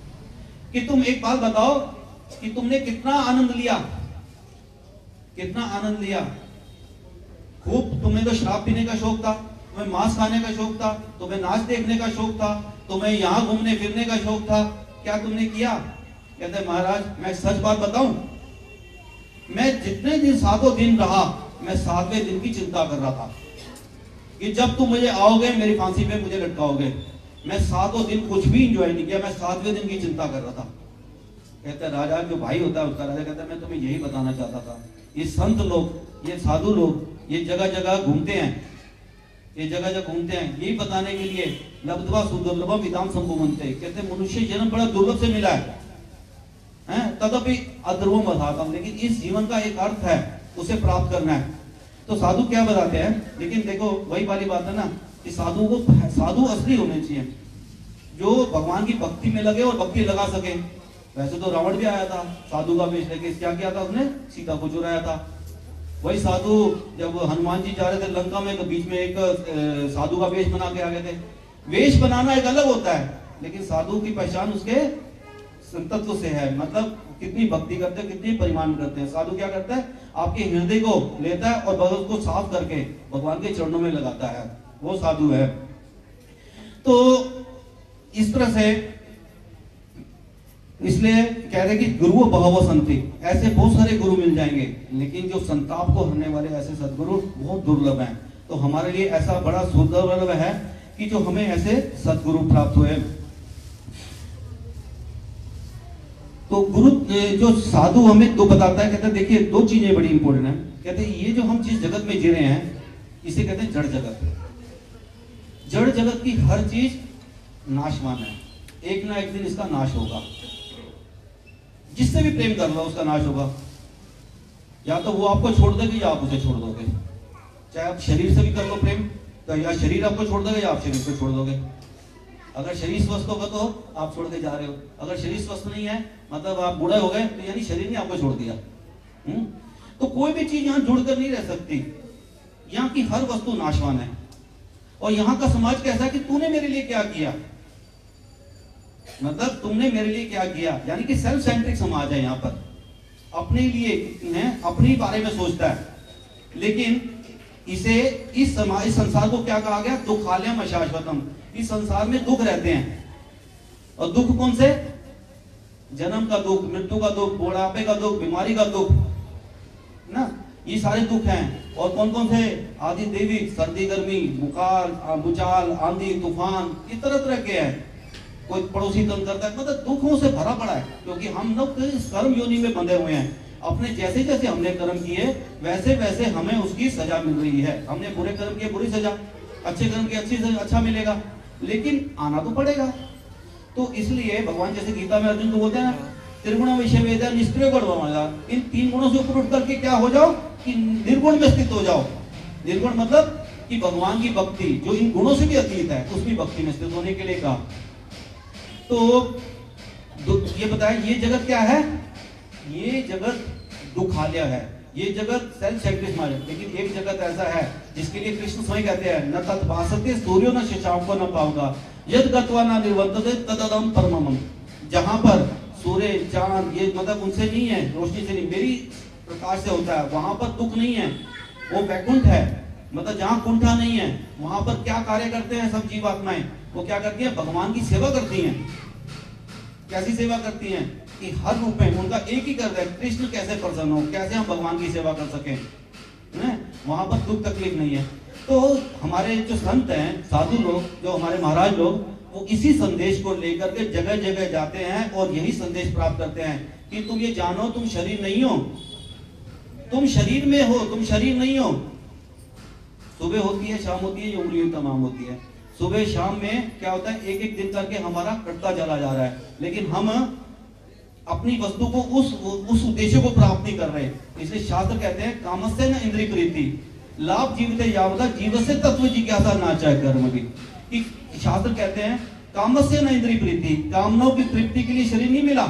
कि तुमने कितना आनंद लिया, कितना आनंद लिया? खूब। तुम्हें तो शराब पीने का शौक था, तुम्हें मांस खाने का शौक था, तुम्हें नाच देखने का शौक था, तुम्हें यहाँ घूमने फिरने का शौक था, क्या तुमने किया? कहते महाराज मैं सच बात बताऊं, मैं जितने दिन 7 दिन रहा, मैं 7वें दिन की चिंता कर रहा था कि जब तुम मुझे आओगे मेरी फांसी पे मुझे लटकाओगे। मैं 7 दिन कुछ भी एंजॉय नहीं किया, मैं 7वें दिन की चिंता कर रहा था। कहते राजा, जो भाई होता है उसका राजा, कहता मैं तुम्हें यही बताना चाहता था, ये संत लोग, ये साधु लोग, ये जगह जगह घूमते हैं, ये जगह जगह घूमते हैं यही बताने के लिए लब्ध्वा सुदुर्लभम इदाम संभवन्ते। कहते मनुष्य जन्म बड़ा दुर्लभ से मिला है, तदपि अध्रुवम बताता, लेकिन इस जीवन का एक अर्थ है, उसे प्राप्त करना है। तो साधु क्या बताते हैं, लेकिन देखो वही वाली बात है ना कि साधु असली होने चाहिए, जो भगवान की भक्ति में लगे और भक्ति लगा सके। वैसे तो रावण भी आया था साधु का वेश लेके, क्या किया था उसने? सीता को चुराया था। वही साधु जब हनुमान जी जा रहे थे लंका में, तो बीच में एक साधु का वेश बना के आ गए थे। वेश बनाना एक अलग होता है, लेकिन साधु की पहचान उसके संतत्व से है, मतलब कितनी भक्ति करते हैं, कितनी परिमान करते हैं। साधु क्या करता है, आपके हृदय को लेता है और बस उसको साफ करके भगवान के चरणों में लगाता है, वो साधु है। तो इस तरह से इसलिए कह रहे कि गुरु बहवो संति, ऐसे बहुत सारे गुरु मिल जाएंगे, लेकिन जो संताप को हरने वाले ऐसे सदगुरु बहुत दुर्लभ हैं। तो हमारे लिए ऐसा बड़ा सुंदर है कि जो हमें ऐसे सदगुरु प्राप्त हुए। तो गुरु जो साधु हमें दो बताता है, कहते हैं देखिए दो चीजें बड़ी इंपॉर्टेंट है। कहते हैं ये जो हम जिस जगत में जी रहे हैं इसे कहते हैं जड़ जगत। जड़ जगत की हर चीज नाशवान है, एक ना एक दिन इसका नाश होगा। जिससे भी प्रेम कर लो उसका नाश होगा, या तो वो आपको छोड़ देगी या आप उसे छोड़ दोगे। चाहे आप शरीर से भी कर लो प्रेम, तो या शरीर आपको छोड़ देगा या आप शरीर को छोड़ दोगे। अगर शरीर स्वस्थ होगा तो आप छोड़ के जा रहे हो, अगर शरीर स्वस्थ नहीं है मतलब आप बूढ़े हो गए तो यानी शरीर ने आपको छोड़ दिया। तो कोई भी चीज यहाँ जुड़कर नहीं रह सकती। यहाँ की हर वस्तु नाशवान है। और यहाँ का समाज कैसा है कि तूने मेरे लिए क्या किया, मतलब तुमने मेरे लिए क्या किया, यानी कि सेल्फ सेंट्रिक समाज है यहाँ पर। अपने लिए है, अपने बारे में सोचता है। लेकिन इसे इस संसार को क्या कहा गया, दुखालयम अशाश्वतम। इस संसार में दुख रहते हैं। और दुख कौन से, जन्म का दुख, मृत्यु का दुख, बुढ़ापे का दुख, बीमारी का दुख ना, ये सारे दुख हैं। और कौन कौन से, आदि देवी, सर्दी गर्मी, बुखार, भूचाल, आंधी तूफान, ये तरह तरह के हैं। कोई पड़ोसी तंग करता है, मतलब दुखों से भरा पड़ा है। क्योंकि हम लोग कर्म योनि में बंधे हुए हैं। अपने जैसे जैसे हमने कर्म किए वैसे वैसे हमें उसकी सजा मिल रही है। हमने बुरे कर्म किए बुरी सजा, अच्छे कर्म किए अच्छी सजा, अच्छा मिलेगा। लेकिन आना तो पड़ेगा। तो इसलिए भगवान जैसे गीता में अर्जुन को बोलते हैं त्रिगुण विषय वेद निष्क्रिय गुण, इन तीन गुणों से ऊपर उठ करके क्या हो जाओ कि निर्गुण में स्थित हो जाओ। निर्गुण मतलब कि भगवान की भक्ति जो इन गुणों से भी अतीत है उसकी भक्ति में स्थित होने के लिए कहा। तो ये बताया ये जगत क्या है, ये जगत दुखालय है, ये जगत सेल्फ सेंट्रिक समाज है। लेकिन एक जगत ऐसा है जिसके लिए कृष्ण स्वयं कहते हैं न तत् भासते सूर्यो न शशांको न पावगा यद गत्वा न निर्वर्तते तददम परमम। जहां पर सूर्य चांद ये मतलब उनसे नहीं है, रोशनी से नहीं, मेरी प्रकाश से होता है, वहां पर दुख नहीं है, वो वैकुंठ है। मतलब जहां कुंठा नहीं है वहां पर क्या कार्य करते हैं सब जीवात्माएं, वो क्या करती है, भगवान की सेवा करती हैं। कैसी सेवा करती हैं कि हर रूप में उनका एक ही कर है, कृष्ण कैसे प्रसन्न हो, कैसे हम भगवान की सेवा कर सकें, वहां पर दुख तकलीफ नहीं है। तो हमारे जो संत हैं, साधु लोग, जो हमारे महाराज लोग, वो इसी संदेश को लेकर के जगह जगह जाते हैं और यही संदेश प्राप्त करते हैं कि तुम ये जानो तुम शरीर नहीं हो, तुम शरीर में हो, तुम शरीर नहीं हो। सुबह होती है, शाम होती है, ये उंगलियों तमाम होती है। सुबह शाम में क्या होता है, एक एक दिन करके हमारा कटता चला जा रहा है, लेकिन हम अपनी वस्तु को उस उद्देश्य को प्राप्त नहीं कर रहे। इसलिए शास्त्र कहते हैं कामस्य न इंद्रिय प्रीति लाभ जीविते यावदा जीवस्य तत्व जिज्ञासा ना चाहे कर्म भी। कि शास्त्र कहते हैं कामस्य न इंद्रिय प्रीति, कामनाओं की तृप्ति के लिए शरीर नहीं मिला।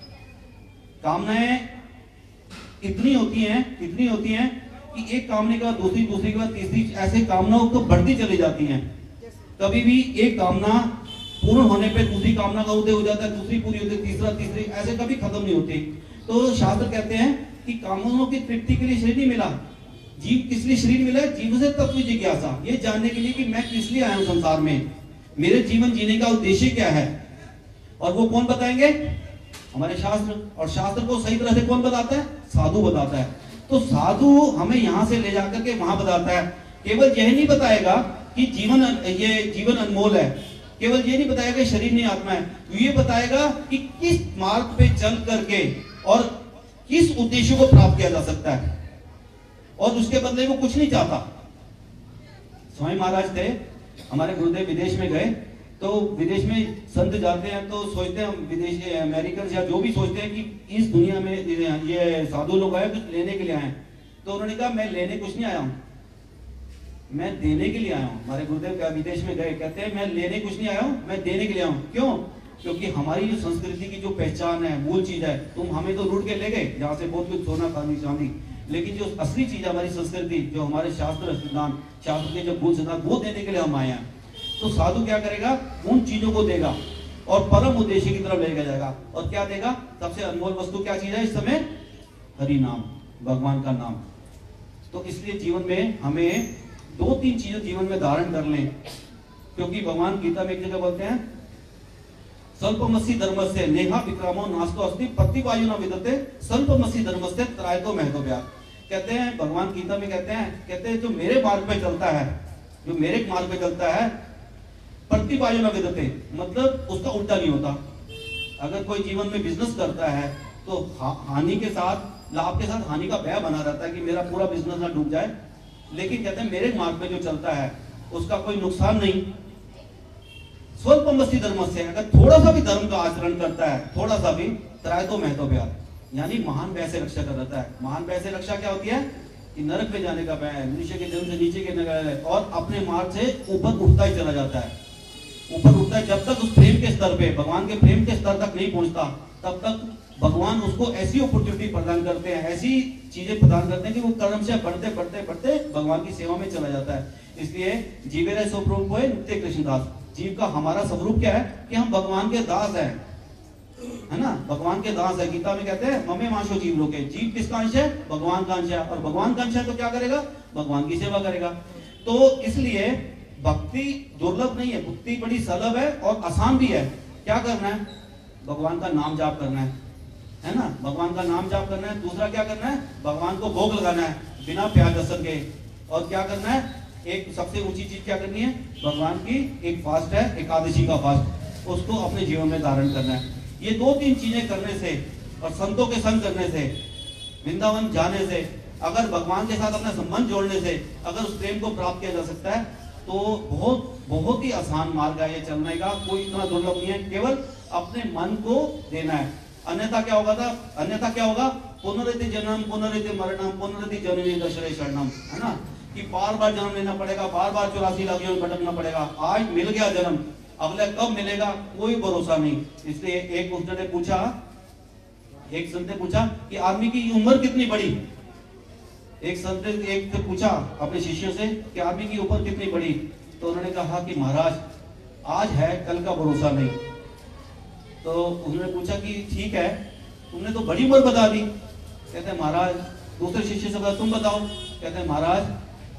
कामनाएं इतनी होती हैं कि एक कामने के बाद दूसरी, दूसरी के बाद तीसरी, ऐसे कामनाओं तो बढ़ती चली जाती हैं। कभी भी एक कामना पूर्ण होने पे दूसरी कामना का उदय हो जाता है, दूसरी पूरी होती है, तीसरा तीसरी, ऐसे कभी खत्म नहीं होती। तो शास्त्र कहते हैं कि कामनाओं की तृप्ति के लिए शरीर नहीं मिला। जीव किस लिए शरीर मिला है, जीव से तत्व जिज्ञासा, ये जानने के लिए कि मैं किस लिए आया हूं संसार में, मेरे जीवन जीने का उद्देश्य क्या है। और वो कौन बताएंगे, हमारे शास्त्र। और शास्त्र को सही तरह से कौन बताता है, साधु बताता है। तो साधु हमें यहां से ले जाकर के वहां बताता है। केवल यह नहीं बताएगा कि जीवन अनमोल है, केवल ये नहीं बताएगा शरीर नहीं आत्मा है, ये बताएगा कि किस मार्ग पे चल करके और किस उद्देश्य को प्राप्त किया जा सकता है, और उसके बदले वो कुछ नहीं चाहता। स्वामी महाराज थे, हमारे गुरुदेव विदेश में गए, तो विदेश में संत जाते हैं तो सोचते हैं विदेशी अमेरिकन या जो भी सोचते हैं कि इस दुनिया में ये साधु लोग आए कुछ लेने के लिए आए। तो उन्होंने कहा मैं लेने कुछ नहीं आया हूं, मैं देने के लिए आया हूं। हमारे गुरुदेव क्या विदेश में गए, कहते हैं मैं लेने कुछ नहीं आया हूं, मैं देने के लिए आया हूं। क्यों? क्योंकि हमारी जो संस्कृति की जो पहचान है, मूल चीज है, तुम हमें तो लूट के ले गए, जहां से बहुत कुछ सोना चांदी, लेकिन जो असली चीज हमारी संस्कृति, जो हमारे शास्त्र सिद्धांत, शास्त्र के जो मूल सिद्धांत, वो देने के लिए हम आए हैं। तो साधु क्या करेगा, उन चीजों को देगा और परम उद्देश्य की तरफ लेकर जाएगा। और क्या देगा, सबसे अनमोल वस्तु क्या चीज है इस समय, हरि नाम, भगवान का नाम। तो इसलिए जीवन में हमें 2-3 चीजें जीवन में धारण कर लें, क्योंकि भगवान गीता में एक जगह बोलते हैं स्वल्पमसि धर्मस्य नेहा विक्रामो नास्तो अस्ति प्रतिवायु न विदते स्वल्पमसि धर्मस्य त्रायतो महतो व्याप। कहते हैं भगवान गीता में कहते हैं जो मेरे मार्ग पे चलता है, जो मेरे मार्ग पे चलता है, प्रतिपायो न विदते, मतलब उसका उल्टा नहीं होता। अगर कोई जीवन में बिजनेस करता है तो हानि के साथ लाभ के साथ हानि का भय बना रहता है कि मेरा पूरा बिजनेस ना डूब जाए। लेकिन कहते हैं मेरे मार्ग पे जो चलता है उसका कोई नुकसान नहीं। स्वल्पमस्ति धर्मस्य, अगर थोड़ा सा भी धर्म का आचरण करता है, थोड़ा सा भी, त्रायतो महतो, यानी महान भय से रक्षा कर रहता है। महान भय से रक्षा क्या होती है कि नरक में जाने का भय, मनुष्य के जन्म से नीचे के नगर, और अपने मार्ग से ऊपर उठता ही चला जाता है, ऊपर उठता है। जब तक उस प्रेम के स्तर पे, भगवान के प्रेम के स्तर तक नहीं पहुंचता, तब तक भगवान उसको ऐसी अपॉर्चुनिटी प्रदान करते हैं, ऐसी चीजें प्रदान करते हैं कि वो कर्म से बढ़ते बढ़ते बढ़ते भगवान की सेवा में चला जाता है। इसलिए जीवेर स्वरूप है नित्य कृष्णदास। जीव का हमारा स्वरूप क्या है कि हम भगवान के दास हैं, है ना, भगवान के दास है। गीता में कहते हैं ममे माशो जीव लोके, जीव किसका अंश है? भगवान का अंश है। और भगवान का अंश है तो क्या करेगा? भगवान की सेवा करेगा। तो इसलिए भक्ति दुर्लभ नहीं है, भक्ति बड़ी सुलभ है और आसान भी है। क्या करना है? भगवान का नाम जाप करना है ना, भगवान का नाम जाप करना है। दूसरा क्या करना है? भगवान को भोग लगाना है बिना प्याज लहसुन के। और क्या करना है? एक सबसे ऊंची चीज क्या करनी है? भगवान की एक फास्ट है, एकादशी का फास्ट, उसको अपने जीवन में धारण करना है। ये 2-3 चीजें करने से और संतों के संग करने से, वृंदावन जाने से, अगर भगवान के साथ अपना संबंध जोड़ने से अगर उस प्रेम को प्राप्त किया जा सकता है तो बहुत ही आसान मार्ग है ये चलने का। कोई इतना दुर्लभ नहीं है, केवल अपने मन को देना है। अन्यथा क्या होगा? पुनरति जन्म पुनरति मरणम पुनरति जननी दशरथ शरणम, है ना, कि बार बार जन्म लेना पड़ेगा, बार बार 84 लाखियों में भटकना पड़ेगा। आज मिल गया जन्म, अगले कब मिलेगा कोई भरोसा नहीं। इसलिए एक संत ने पूछा कि आदमी की उम्र कितनी बड़ी? एक संत से पूछा अपने शिष्यों से कि आदमी की उम्र कितनी बड़ी? तो उन्होंने कहा कि महाराज आज है कल का भरोसा नहीं। तो उन्होंने पूछा कि ठीक है, तुमने तो बड़ी उम्र बता दी। कहते हैं महाराज, दूसरे शिष्य से बोला तुम बताओ। कहते हैं महाराज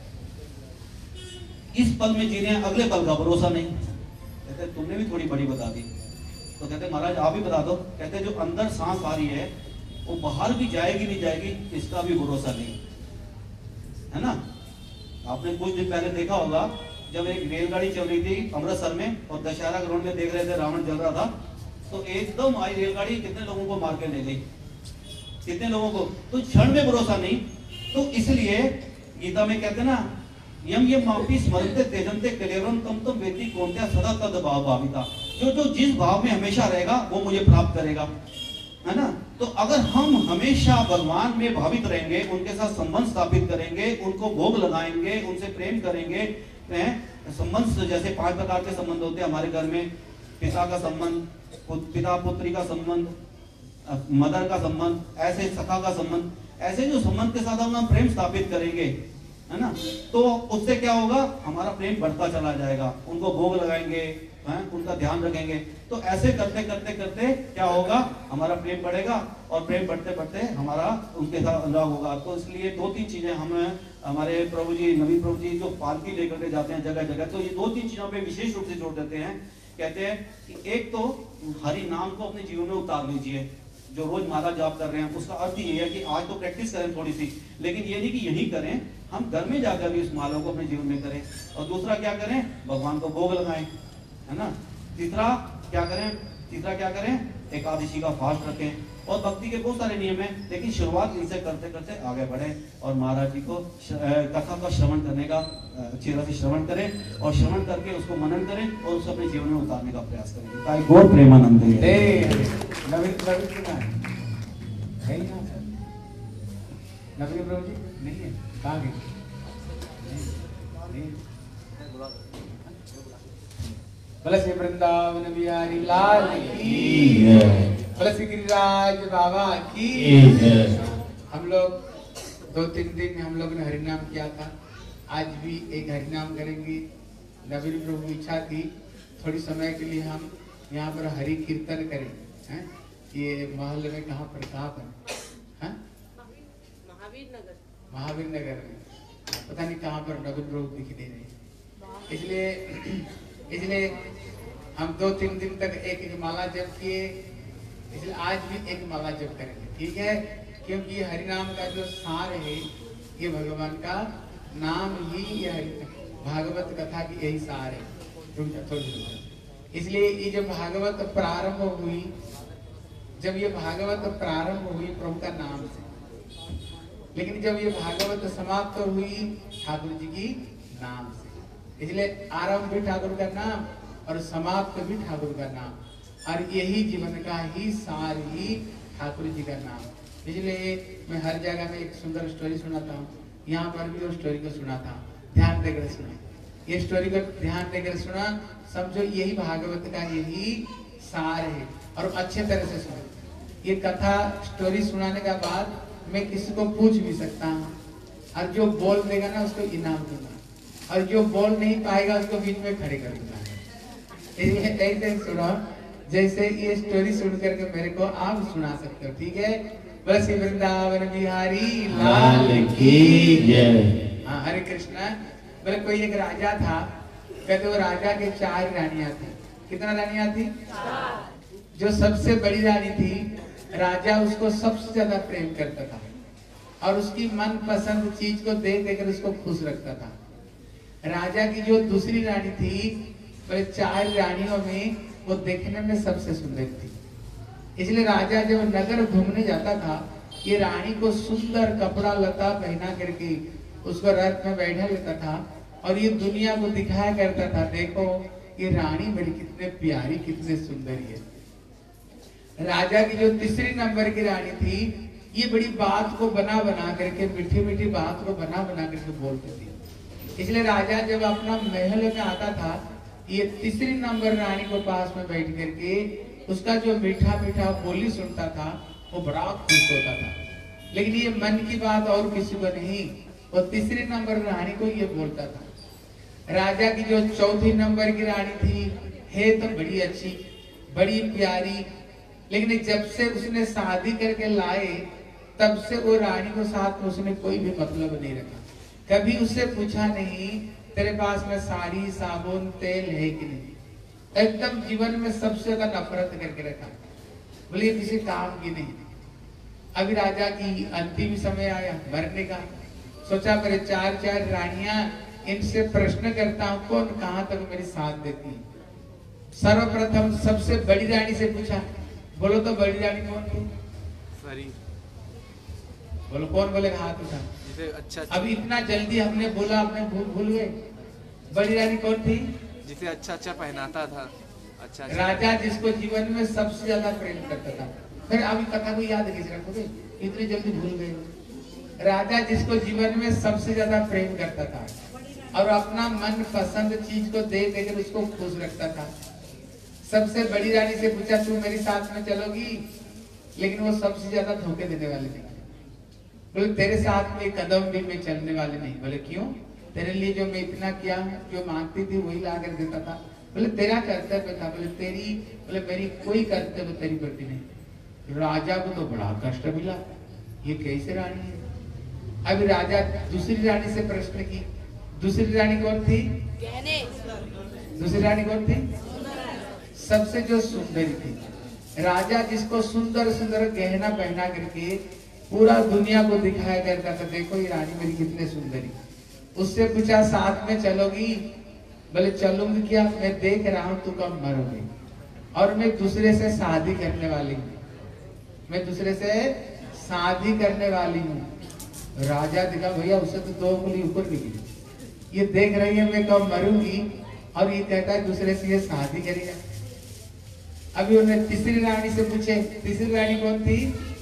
इस पल में जी रहे हैं, अगले पल का भरोसा नहीं। कहते हैं तुमने भी थोड़ी बड़ी बता दी। तो कहते हैं महाराज आप ही बता दो। कहते हैं जो अंदर सांस आ रही है वो बाहर भी जाएगी नहीं जाएगी इसका भी भरोसा नहीं, है ना। आपने कुछ दिन पहले देखा होगा जब एक रेलगाड़ी चल रही थी अमृतसर में और दशहरा ग्राउंड में देख रहे थे रावण जल रहा था, तो एकदम आई रेलगाड़ी, कितने लोगों को मार के ले गई, कितने लोगों को, तो क्षण में भरोसा नहीं। तो इसलिए गीता में कहते ना यम ये मापी स्मरते तेजंते कलेवरम तम तो वेती कौनत्या सदा तद भाव भाविता, जो जिस भाव में हमेशा रहेगा वो मुझे प्राप्त करेगा, है ना। तो अगर हम हमेशा भगवान में भावित रहेंगे, उनके साथ संबंध स्थापित करेंगे, उनको भोग लगाएंगे, उनसे प्रेम करेंगे, संबंध जैसे 5 प्रकार के संबंध होते हैं हमारे घर में, पिता का संबंध, पिता पुत्री का संबंध, मदर का संबंध, ऐसे सखा का संबंध, ऐसे जो संबंध के साथ हम प्रेम स्थापित करेंगे, है ना, तो उससे क्या होगा? हमारा प्रेम बढ़ता चला जाएगा। उनको भोग लगाएंगे, उनका ध्यान रखेंगे, तो ऐसे करते करते करते क्या होगा? हमारा प्रेम बढ़ेगा और प्रेम बढ़ते बढ़ते हमारा उनके साथ अनुराग होगा। तो इसलिए 2-3 चीजें हम हमारे प्रभु जी, नवीन प्रभु जी जो पालकी लेकर के जाते हैं जगह जगह, तो ये 2-3 चीजों पे विशेष रूप से जोड़ देते हैं। कहते हैं कि एक तो हरि नाम को अपने जीवन में उतार लीजिए। जो रोज माला जाप कर रहे हैं उसका अर्थ ये है कि आज तो प्रैक्टिस करें थोड़ी सी, लेकिन ये नहीं कि यही करें, हम घर में जाकर भी इस माला को अपने जीवन में करें। और दूसरा क्या करें? भगवान को भोग लगाएं, है ना। तीसरा क्या करें? एकादशी का फास्ट रखें। और भक्ति के बहुत सारे नियम हैं, लेकिन शुरुआत इनसे करते करते आगे बढ़े और महाराज जी को कथा का श्रवण करने का अच्छी तरह से श्रवण करें और श्रवण करके उसको मनन करें और उसे अपने जीवन में उतारने का प्रयास करें। ताकि गौर प्रेमानंद नवीन प्रभु जी नहीं है, कहाँ गए? बोला श्री वृंदावन बिहारी लाल की, बोला श्री गिरिराज बाबा की। हम लोग 2-3 दिन हम लोग ने हरिनाम किया था, आज भी एक हरिनाम करेंगे। नवीन प्रभु की इच्छा थी थोड़ी समय के लिए हम यहाँ पर हरि कीर्तन करें, हैं? ये महल में कहाँ पर हैं? महावीर नगर में, पता नहीं कहाँ पर नवीन प्रभु दिख दे रहे। इसलिए हम 2-3 दिन तक एक माला जप किए, इसलिए आज भी एक माला जप करेंगे, ठीक है। क्योंकि ये हरि नाम का जो सार है ये भगवान का नाम ही, ये भागवत कथा की यही सार है। इसलिए ये जब भागवत प्रारंभ हुई, जब ये भागवत प्रारंभ हुई प्रभु का नाम से, लेकिन जब ये भागवत समाप्त हुई ठाकुर जी की नाम से। इसलिए आरंभ भी ठाकुर का नाम और समाप्त भी ठाकुर का नाम, और यही जीवन का ही सार ही ठाकुर जी का नाम। इसलिए मैं हर जगह में एक सुंदर स्टोरी सुनाता हूँ, यहाँ पर भी वो स्टोरी को सुना था, ध्यान देकर सुना। ये स्टोरी को ध्यान देकर सुना, समझो यही भागवत का यही सार है, और अच्छे तरह से सुना। ये कथा स्टोरी सुनाने के बाद मैं किसी को पूछ भी सकता हूँ, और जो बोल देगा ना उसको इनाम दूंगा, और जो बोल नहीं पाएगा उसको बीच में खड़े कर दूंगा। ऐसे सुनो जैसे ये स्टोरी सुन करके मेरे को आप सुना सकते हो, ठीक है? बस वृंदावन बिहारी लाल की जय। हाँ, हरे कृष्णा। बोले कोई एक राजा था, कहते वो राजा के 4 रानियां थी। कितना रानियां थी? 4। जो सबसे बड़ी रानी थी, राजा उसको सबसे ज्यादा प्रेम करता था, और उसकी मन पसंद चीज को देख देकर उसको खुश रखता था। राजा की जो दूसरी रानी थी, बोले 4 रानियों में वो देखने में सबसे सुंदर थी। इसलिए राजा जब नगर घूमने जाता था, ये रानी को सुंदर कपड़ा लता पहना करके उसको रथ में बैठा लेता था, और ये दुनिया को दिखाया करता था, देखो ये रानी मेरी कितने प्यारी, कितने सुंदर है। राजा की जो तीसरी नंबर की रानी थी, ये बड़ी बात को बना बना करके, मीठी मीठी बात को बना बना करके बोलती थी। इसलिए राजा जब अपना महल में आता था, ये तीसरी नंबर रानी को पास में बैठ करके उसका जो मीठा मीठा बोली सुनता था, वो बड़ा खुश होता था। लेकिन ये मन की बात और किसी को नहीं, वो तीसरी नंबर रानी को ये बोलता था। राजा की जो चौथी नंबर की रानी थी, है तो बड़ी अच्छी, बड़ी प्यारी, लेकिन जब से उसने शादी करके लाए, तब से वो रानी को साथ में उसने कोई भी मतलब नहीं रखा। कभी उससे पूछा नहीं तेरे पास में साड़ी साबुन तेल है कि नहीं, एकदम जीवन में सबसे ज्यादा नफरत करके रखा। बोले ये किसी काम की नहीं। अभी राजा की अंतिम समय आया मरने का, सोचा मेरे 4 रानियां, इनसे प्रश्न करता हूँ कौन कहाँ तक मेरी साथ देती है। सर्वप्रथम सबसे बड़ी रानी से पूछा, बोलो तो बड़ी रानी कौन थी? बोलो कौन बोलेगा? हाथ उठा। अच्छा, अभी इतना जल्दी हमने बोला, आपने भूल गए। बड़ी रानी कौन थी? जिसे अच्छा अच्छा पहनाता था, अच्छा राजा जिसको जीवन में सबसे ज्यादा प्रेम करता था। फिर अभी कथा को याद कैसे रखोगे, इतनी जल्दी भूल गए। राजा जिसको जीवन में सबसे ज्यादा प्रेम करता था, और अपना मन पसंद चीज को दे देकर उसको खुश रखता था। सबसे बड़ी रानी से पूछा तू मेरे साथ में चलोगी? लेकिन वो सबसे ज्यादा धोखे देने वाले नहीं। बोले तेरे साथ में कदम भी मैं चलने वाले नहीं। बोले क्यों? तेरे लिए जो मैं इतना किया, जो मांगती थी वही ला कर देता था। बोले तेरा कर्तव्य था। बोले मेरी कोई कर्तव्य तेरी प्रति नहीं। राजा को तो बड़ा कष्ट मिला, ये कैसे रानी है। अभी राजा दूसरी रानी से प्रश्न की। दूसरी रानी कौन थी? दूसरी रानी कौन थी? सबसे जो सुंदरी थी। राजा जिसको सुंदर सुंदर गहना पहना करके पूरा दुनिया को दिखाया करता था, देखो ये रानी मेरी कितने सुंदरी। उससे पूछा साथ में चलोगी? बोले चलूंगी क्या, मैं देख रहा हूं तू कब मरोगी, और मैं दूसरे से शादी करने वाली हूँ, मैं दूसरे से शादी करने वाली हूँ। राजा देखा भैया उससे तो 2 उंगली ऊपर निकली, ये देख रही है मैं कब मरूंगी, और ये कहता है दूसरे से ये शादी करेगा। अभी उन्हें तीसरी रानी से पूछे। तीसरी रानी कौन थी?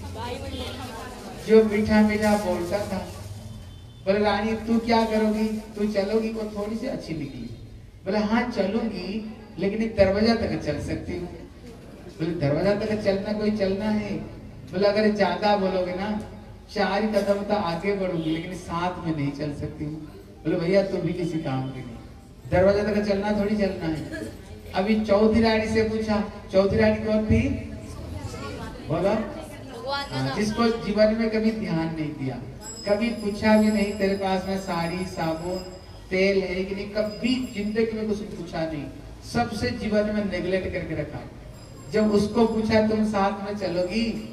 जो मीठा मीठा बोलता था। बोले रानी तू क्या करोगी, तू चलोगी? को थोड़ी सी अच्छी निकली। बोले हाँ चलूंगी, लेकिन एक दरवाजा तक चल सकती हूँ। बोले दरवाजा तक चलना कोई चलना है? बोले अगर ज्यादा बोलोगे ना 4 कदम तो आगे बढ़ूंगी, लेकिन साथ में नहीं चल सकती हूँ। बोले भैया तू भी किसी काम की नहीं, दरवाजा तक चलना थोड़ी चलना है। अभी चौथी रानी से पूछा। चौथी रानी कौन थी? बोला जिसको जीवन में कभी ध्यान नहीं दिया, कभी पूछा भी नहीं तेरे पास में साड़ी साबुन तेल है कि नहीं, कभी जिंदगी में कुछ पूछा नहीं, सबसे जीवन में नेग्लेक्ट करके रखा। जब उसको पूछा तुम साथ में चलोगी,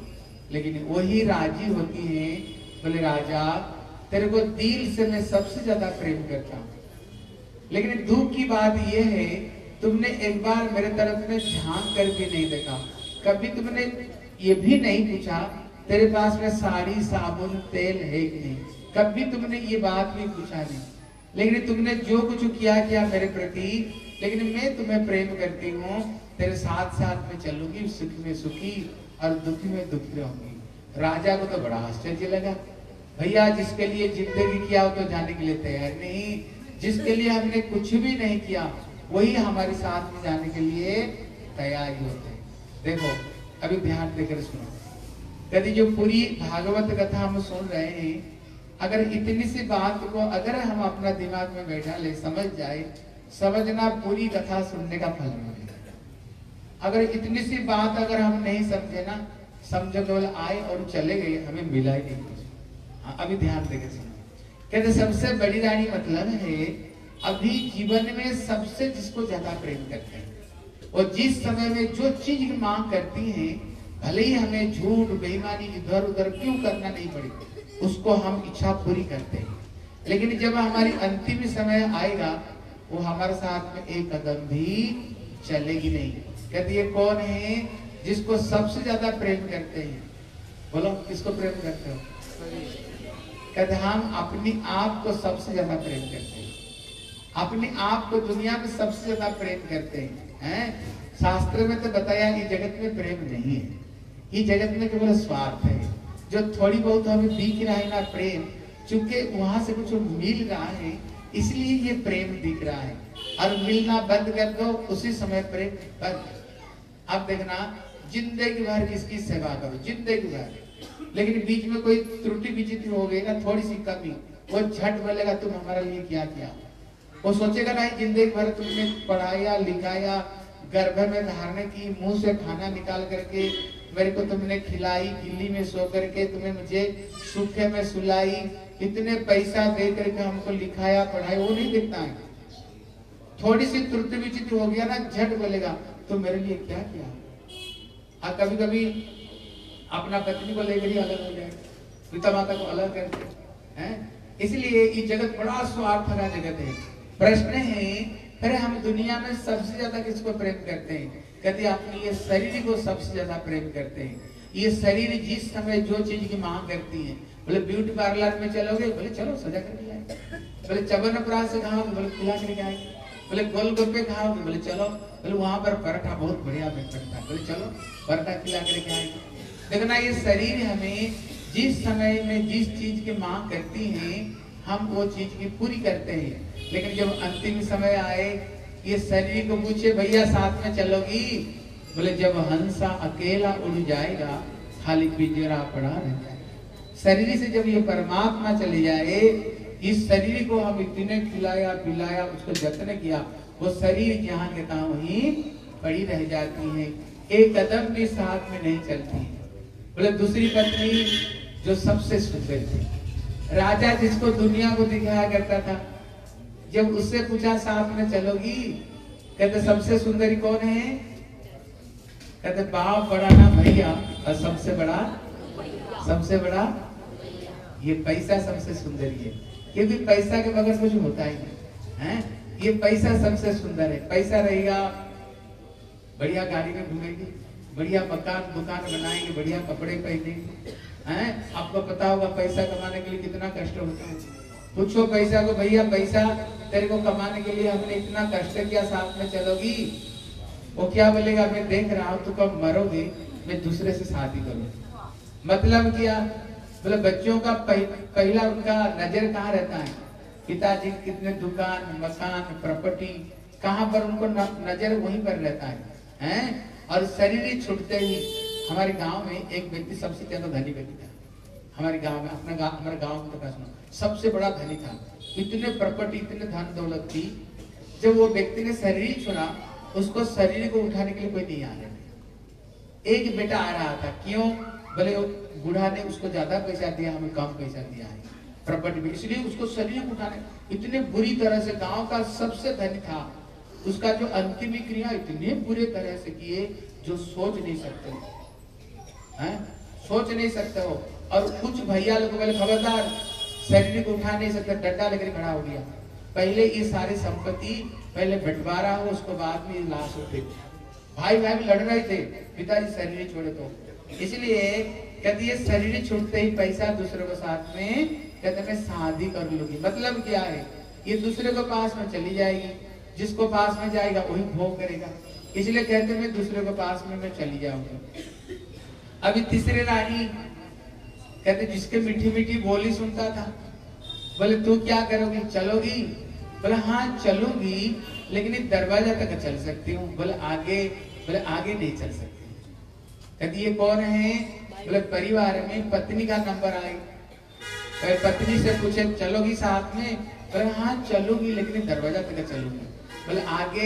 लेकिन वही राजी होती हैं, बोले राजा तेरे को दिल से मैं सबसे ज्यादा प्रेम करता हूँ, लेकिन दुख की बात यह है तुमने एक बार मेरे तरफ में झांक करके नहीं देखा, कभी तुमने ये भी नहीं पूछा तेरे पास में साड़ी साबुन तेल है कि नहीं, कभी तुमने ये बात भी पूछा नहीं। लेकिन तुमने जो कुछ किया मेरे प्रति, लेकिन मैं तुम्हें प्रेम करती हूँ, तेरे साथ साथ में चलूंगी, सुख में सुखी और दुखी में दुखी रहूंगी। राजा को तो बड़ा आश्चर्य लगा, भैया जिसके लिए जिंदगी किया वो तो जाने के लिए तैयार नहीं, जिसके लिए हमने कुछ भी नहीं किया वही हमारे साथ में जाने के लिए तैयार ही होते हैं। देखो अभी ध्यान देकर सुनो, कभी जो पूरी भागवत कथा हम सुन रहे हैं, अगर इतनी सी बात को अगर हम अपना दिमाग में बैठा ले, समझ जाए, समझना पूरी कथा सुनने का फल मिलेगा। अगर इतनी सी बात अगर हम नहीं समझे ना, समझो केवल आए और चले गए, हमें मिला ही नहीं कुछ। हाँ अभी ध्यान देकर सुनो, कहते सबसे बड़ी रानी मतलब है अभी जीवन में सबसे जिसको ज्यादा प्रेम करते हैं, और जिस समय में जो चीज की मांग करती हैं, भले ही हमें झूठ बेईमानी इधर उधर क्यों करना नहीं पड़े, उसको हम इच्छा पूरी करते हैं। लेकिन जब हमारी अंतिम समय आएगा वो हमारे साथ में एक कदम भी चलेगी नहीं। कहते ये कौन है जिसको सबसे ज्यादा प्रेम करते हैं, बोलो किसको प्रेम करते हो? कहते हम अपनी आप को सबसे ज्यादा प्रेम करते हैं, अपने आप को दुनिया में सबसे ज्यादा प्रेम करते हैं। शास्त्र में तो बताया ये जगत में प्रेम नहीं है, ये जगत में केवल स्वार्थ है। जो थोड़ी बहुत हमें दिख रहा है ना प्रेम, चूंकि वहां से कुछ मिल रहा है इसलिए ये प्रेम दिख रहा है, और मिलना बंद कर दो उसी समय प्रेम बंद। अब देखना जिंदगी भर किसकी सेवा करो, जिंदगी भर, लेकिन बीच में कोई त्रुटि विचित्र हो गई ना, थोड़ी सी कमी, वो झट बोलेगा तुम हमारे लिए क्या किया। वो सोचेगा नहीं जिंदगी भर तुमने पढ़ाया लिखाया, गर्भ में धारण की, मुंह से खाना निकाल करके मेरे को तुमने खिलाई, गिल्ली में सो करके तुम्हें मुझे सूखे में सुलाई, इतने पैसा दे करके हमको लिखाया पढ़ाया, वो नहीं देखता है। थोड़ी सी त्रुटि विचित्र हो गया ना, झट बोलेगा तुम मेरे लिए क्या किया। और कभी कभी अपना पत्नी को लेकर ही अलग हो जाए, पिता माता को अलग करते हैं। इसलिए ये जगत बड़ा स्वार्थ का जगत है। प्रश्न है अरे हम दुनिया में सबसे ज्यादा किसको प्रेम करते हैं? कहते अपने ये शरीर को सबसे ज्यादा प्रेम करते हैं। ये शरीर जिस समय जो चीज की मांग करती है, बोले ब्यूटी पार्लर में चलोगे, बोले चलो सजा करके आएंगे, बोले चवनप्राश से खाओगे, बोले खिला करके आएंगे, बोले गोलगप्पे खाओगे, बोले चलो, बोले वहां पर पराठा बहुत बढ़िया बनता है, बोले चलो पराठा खिला करके आएंगे। देखना ये शरीर हमें जिस समय में जिस चीज की मांग करती है हम वो चीज की पूरी करते हैं। लेकिन जब अंतिम समय आए, ये शरीर को पूछे भैया साथ में चलोगी, बोले जब हंसा अकेला उड़ जाएगा खाली पिंजरा पड़ा रह जाएगा। शरीर से जब ये परमात्मा चले जाए, इस शरीर को हम इतने खिलाया पिलाया, उसको जतन किया, वो शरीर जहाँ के तहाँ वहीं पड़ी रह जाती है, एक कदम भी साथ में नहीं चलती है। बोले दूसरी पत्नी जो सबसे सुंदर थी, राजा जिसको दुनिया को दिखाया करता था, जब उससे पूछा साथ में चलोगी, कहते सबसे सुंदरी कौन है? कहते बाप बड़ा ना भैया, और सबसे बड़ा ये पैसा सबसे सुंदरी है, क्योंकि पैसा के बगैर कुछ होता ही नहीं है। ये पैसा सबसे सुंदर है। पैसा रहेगा बढ़िया गाड़ी में घूमेंगे, बढ़िया मकान दुकान बनाएंगे, बढ़िया कपड़े पहनेंगे। आपको पता होगा पैसा कमाने के लिए कितना कष्ट होता है। पूछो पैसा को, भैया पैसा तेरे को कमाने के लिए हमने इतना कष्ट किया, साथ में चलोगी? वो क्या बोलेगा, मैं देख रहा हूँ तू कब मरोगे, मैं दूसरे से शादी करूँ। मतलब क्या? बोले बच्चों का पहला उनका नजर कहाँ रहता है? पिताजी कितने दुकान मकान प्रॉपर्टी, कहाँ पर उनको नजर वहीं पर रहता है। और शरीर छूटते ही, हमारे गांव में एक व्यक्ति सबसे ज्यादा धनी व्यक्ति था। हमारे गांव में, हमारे गांव में तो सुनो, सबसे बड़ा धनी था, इतने प्रॉपर्टी इतने धन दौलत थी। जब वो व्यक्ति ने शरीर छोड़ा, उसको शरीर को उठाने के लिए कोई नहीं आ रहा। एक बेटा आ रहा था, क्यों? बोले बूढ़ा ने उसको ज्यादा पैसा दिया, हमें कम पैसा दिया है प्रॉपर्टी में, इसलिए उसको शरीर को उठाने। इतने बुरी तरह से, गांव का सबसे धनी था, उसका जो अंतिम क्रिया इतने बुरे तरह से किए जो सोच नहीं सकते हैं। सोच नहीं सकते हो। और कुछ भैया लोग बोले खबरदार, शरीर को उठा नहीं सकते, डंडा लेकर खड़ा हो गया। पहले ये सारी संपत्ति पहले बंटवारा हो, उसको बाद में लाश होते। भाई भाई लड़ रहे थे, पिताजी शरीर छोड़े तो, इसलिए कहती है शरीर छूटते ही पैसा दूसरे को साथ में कहते मैं शादी कर लूंगी। मतलब क्या है, ये दूसरे को पास में चली जाएगी, जिसको पास में जाएगा वही भोग करेगा। इसलिए कहते मैं दूसरे को पास में मैं चली जाऊंगी। अभी तीसरे रानी कहते जिसके मीठी मीठी बोली सुनता था, बोले तू क्या करोगी, चलोगी? बोले हाँ चलूंगी, लेकिन इस दरवाजा तक चल सकती हूँ। बोले आगे नहीं चल सकती। कहती ये कौन है? बोले परिवार में पत्नी का नंबर आए। पत्नी से पूछे चलोगी साथ में? बोले हाँ चलूंगी, लेकिन दरवाजा तक चलूंगी। बोले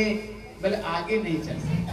आगे नहीं चल सकते।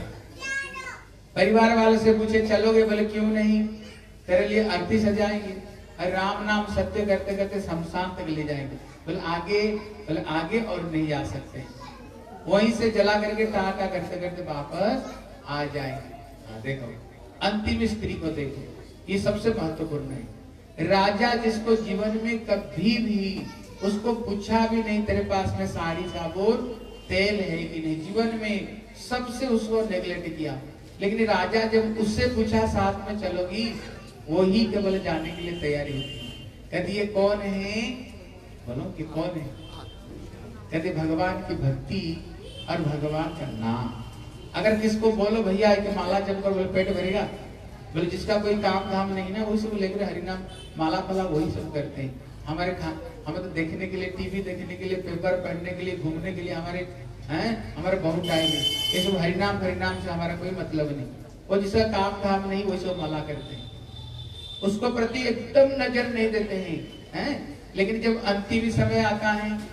परिवार वालों से पूछे चलोगे? बोले क्यों नहीं, तेरे लिए अर्थी सजाएंगे और राम नाम सत्य करते करते शमशान तक ले जाएंगे। बोले आगे और नहीं जा सकते, वहीं से जला करके टाटा करते करते वापस आ जाएंगे। देखो अंतिम स्त्री को देखो, ये सबसे महत्वपूर्ण है। राजा जिसको जीवन में कभी भी उसको पूछा भी नहीं तेरे पास में साड़ी साबुन तेल है कि नहीं, जीवन में सबसे उसको नेग्लेक्ट किया। लेकिन राजा जब उससे पूछा साथ में चलोगी, वो ही केवल जाने के लिए तैयारी होती है। कहती ये कौन है? बोलो कि कौन है? कहते भगवान की भक्ति और भगवान का नाम। अगर किसको बोलो भैया कि माला जपकर, बोले पेट भरेगा। बोले जिसका कोई काम धाम नहीं ना, वही सब लेकर हरिनाम माला फला वही सब करते हैं। हमें तो देखने के लिए, टीवी देखने के लिए, पेपर पढ़ने के लिए, घूमने के लिए हमारे बहुत टाइम है। ये सब हरिनाम से हमारा कोई मतलब नहीं। वो जिसका काम धाम नहीं वही सब माला करते हैं, उसको प्रति एकदम नजर नहीं देते हैं। लेकिन जब अंतिम समय आता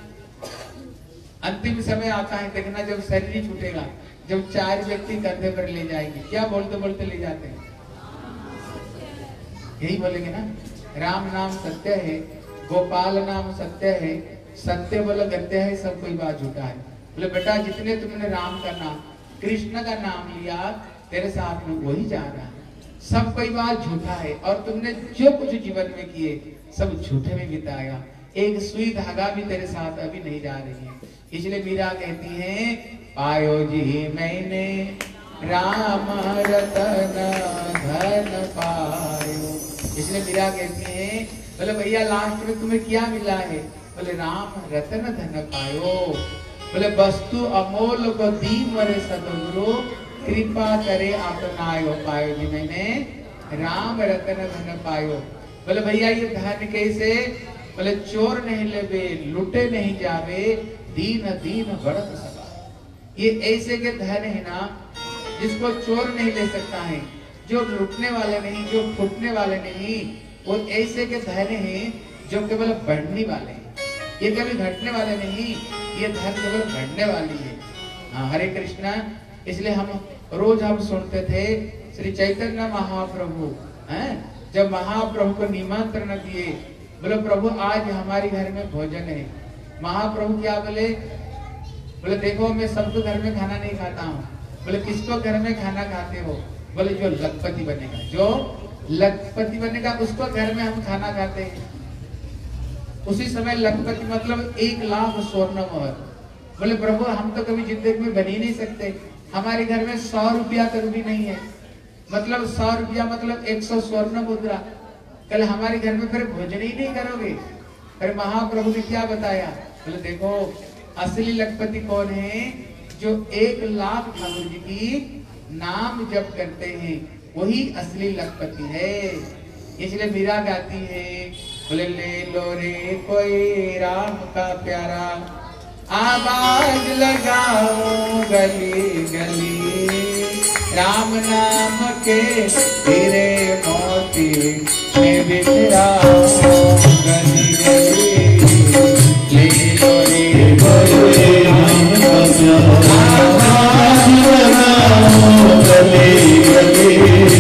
है, देखना जब शरीर छूटेगा, जब 4 व्यक्ति कंधे पर ले जाएंगे, क्या बोलते बोलते ले जाते हैं? यही बोलेंगे ना, राम नाम सत्य है, गोपाल नाम सत्य है, सत्य बोलो गत्य है, सब कोई बात झूठा है। बोले बेटा जितने तुमने राम का नाम, कृष्ण का नाम लिया, तेरे साथ में वही जा रहा है, सब कोई बात झूठा है। और तुमने जो कुछ जीवन में किए सब झूठे में बिताया, एक सुई धागा भी तेरे साथ अभी नहीं जा रही है। इसलिए मीरा कहती है पायो जी मैंने राम रतन धन पायो। इसलिए मीरा कहती है, बोले भैया लास्ट में तुम्हें क्या मिला है? बोले राम रतन धन पायो। बोले वस्तु अमोल को दी मरे सदगुरु, कृपा करे अपनायो। पायो जी मैंने राम रतन धन पायो। बोले भैया ये धन कैसे? बोले चोर नहीं लेवे, लुटे नहीं जावे, दीन दीन बढ़त सदा। ये ऐसे के धन है ना जिसको चोर नहीं ले सकता है, जो लुटने वाले नहीं, जो फूटने वाले नहीं, वो ऐसे के धन है जो केवल बढ़ने वाले हैं, ये कभी घटने वाले नहीं, ये धन केवल बढ़ने वाली है। हाँ हरे कृष्णा। इसलिए हम सुनते थे श्री चैतन्य महाप्रभु जब महाप्रभु को निमंत्रण दिए, बोले प्रभु आज हमारे घर में भोजन है। महाप्रभु क्या बोले? बोले देखो मैं सबको घर में खाना नहीं खाता हूँ। बोले किसको घर में खाना खाते हो? बोले जो लखपति बनेगा, जो लखपति बनेगा उसको घर में हम खाना खाते हैं। उसी समय लखपति मतलब 1 लाख स्वर्ण मोहर। बोले प्रभु हम तो कभी जिंदगी में बन ही नहीं सकते, हमारे घर में 100 रुपया तक भी नहीं है। मतलब 100 रुपया मतलब 100 स्वर्ण मुद्रा। कल हमारे घर में फिर भोजन ही नहीं करोगे? फिर महाप्रभु ने क्या बताया? बोले देखो असली लखपति कौन है? जो 1 लाख ठाकुर जी की नाम जप करते हैं, वही असली लखपति है। इसलिए मीरा गाती है, बोले ले लो रे कोई राम का प्यारा, आवाज लगाओ गली गली, राम नाम के तेरे मोती में बिखराओ गली गली, ले लो रे कोई राम का प्यारा, आवाज लगाओ गली गली,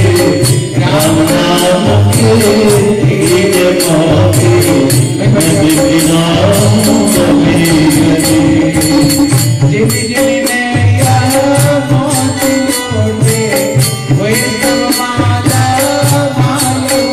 राम नाम के तेरे मोती में बिखराओ गली गली। जिमी जिमी मेरा मोती छोटे, वही सब माला मालो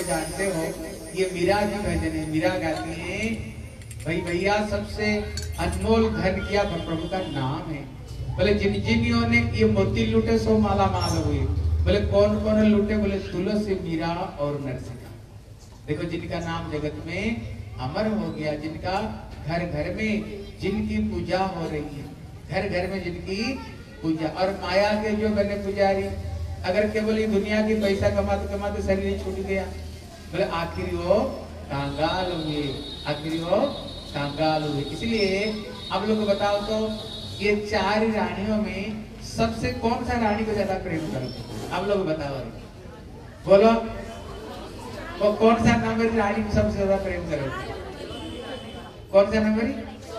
जानते हो, ये मीरा जी भजन है, मीरा गाती है भाई भैया सबसे अनमोल धन किया प्रभु का नाम है। बोले जिन जिनियों ने ये मोती लूटे सो माला माल हुए। बोले कौन कौन लूटे? बोले तुलसी, मीरा और नरसिंह। देखो जिनका नाम जगत में अमर हो गया, जिनका घर घर में जिनकी पूजा हो रही है, घर घर में जिनकी पूजा। और माया के जो बने पुजारी, अगर केवल ये दुनिया की पैसा कमाते कमाते शरीर छूट गया, बोले आखिर वो कंगाल हुए, आखिर वो कंगाल हुए। इसलिए आप लोग को बताओ तो ये 4 रानियों में सबसे कौन सा रानी को ज्यादा प्रेम करो? आप लोग बताओ, बोलो वो कौन सा नंबर रानी को सबसे ज्यादा प्रेम करो? कौन सा नंबर?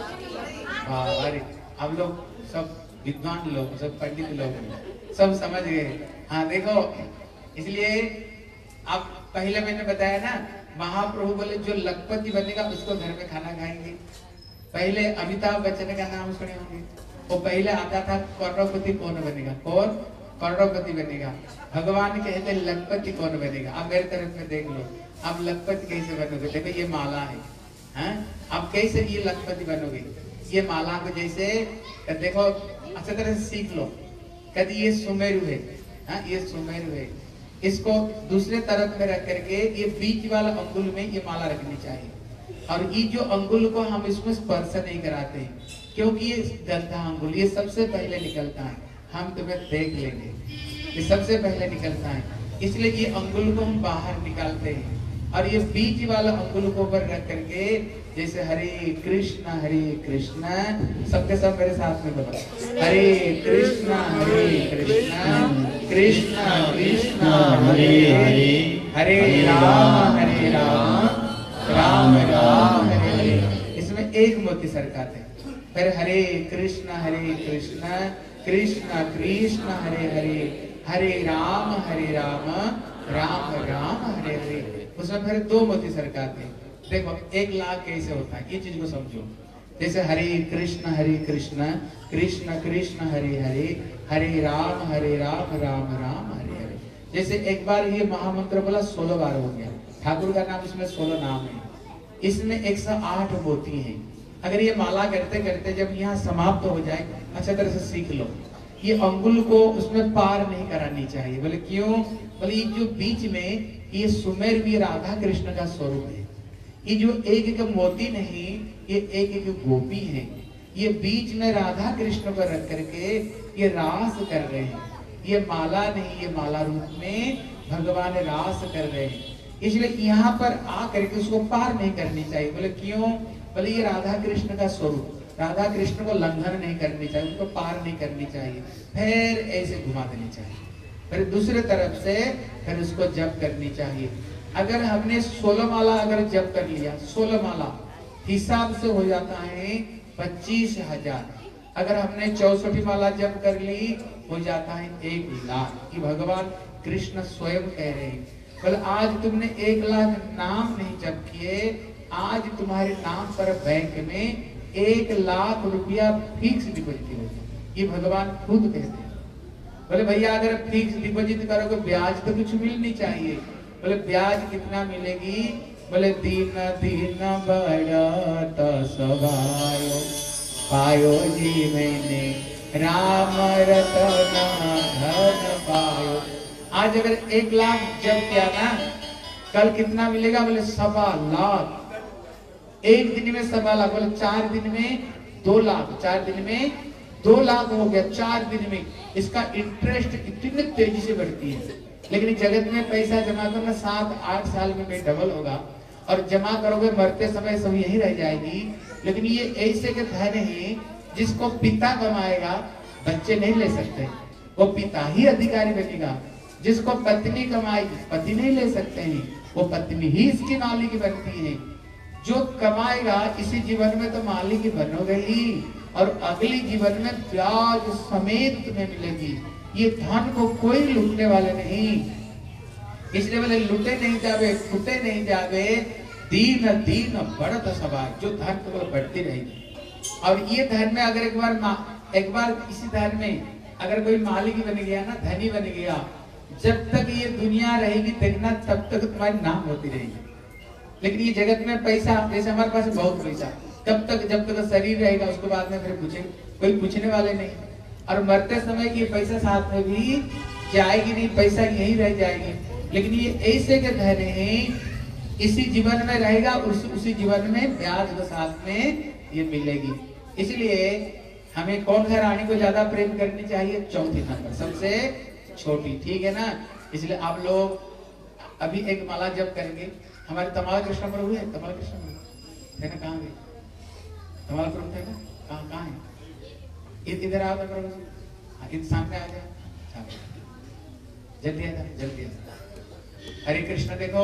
अरे आप लोग सब विद्वान लोग, सब पंडित लोग सब समझ गए। हाँ देखो, इसलिए आप पहले मैंने बताया ना, महाप्रभु बोले जो लखपति बनेगा उसको घर में खाना खाएंगे। पहले अमिताभ बच्चन का नाम सुने होंगे, वो पहले आता था करोड़पति कौन बनेगा, कौन करोड़पति बनेगा। भगवान कहते लखपति कौन बनेगा। आप मेरे तरफ में देख लो, आप लखपति कैसे बनोगे? देखो ये माला है, हाँ आप कैसे ये लखपति बनोगे? ये माला को जैसे देखो अच्छी तरह से सीख लो। कभी ये सुमेरु है, हाँ ये सुमेरु है, इसको दूसरे तरफ में रख करके ये बीच वाला अंगुल में ये माला रखनी चाहिए। और ये जो अंगुल को हम इसमें स्पर्श नहीं कराते हैं, क्योंकि ये गंदा अंगुल ये सबसे पहले निकलता है। हम तुम्हें देख लेंगे, ये सबसे पहले निकलता है, इसलिए ये अंगुल को हम बाहर निकालते हैं। और ये बीच वाला अंगुल को ऊपर रख करके जैसे हरे कृष्ण सबके सब मेरे साथ में बोलो, हरे कृष्ण कृष्ण कृष्ण हरे हरे, हरे राम राम राम हरे हरे। इसमें एक मोती सरकाते हैं, फिर हरे कृष्ण कृष्ण कृष्ण हरे हरे, हरे राम राम राम हरे हरे। उसमें फिर 2 मोती सरकाते हैं। देखो 1 लाख कैसे होता है, ये चीज को समझो। जैसे हरे कृष्ण कृष्ण कृष्ण हरे हरे, हरे राम राम राम हरे हरे। जैसे एक बार ये महामंत्र बोला 16 बार हो गया। ठाकुर का नाम इसमें 16 नाम है, इसमें 108 मोती हैं। अगर ये माला करते करते जब यहाँ समाप्त हो जाए, अच्छा तरह से सीख लो, ये अंगुल को उसमें पार नहीं करानी चाहिए। बोले क्यों? बोले ये जो बीच में ये सुमेर भी राधा कृष्ण का स्वरूप है। ये जो एक एक मोती नहीं, ये एक एक गोपी है। ये बीच में राधा कृष्ण को रख करके ये रास कर रहे हैं। ये माला नहीं, ये माला रूप में भगवान रास कर रहे हैं। इसलिए यहाँ पर आ करके उसको पार नहीं करनी चाहिए। बोले क्यों? बोले ये राधा कृष्ण का स्वरूप, राधा कृष्ण को लंघन नहीं करनी चाहिए, उनको पार नहीं करनी चाहिए, फिर ऐसे घुमा देनी चाहिए। फिर दूसरे तरफ से फिर उसको जप करनी चाहिए। अगर हमने 16 माला अगर जप कर लिया, 16 माला हिसाब से हो जाता है 25,000। अगर हमने 64 माला जप कर ली हो जाता है 1 लाख। कि भगवान कृष्ण स्वयं कह रहे हैं, कल आज तुमने 1 लाख नाम नहीं जप किए, आज तुम्हारे नाम पर बैंक में 1 लाख रुपया फिक्स डिपॉजिट हो। ये भगवान खुद कहते हैं। बोले भैया अगर फिक्स डिपॉजिट करोगे ब्याज तो कुछ मिलनी चाहिए। बोले ब्याज कितना मिलेगी? बोले दिन दिन बढ़त सवायो, पायो जी मैंने राम रतन धन पायो। आज अगर 1 लाख जब किया ना, कल कितना मिलेगा? बोले 1.25 लाख। एक दिन में 1.25 लाख, बोले 4 दिन में 2 लाख, 4 दिन में 2 लाख हो गया 4 दिन में। इसका इंटरेस्ट इतनी तेजी से बढ़ती है। लेकिन जगत में पैसा जमा करना 7-8 साल में डबल होगा, और जमा करोगे मरते समय सब यही रह जाएगी। लेकिन ये ऐसे के धन है जिसको पिता कमाएगा बच्चे नहीं ले सकते, वो पिता ही अधिकारी बनेगा। जिसको पत्नी कमाएगी पति नहीं ले सकते हैं, वो पत्नी ही इसकी मालिक बनती है। जो कमाएगा इसी जीवन में तो मालिक बनोगे ही, और अगली जीवन में ब्याज समेत तुम्हें मिलेगी। ये धन को कोई लूटने वाले नहीं। इसलिए बोले लूटे नहीं जावे, फूटे नहीं जावे, दीन दीन बढ़त सवार। जो धन को बढ़ती रहेगी। और ये धन में अगर एक बार इसी धन में अगर कोई मालिक बन गया ना, धनी बन गया, जब तक ये दुनिया रहेगी देखना, तब तक तुम्हारी नाम होती रहेगी। लेकिन ये जगत में पैसा, जैसे हमारे पास बहुत पैसा, तब तक जब तक शरीर रहेगा उसके बाद में फिर पूछे, कोई पूछने वाले नहीं। और मरते समय ये पैसा साथ में भी जाएगी नहीं, पैसा यही रह जाएगी। लेकिन ये ऐसे के धन हैं, इसी जीवन में रहेगा, उसी जीवन में ब्याज के साथ में ये मिलेगी। इसलिए हमें कौन सा रानी को ज्यादा प्रेम करनी चाहिए? चौथी नंबर, सबसे छोटी, ठीक है ना। इसलिए आप लोग अभी एक माला जप करेंगे। हमारे तमाल कृष्ण प्रभु है, तमाल कृष्ण प्रभु है ना, कहाँ गए? तमाल प्रभु थे ना, कहाँ है? इधर आओ प्रभु जी, सामने आ जाए, जल्दी आ जाए, जल्दी आ जाए। हरे कृष्ण। देखो,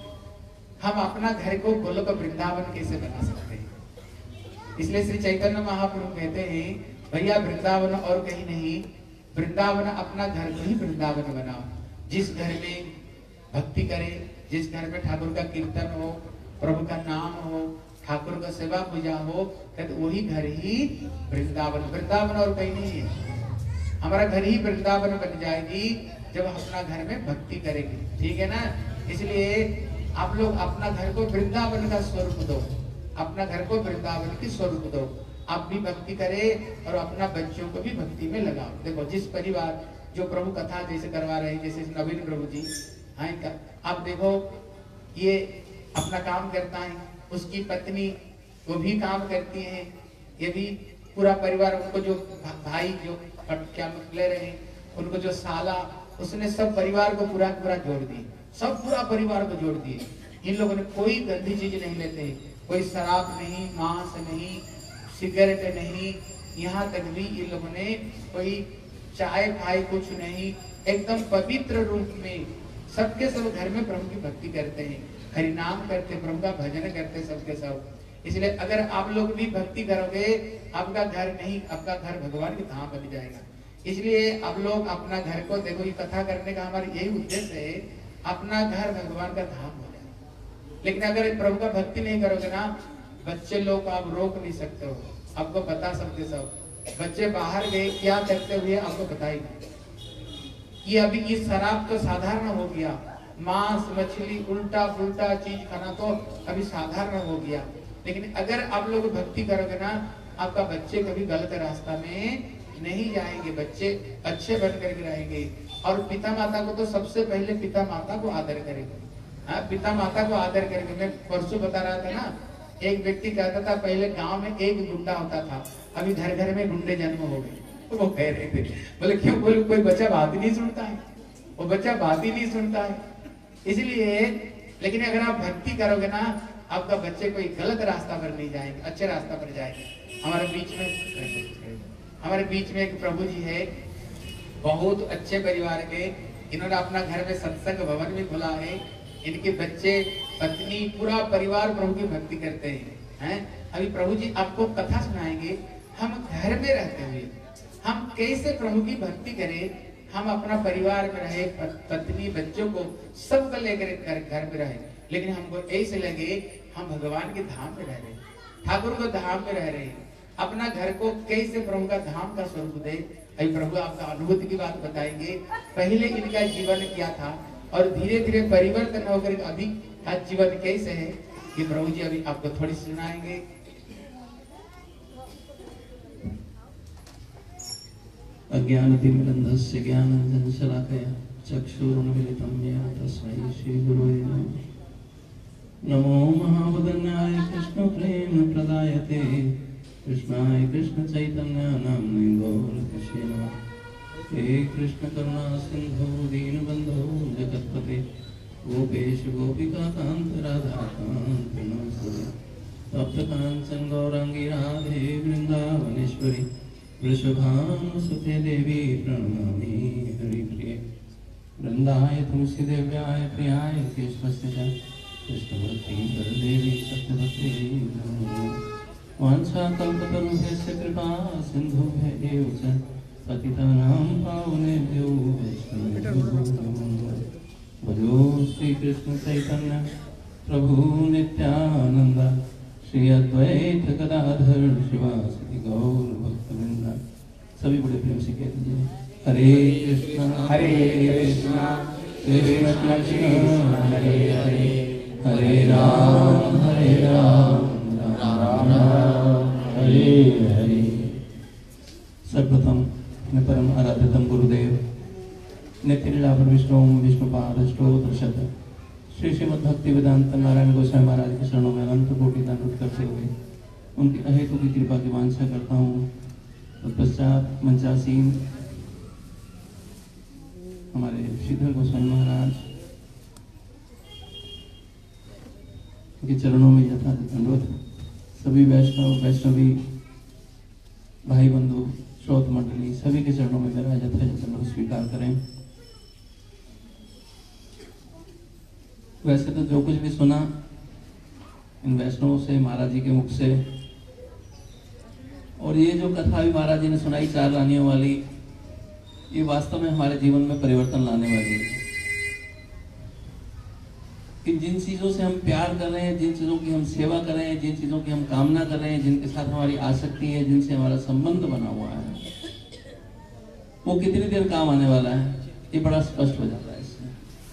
हम अपना घर को गोलोक वृंदावन कैसे बना सकते हैं? इसलिए श्री चैतन्य महाप्रभु कहते हैं, भैया वृंदावन और कहीं नहीं, वृंदावन अपना घर को ही वृंदावन बनाओ। जिस घर में भक्ति करे, जिस घर में ठाकुर का कीर्तन हो, प्रभु का नाम हो, ठाकुर का सेवा पूजा हो, तो वही घर ही वृंदावन, वृंदावन और कहीं नहीं है। हमारा घर ही वृंदावन बन जाएगी जब हम अपना घर में भक्ति करेंगे, ठीक है ना। इसलिए आप लोग अपना घर को वृंदावन का स्वरूप दो, अपना घर को वृंदावन की स्वरूप दो। आप भी भक्ति करें और अपना बच्चों को भी भक्ति में लगाओ। देखो, जिस परिवार जो प्रभु कथा जैसे करवा रहे हैं, जैसे नवीन प्रभु जी, हाँ, आप देखो, ये अपना काम करता है, उसकी पत्नी वो भी काम करती है, ये भी पूरा परिवार, उनको जो भाई जो क्या ले रहे हैं, उनको जो साला, उसने सब परिवार को पूरा जोड़ दिए, सब पूरा परिवार को जोड़ दिए। इन लोगों ने कोई गंदी चीज नहीं लेते, कोई शराब नहीं, मांस नहीं, सिगरेट नहीं, यहाँ तक भी इन लोगों ने कोई चाय खाए कुछ नहीं, एकदम पवित्र रूप में सबके सब घर में प्रभु की भक्ति करते हैं, हरि नाम करते, प्रभु का भजन करते सबके सब। इसलिए अगर आप लोग भी भक्ति करोगे, आपका घर नहीं, आपका घर भगवान की धाम बन जाएगा। इसलिए आप लोग अपना घर को देखो, ये कथा करने का हमारा यही उद्देश्य है, अपना घर भगवान का धाम हो जाए। लेकिन अगर प्रभु का भक्ति नहीं करोगे ना, बच्चे लोग को आप रोक नहीं सकते हो, आपको बता सकते सब। बच्चे बाहर गए क्या करते हुए आपको बताएंगे। ये अभी ये शराब तो साधारण हो गया, मांस मछली उल्टा पुल्टा चीज खाना तो अभी साधारण हो गया। लेकिन अगर आप लोग भक्ति करोगे ना, आपका बच्चे कभी गलत रास्ता में नहीं जाएंगे, बच्चे अच्छे बन करके रहेंगे। और पिता माता को तो सबसे पहले पिता माता को आदर करेंगे। हाँ, पिता माता को आदर करेंगे। मैं परसों बता रहा था ना, एक व्यक्ति कहता था पहले गांव में एक गुंडा होता था, अभी घर घर में गुंडे जन्म हो गए। तो वो कह रहे थे, बोले क्यों? बोले कोई बच्चा बात ही नहीं सुनता है, वो बच्चा बात ही नहीं सुनता है। इसलिए, लेकिन अगर आप भक्ति करोगे ना, आपका बच्चे कोई गलत रास्ता पर नहीं जाएंगे, अच्छे रास्ता पर जाएंगे। हमारे बीच में एक प्रभु जी है, बहुत अच्छे परिवार के, इन्होंने अपना घर में सत्संग भवन भी खोला है। इनके बच्चे, पत्नी, पूरा परिवार प्रभु की भक्ति करते हैं। अभी प्रभु जी आपको कथा सुनाएंगे, हम घर में रहते हुए हम कैसे प्रभु की भक्ति करें। हम अपना परिवार में रहे, पत्नी बच्चों को सबको लेकर घर में रहे, लेकिन हमको ऐसे लगे हम भगवान के धाम में रह रहे, ठाकुर को धाम में रह रहे। अपना घर को कैसे प्रभु का धाम का स्वरूप दे। अभी प्रभु आपका अनुभूति की बात बताएंगे, पहले इनका जीवन क्या था और धीरे धीरे परिवर्तन होकर अभी का जीवन कैसे है, ये प्रभु जी अभी आपको थोड़ी सुनाएंगे। अज्ञानतिमिरन्धस्य ज्ञानाञ्जनशलाकया चक्षुरुन्मीलितं येन तस्मै श्रीगुरुवे नमः। नमो महावदन्याय कृष्णप्रेमप्रदायते कृष्णाय कृष्णचैतन्य नाम्ने गौरकृष्णे नमः। हे कृष्ण करुणा सिंधु दीनबंधो जगत्पते गोपेश गोपिकाकांत राधाकांत नमस्ते। तप्त कांचन गौरांगी राधे वृंदावनेश्वरी वृषभानुसुते देवी प्रणमामि हरिप्रिये। वृंदाय तुलसी देव्याय प्रियाय केशवस्य च कृष्णभक्ति देवी सत्यभक्ति नमो। वाञ्छाकल्पतरुभ्यश्च कृपा सिन्धुभ्यः एव च पतितानां पावनेभ्यो वैष्णवेभ्यो नमो। भजो श्रीकृष्ण चैतन्य प्रभु नित्यानंद श्री अद्वैत गदाधर शिवासि गौर भक्तवृंद। सभी बड़े प्रेम से कह दीजिए हरे कृष्ण कृष्ण कृष्ण हरे हरे, हरे राम राम राम हरे हरे। सर्वप्रथम अपने परम आराध्यतम गुरुदेव नित्य लीला विष्णु विष्णुपाद स्तोत्र शब्द श्री श्रीमद् भक्ति वेदांत नारायण गोसाई महाराज के शरणों में अनंत कोटि दंड करते हुए उनकी अहेतु की कृपा की वांछा करता हूँ। तत्पश्चात मंचासीन हमारे श्रीधर गोसाई महाराज के चरणों में यथार्थ दंडवत, सभी वैष्णव वैष्णवी भाई बंधु श्रोत मंडली सभी के चरणों में मेरा यथार्थ दंडवत स्वीकार करें। वैसे तो जो कुछ भी सुना इन वैष्णवों से, महाराज जी के मुख से, और ये जो कथा भी महाराज जी ने सुनाई 4 रानियों वाली, ये वास्तव में हमारे जीवन में परिवर्तन लाने वाली है। कि जिन चीजों से हम प्यार कर रहे हैं, जिन चीजों की हम सेवा कर रहे हैं, जिन चीजों की हम कामना कर रहे हैं, जिनके साथ हमारी आसक्ति है, जिनसे हमारा संबंध बना हुआ है, वो कितनी देर काम आने वाला है, ये बड़ा स्पष्ट हो जाता है इससे।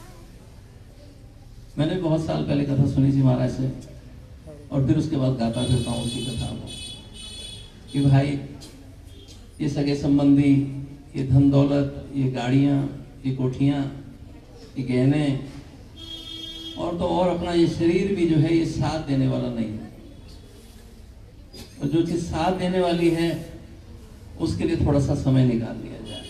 मैंने बहुत साल पहले कथा सुनी थी महाराज से, और फिर उसके बाद गाता फिरता हूँ उसी कथा को कि भाई ये सगे संबंधी, ये धन दौलत, ये गाड़ियाँ, ये कोठियाँ, ये गहने, और तो और अपना ये शरीर भी जो है ये साथ देने वाला नहीं है। और जो चीज साथ देने वाली है उसके लिए थोड़ा सा समय निकाल लिया जाए।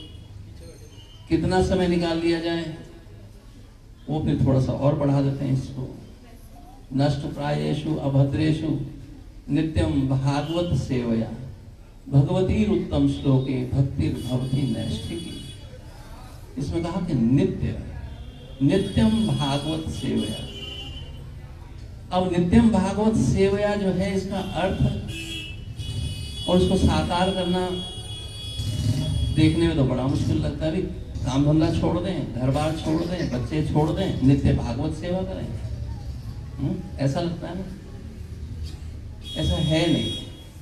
कितना समय निकाल लिया जाए वो फिर थोड़ा सा और बढ़ा देते हैं इसको। नष्ट प्रायेषु अभद्रेषु नित्यम भागवत सेवया भगवती उत्तम श्लोके भक्तिर भवती नैष्ठिकी। इसमें कहा कि नित्यम भागवत सेवया। अब नित्यम भागवत सेवया जो है इसका अर्थ और इसको साकार करना देखने में तो बड़ा मुश्किल लगता है। काम धंधा छोड़ दें, घर बार छोड़ दें, बच्चे छोड़ दें, नित्य भागवत सेवा करें, ऐसा लगता है ना? ऐसा है नहीं।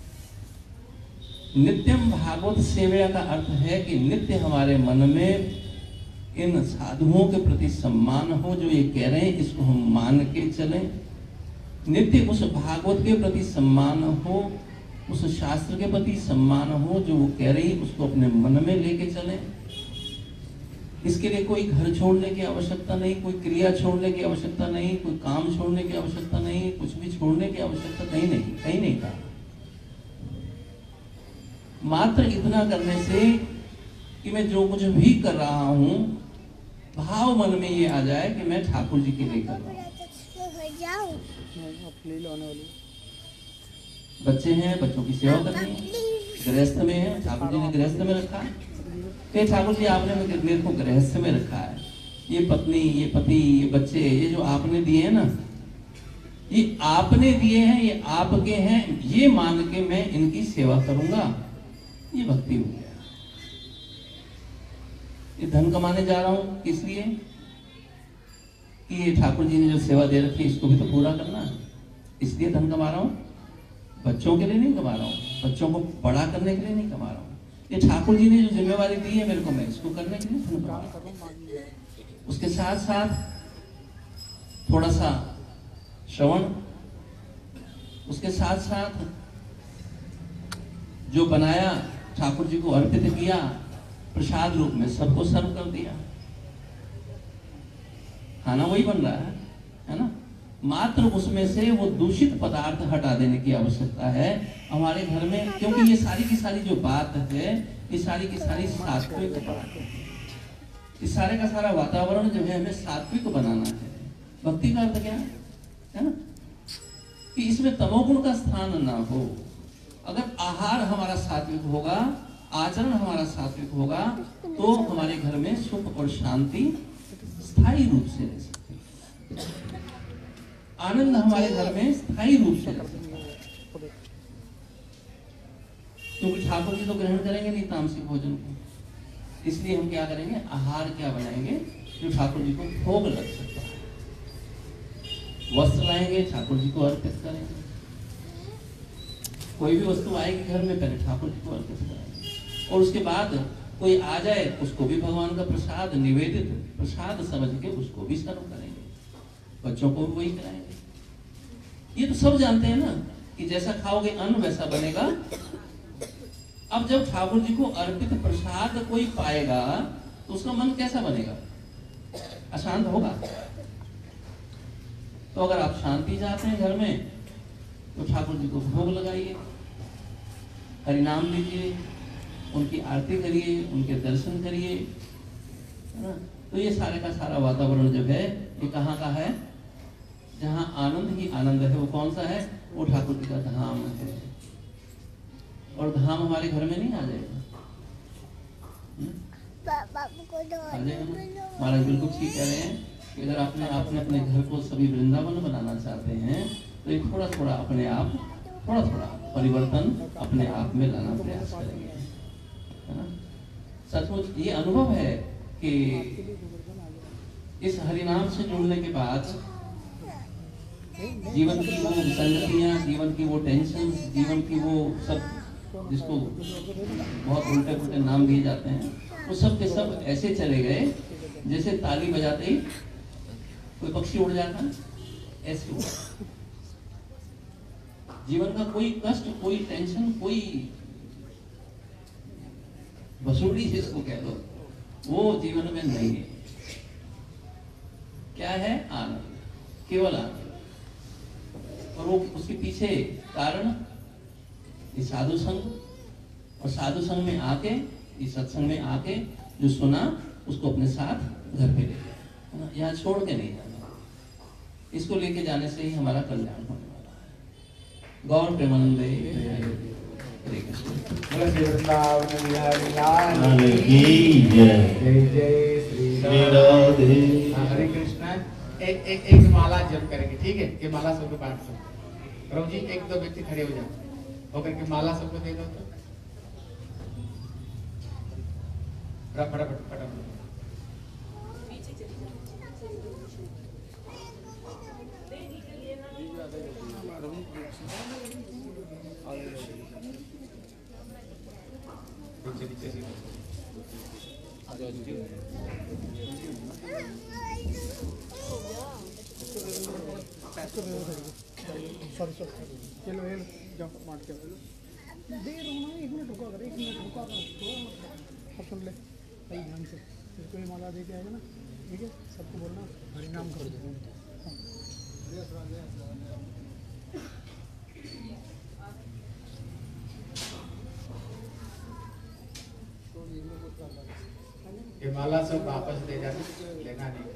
नित्यम भागवत सेवया का अर्थ है कि नित्य हमारे मन में इन साधुओं के प्रति सम्मान हो, जो ये कह रहे हैं इसको हम मान के चलें। नित्य उस भागवत के प्रति सम्मान हो, उस शास्त्र के प्रति सम्मान हो जो वो कह रही है, उसको अपने मन में लेके चलें। इसके लिए कोई घर छोड़ने की आवश्यकता नहीं, कोई क्रिया छोड़ने की आवश्यकता नहीं, कोई काम छोड़ने की आवश्यकता नहीं, कुछ भी छोड़ने की आवश्यकता कहीं नहीं था। मात्र इतना करने से कि मैं जो कुछ भी कर रहा हूं भाव मन में ये आ जाए कि मैं ठाकुर जी के लिए कर रहा हूं। बच्चे हैं, बच्चों की सेवा करनी है, गृहस्थ में है, ठाकुर जी ने गृहस्थ में रखा है। तो ठाकुर जी आपने मेरे को गृहस्थ में रखा है। ये पत्नी, ये पति, ये बच्चे, ये जो आपने दिए हैं ना, ये आपने दिए हैं, ये आपके हैं, ये मान के मैं इनकी सेवा करूंगा, ये भक्ति हो गया। ये धन कमाने जा रहा हूं किस लिए? कि ये ठाकुर जी ने जो सेवा दे रखी है इसको भी तो पूरा करना है, इसलिए धन कमा रहा हूं। बच्चों के लिए नहीं कमा रहा हूं, बच्चों को बड़ा करने के लिए नहीं कमा रहा हूं। ये ठाकुर जी ने जो जिम्मेवारी दी है मेरे को, मैं इसको करने के लिए धन कमा रहा हूं। उसके साथ साथ थोड़ा सा श्रवण, उसके साथ साथ जो बनाया ठाकुर जी को अर्पित किया, प्रसाद रूप में सबको सर्व कर दिया। खाना वही बन रहा है ना? मात्र उसमें से वो दूषित पदार्थ हटा देने की आवश्यकता है हमारे घर में, क्योंकि ये सारी की सारी जो बात है, ये सारी की सारी सात्विक बात है। इस सारे का सारा वातावरण जो है हमें सात्विक बनाना है। भक्ति का अर्थ क्या है ना? कि इसमें तमोगुण का स्थान ना हो। अगर आहार हमारा सात्विक होगा, आचरण हमारा सात्विक होगा, तो हमारे घर में सुख और शांति स्थायी रूप से रह सकती है। आनंद हमारे घर में स्थायी रूप से रह सकता है। क्योंकि ठाकुर जी तो ग्रहण करेंगे नहीं तामसिक भोजन को, इसलिए हम क्या करेंगे? आहार क्या बनाएंगे जो ठाकुर जी को भोग लग सकता है। वस्त्र लाएंगे, ठाकुर जी को अर्पित करेंगे। कोई भी वस्तु आएगी घर में, पहले ठाकुर जी को अर्पित करेंगे, और उसके बाद कोई आ जाए उसको भी भगवान का प्रसाद निवेदित प्रसाद समझ के उसको भी सर्व करेंगे, बच्चों को भी वही कराएंगे। ये तो सब जानते हैं ना कि जैसा खाओगे अन्न वैसा बनेगा। अब जब ठाकुर जी को अर्पित प्रसाद कोई पाएगा तो उसका मन कैसा बनेगा? अशांत होगा। तो अगर आप शांति चाहते हैं घर में तो ठाकुर जी को भोग लगाइए, हरिनाम लीजिए, उनकी आरती करिए, उनके दर्शन करिए, है ना। तो ये सारे का सारा वातावरण जो है ये कहाँ का है? जहाँ आनंद ही आनंद है। वो कौन सा है? वो ठाकुर जी का धाम है। और धाम हमारे घर में नहीं आ जाएगा, आ जाएगा। महाराज बिल्कुल ठीक कह रहे हैं कि अगर आपने अपने घर को सभी वृंदावन बनाना चाहते हैं तो ये थोड़ा थोड़ा अपने आप थोड़ा थोड़ा परिवर्तन अपने आप में लाना प्रयास करेंगे, है ना। सचमुच ये अनुभव है कि इस हरिनाम से जुड़ने के बाद जीवन की वो विसंगतियां, जीवन की वो टेंशन, जीवन की वो सब जिसको बहुत उल्टे पुल्टे नाम दिए जाते हैं, वो सब के सब ऐसे चले गए जैसे ताली बजाते ही कोई पक्षी उड़ जाता है, ऐसे हुआ। जीवन का कोई कष्ट, कोई टेंशन, कोई बसूड़ी जिसको कह दो, वो जीवन में नहीं है। क्या है? आनंद, केवल आनंद। और वो उसके पीछे कारण ये साधु संग, और साधु संग में आके, इस सत्संग में आके जो सुना उसको अपने साथ घर पे ले गया, है ना। यहाँ छोड़ के नहीं जाना, इसको लेके जाने से ही हमारा कल्याण होने वाला है। गौर प्रेमानंद हरे कृष्ण। हरे कृष्ण। एक माला जप करेंगे, ठीक है? ये माला सबको बांट दो। प्रभु जी एक दो व्यक्ति खड़े हो जाओ होकर के माला सबको दे दो। तो फटाफट फटाफट। सॉरी चलो ये जंप मार के दे रहा हूँ ना। 1 मिनट रुका कर, 1 मिनट रुका कर, सुन ले भाई ध्यान से। फिर कोई माला दे के आएगा ना, ठीक है? सबको बोलना हरिनाम कर दो। ये माला सब वापस ले जाना, लेना नहीं।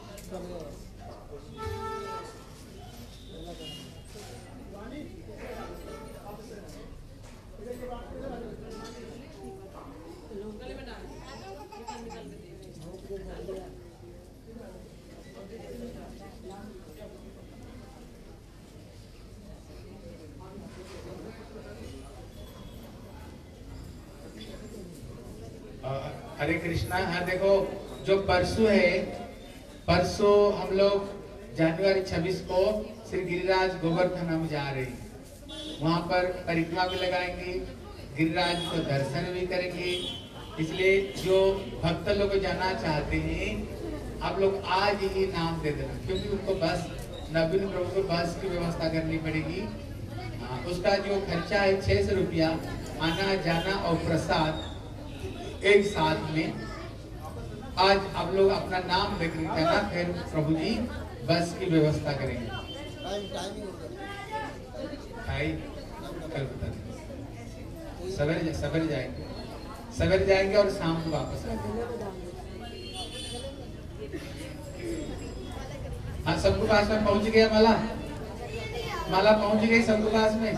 हरे कृष्णा। हाँ देखो, जो परसों है, परसों हम लोग जनवरी 26 को श्री गिरिराज गोवर्धन हम जा रहे हैं। वहाँ पर परिक्रमा भी लगाएंगे, गिरिराज को दर्शन भी करेंगे। इसलिए जो भक्त लोग जाना चाहते हैं, आप लोग आज ही नाम दे देना, क्योंकि उनको बस नवीन प्रभु को बस की व्यवस्था करनी पड़ेगी। उसका जो खर्चा है 600 रुपया, आना जाना और प्रसाद एक साथ में। आज आप लोग अपना नाम लिख देना, फिर प्रभु जी बस की व्यवस्था करेंगे। कल बता देंगे, सवेरे जाएंगे और शाम को वापस आएंगे। हाँ, सबको पास में पहुंच गया माला, माला पहुंच गई सबको पास में।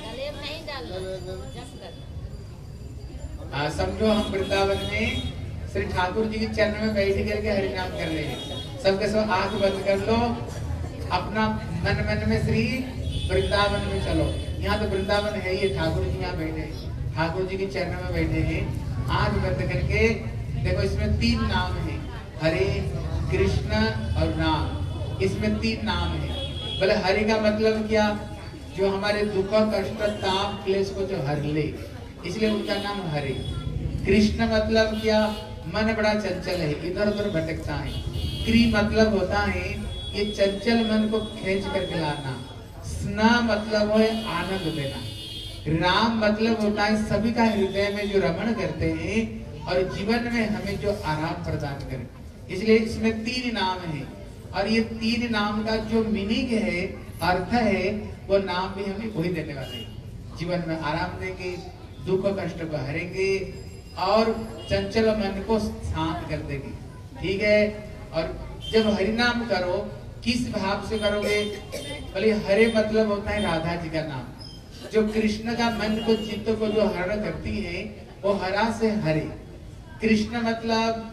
हाँ, समझो हम वृंदावन में श्री ठाकुर जी के चरण में बैठ करके हरिनाम कर रहे हैं। सबके सब आंख बंद कर लो, अपना मन में श्री वृंदावन में चलो। यहाँ तो वृंदावन है ही, ठाकुर जी यहाँ बैठे, ठाकुर जी के चरण में बैठे हैं। आंख बंद करके देखो, इसमें 3 नाम है, हरे कृष्ण और राम। इसमें 3 नाम है। बोले हरि का मतलब क्या? जो हमारे दुख कष्ट ताप क्लेश को जो हर ले, इसलिए उनका नाम हरि। कृष्ण मतलब क्या? मन बड़ा चंचल है, इधर उधर भटकता है। क्री मतलब होता है ये चंचल मन को खींच करके लाना। स्ना मतलब है आनंद देना। राम मतलब होता है सभी का हृदय में जो रमण करते हैं और जीवन में हमें जो आराम प्रदान करे। इसलिए इसमें 3 नाम है और ये 3 नाम का जो मीनिंग है, अर्थ है, वो नाम भी हमें वही देने वाले हैं। जीवन में आराम देंगे, दुख कष्ट को हरेंगे और चंचल मन को शांत कर देंगे। ठीक है। और जब हरि नाम करो, किस भाव से करोगे? बोले हरे मतलब होता है राधा जी का नाम। जो कृष्ण का मन को, चित्त को जो हरण करती है वो हरा से हरे। कृष्ण मतलब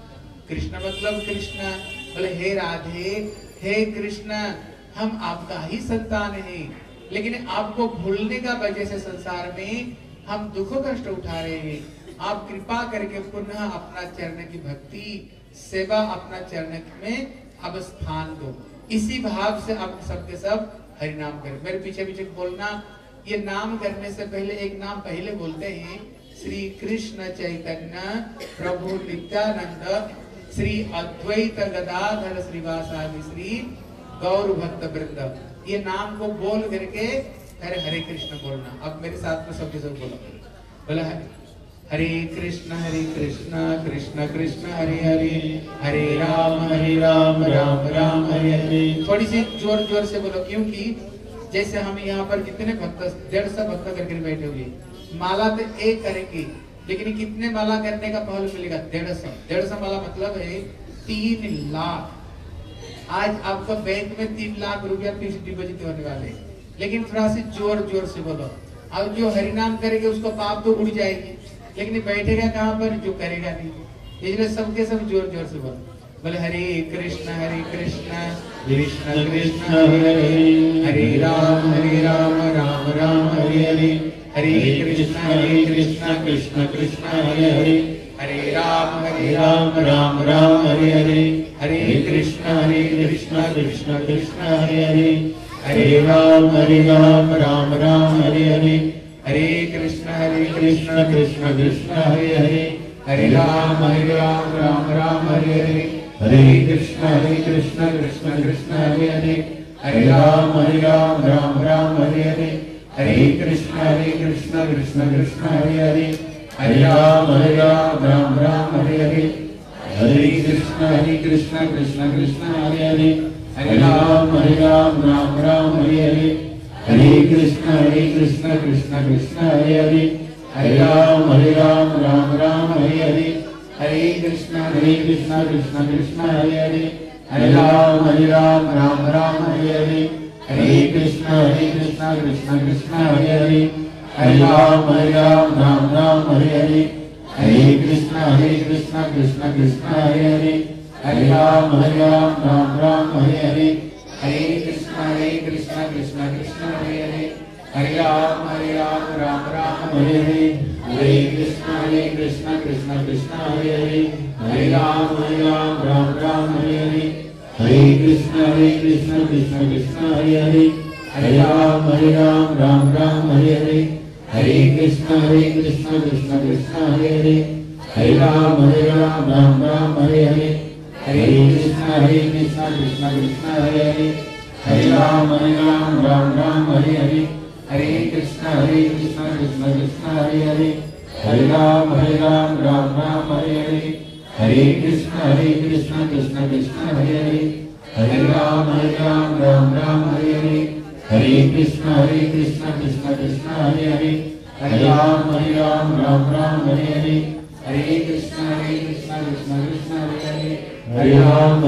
कृष्ण। बोले हे राधे, हे कृष्ण, हम आपका ही संतान हैं, लेकिन आपको भूलने का वजह से संसार में हम दुख कष्ट उठा रहे हैं। आप कृपा करके पुनः अपना चरण की भक्ति सेवा, अपना चरण में अब स्थान दो। इसी भाव से आप सबके सब हरि नाम करें। मेरे पीछे पीछे बोलना। ये नाम करने से पहले एक नाम पहले बोलते हैं, श्री कृष्ण चैतन्य प्रभु नित्यानंद श्री अद्वैत गदाधर श्रीवासादि श्री गौर भक्त वृंद। ये नाम को बोल करके हरे हरे कृष्ण बोलना। अब मेरे साथ में सबके सब बोलो। बोला हरे कृष्ण कृष्ण कृष्ण हरे हरे, हरे राम राम राम हरे हरे। थोड़ी सी जोर जोर से बोलो, क्योंकि जैसे हम यहाँ पर कितने भक्त, 150 भक्त करके बैठे हुए, माला तो एक करेंगे, लेकिन कितने माला करने का फल मिलेगा? 150 माला मतलब है 3 लाख। आज आपका बैंक में 3 लाख रुपया फिक्स डिपॉजिट होने वाले, लेकिन थोड़ा सी जोर जोर से बोलो। अब जो हरिनाम करेंगे उसको पाप तो उड़ जाएगी, लेकिन बैठेगा कहाँ पर? जो करेगा नहीं। इसलिए सबके सब जोर जोर से बोलो। बोले हरे कृष्ण कृष्ण कृष्ण हरे हरे, हरे राम राम राम हरे हरे, हरे कृष्ण कृष्ण कृष्ण हरे हरे, हरे राम राम राम हरे हरे, हरे कृष्ण कृष्ण कृष्ण हरे हरे, हरे राम राम राम हरे हरे, हरे कृष्ण कृष्ण कृष्ण हरे हरे, हरे राम राम हरे हरे, हरे कृष्ण कृष्ण कृष्ण हरे हरे, हरे राम राम हरे हरे, हरे कृष्ण कृष्ण कृष्ण हरे हरे, हरे राम राम हरे हरे, हरे कृष्ण कृष्ण कृष्ण हरे हरे, हरे राम राम हरे हरे, हरे कृष्ण कृष्ण कृष्ण हरे हरे, हरे राम राम हरे हरे, हरे कृष्ण कृष्ण कृष्ण हरे हरे, हरे राम राम हरे हरे, हरे कृष्ण कृष्ण कृष्ण हरे हरे, हरे राम राम हरे हरे, हरे कृष्ण कृष्ण कृष्ण हरे हरे, हरे राम राम हरे हरे, हरे कृष्ण कृष्ण कृष्ण हरे हरे, हरे राम राम हरे हरे, हरे कृष्ण कृष्ण कृष्ण हरे हरे, हरे राम राम हरे हरे, हरे कृष्ण कृष्ण कृष्ण हरे हरे, हरे राम राम हरे हरे, हरे कृष्ण कृष्ण कृष्ण हरे हरे, हरे राम राम हरे हरे, हरे कृष्ण कृष्ण कृष्ण हरे हरे, हरे राम राम हरे हरे, हरे कृष्ण कृष्ण कृष्ण हरे हरे, हरे राम राम हरे हरे, हरे कृष्ण कृष्ण कृष्ण हरे हरे, हरे राम राम हरे हरे, हरे कृष्ण कृष्ण कृष्ण हरे हरे, हरे राम राम हरे हरे, हरे कृष्ण कृष्ण कृष्ण हरे हरे, हरे राम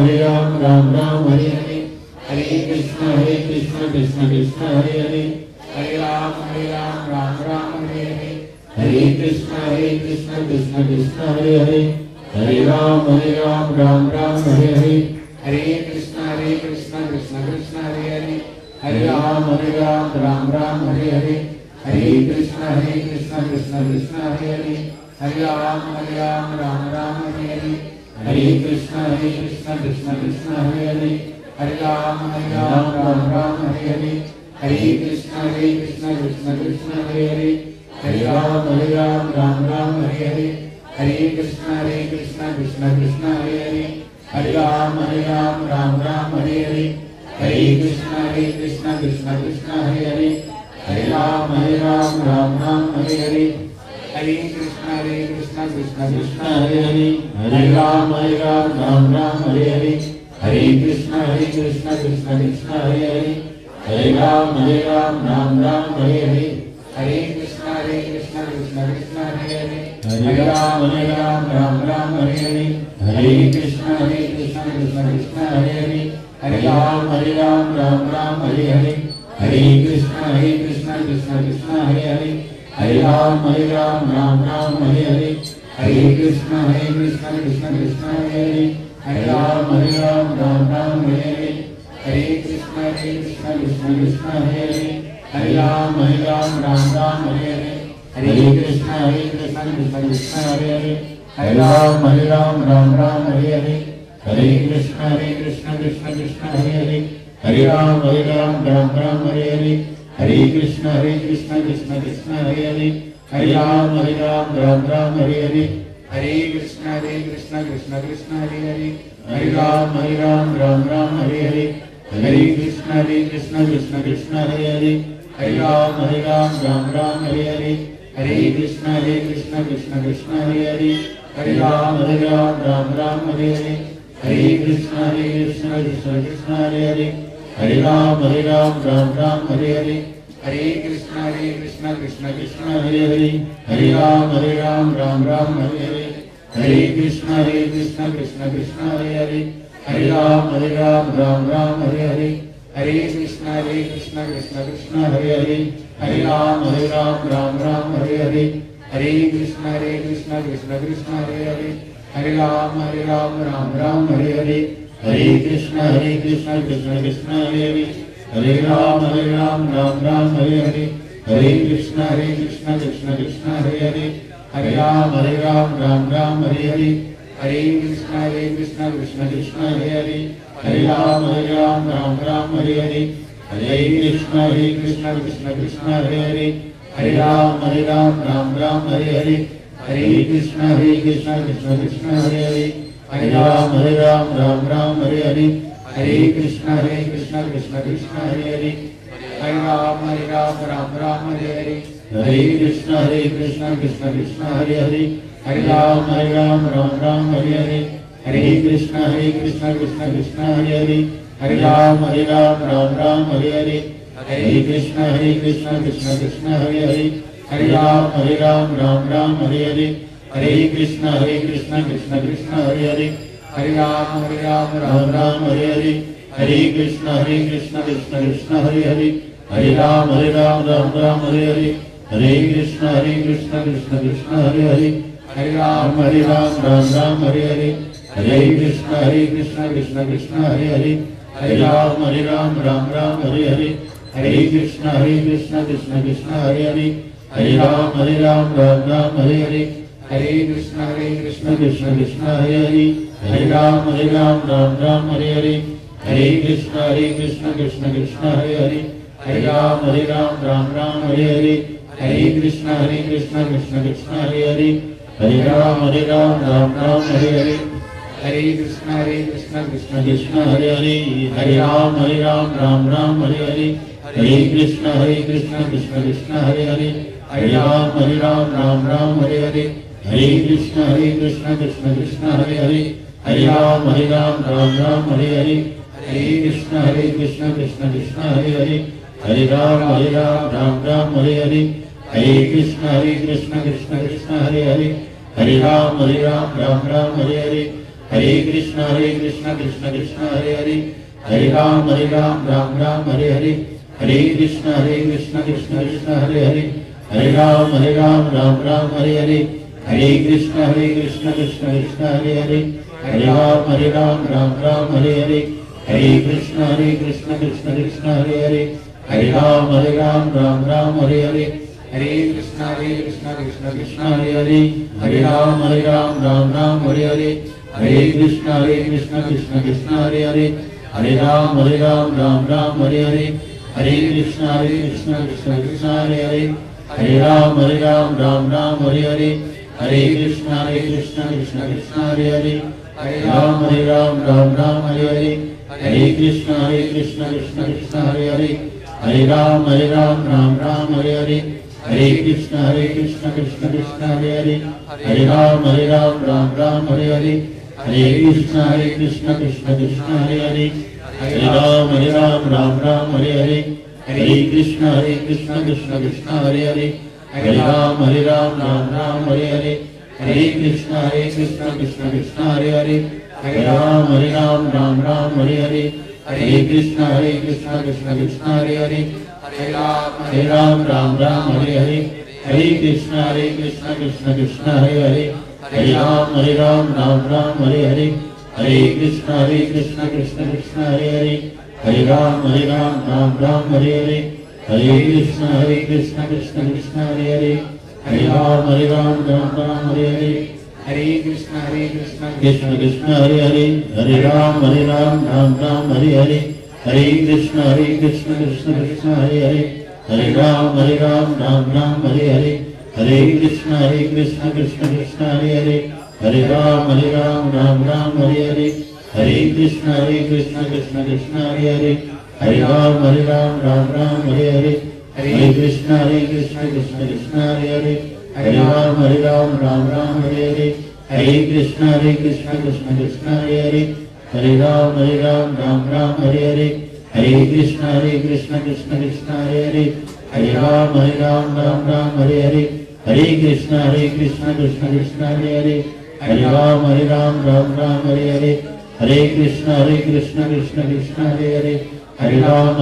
राम हरे हरे, हरे कृष्ण कृष्ण कृष्ण हरे हरे, हरे राम राम हरे हरे, हरे कृष्ण कृष्ण कृष्ण हरे हरे, हरे राम राम हरे हरे, हरे कृष्ण कृष्ण कृष्ण हरे हरे, हरे राम राम हरे हरे, हरे कृष्ण कृष्ण कृष्ण हरे हरे, हरे राम राम हरे हरे, हरे कृष्ण कृष्ण कृष्ण हरे हरे, हरे राम राम हरे हरे, हरे कृष्ण कृष्ण कृष्ण हरे हरे, हरे राम राम हरे हरे, हरे कृष्ण कृष्ण कृष्ण हरे हरे, हरे राम राम राम हरे हरे, हरे कृष्ण कृष्ण कृष्ण हरे हरे, हरे राम राम राम हरे हरे, हरे कृष्ण कृष्ण कृष्ण हरे हरे, हरे राम राम राम हरे हरे, हरे कृष्ण कृष्ण कृष्ण हरे हरे, हरे राम राम राम हरे हरे, हरे कृष्ण कृष्ण कृष्ण हरे हरे, हरे राम राम राम हरे हरे, हरे कृष्ण कृष्ण कृष्ण हरे हरे, हरे राम राम राम हरे हरे, हरे कृष्ण कृष्ण कृष्ण हरे हरे, हरे राम राम राम हरे हरे, हरे कृष्ण कृष्ण कृष्ण हरे हरे, हरे राम राम राम हरे हरे, हरे कृष्ण कृष्ण कृष्ण हरे हरे, हरे राम राम राम हरे हरे, हरे कृष्ण कृष्ण कृष्ण हरे हरे, हरे राम राम राम हरे हरे, हरे कृष्ण कृष्ण कृष्ण हरे हरे, हरे राम राम राम हरे हरे, हरे कृष्ण कृष्ण कृष्ण हरे हरे, हरे राम राम राम हरे हरे, हरे कृष्ण कृष्ण कृष्ण हरे हरे, हरे राम राम राम हरे हरे, हरे कृष्ण कृष्ण कृष्ण हरे हरे, हरे राम राम राम हरे हरे, हरे कृष्ण कृष्ण कृष्ण हरे हरे, हरे राम राम राम हरे हरे, हरे कृष्ण कृष्ण कृष्ण हरे हरे, हरे राम राम राम हरे हरे, हरे कृष्ण कृष्ण कृष्ण हरे हरे, हरे राम राम हरे हरे, हरे कृष्ण कृष्ण कृष्ण हरे हरे, हरे राम राम हरे हरे, हरे कृष्ण कृष्ण कृष्ण हरे हरे, हरे राम राम हरे हरे, हरे कृष्ण कृष्ण कृष्ण हरे हरे, हरे राम राम राम हरे हरे, हरे कृष्ण कृष्ण कृष्ण हरे हरे, हरे राम राम राम हरे हरे, हरे कृष्ण कृष्ण कृष्ण हरे हरे, हरे राम राम राम हरे हरे, हरे कृष्ण कृष्ण कृष्ण हरे हरे, हरे राम राम राम हरे हरे, हरे कृष्ण कृष्ण कृष्ण हरे हरे, हरे राम राम राम हरे हरे, हरे कृष्ण कृष्ण कृष्ण हरे हरे, हरे राम राम राम हरे हरे, हरे कृष्ण कृष्ण कृष्ण हरे हरे, हरे राम राम हरे हरे, हरे कृष्ण कृष्ण कृष्ण हरे हरे, हरे राम राम हरे हरे, हरे कृष्ण कृष्ण कृष्ण हरे हरे, हरे राम राम राम हरे हरे, हरे कृष्ण कृष्ण कृष्ण हरे हरे, हरे राम राम हरे हरे, हरे कृष्ण कृष्ण कृष्ण हरे हरे, हरे राम राम हरे हरे, हरे कृष्ण कृष्ण कृष्ण हरे हरे, हरे राम राम हरे हरे, हरे कृष्ण कृष्ण कृष्ण हरे हरे, हरे राम राम हरे हरे, हरे कृष्ण कृष्ण कृष्ण हरे हरे, हरे राम राम हरे हरे, हरे कृष्ण कृष्ण कृष्ण हरे हरे, हरे राम राम हरे हरे, हरे कृष्ण कृष्ण कृष्ण हरे हरे, हरे राम राम हरे हरे, हरे कृष्ण कृष्ण कृष्ण हरे हरे, हरे राम राम हरे हरे, हरे कृष्ण कृष्ण कृष्ण हरे हरे, हरे राम राम हरे हरे, हरे कृष्ण कृष्ण कृष्ण हरे हरे, हरे राम राम हरे हरे, हरे कृष्ण कृष्ण कृष्ण हरे हरे, हरे राम राम हरे हरे, हरे कृष्ण कृष्ण कृष्ण हरे हरे, हरे राम राम हरे हरे, हरे कृष्ण कृष्ण कृष्ण हरे हरे, हरे राम राम हरे हरे, हरे कृष्ण कृष्ण कृष्ण हरे हरे, हरे राम राम हरे हरे, हरे कृष्ण कृष्ण कृष्ण हरे हरे, हरे राम राम हरे हरे, हरे कृष्ण कृष्ण कृष्ण हरे हरे, हरे राम राम हरे हरे, हरे कृष्ण कृष्ण कृष्ण हरे हरे, हरे राम राम हरे हरे, हरे कृष्ण कृष्ण कृष्ण हरे हरे, हरे राम राम हरे हरे, हरे कृष्ण कृष्ण कृष्ण हरे हरे, हरे राम राम हरे हरे, हरे कृष्ण कृष्ण कृष्ण हरे हरे, हरे राम राम हरे हरे, हरे कृष्ण कृष्ण कृष्ण हरे हरे, हरे राम राम हरे हरे, हरे कृष्णा कृष्ण कृष्ण हरे हरे, हरे राम राम राम हरे हरे, हरे कृष्णा कृष्ण कृष्ण हरे हरे, हरे राम राम राम हरे हरे, हरे कृष्णा कृष्ण कृष्ण हरे हरे, हरे राम राम राम हरे हरे, हरे कृष्णा कृष्ण कृष्ण हरे हरे, हरे राम राम हरे हरे, हरे कृष्णा कृष्ण कृष्ण हरे हरे, हरे राम राम हरे हरे, हरे कृष्णा कृष्ण कृष्ण हरे हरे, हरे राम राम हरे हरे, हरे कृष्णा कृष्ण कृष्ण हरे हरे, हरे राम राम हरे हरे, हरे कृष्णा कृष्ण कृष्ण हरे हरे, हरे राम राम हरे हरे, हरे कृष्णा कृष्ण कृष्ण हरे हरे, हरे राम राम हरे हरे, हरे कृष्णा कृष्ण कृष्ण हरे हरे, हरे राम राम हरे हरे, हरे कृष्णा कृष्ण कृष्ण हरे हरे, हरे राम राम हरे हरे, हरे कृष्णा कृष्ण कृष्ण हरे हरे, हरे राम राम हरे हरे, हरे कृष्णा कृष्ण कृष्ण हरे हरे, हरे राम राम हरे हरे, हरे कृष्णा कृष्ण कृष्ण हरे हरे, हरे राम हरे हरे, हरे कृष्णा कृष्ण कृष्ण हरे हरे, हरे राम हरे हरे, हरे कृष्णा कृष्ण कृष्ण हरे हरे, हरे राम हरे हरे, हरे कृष्णा कृष्ण कृष्ण हरे हरे, हरे राम हरे हरे, हरे कृष्णा कृष्ण कृष्ण हरे हरे, हरे राम हरे हरे, हरे कृष्णा कृष्ण कृष्ण हरे हरे, हरे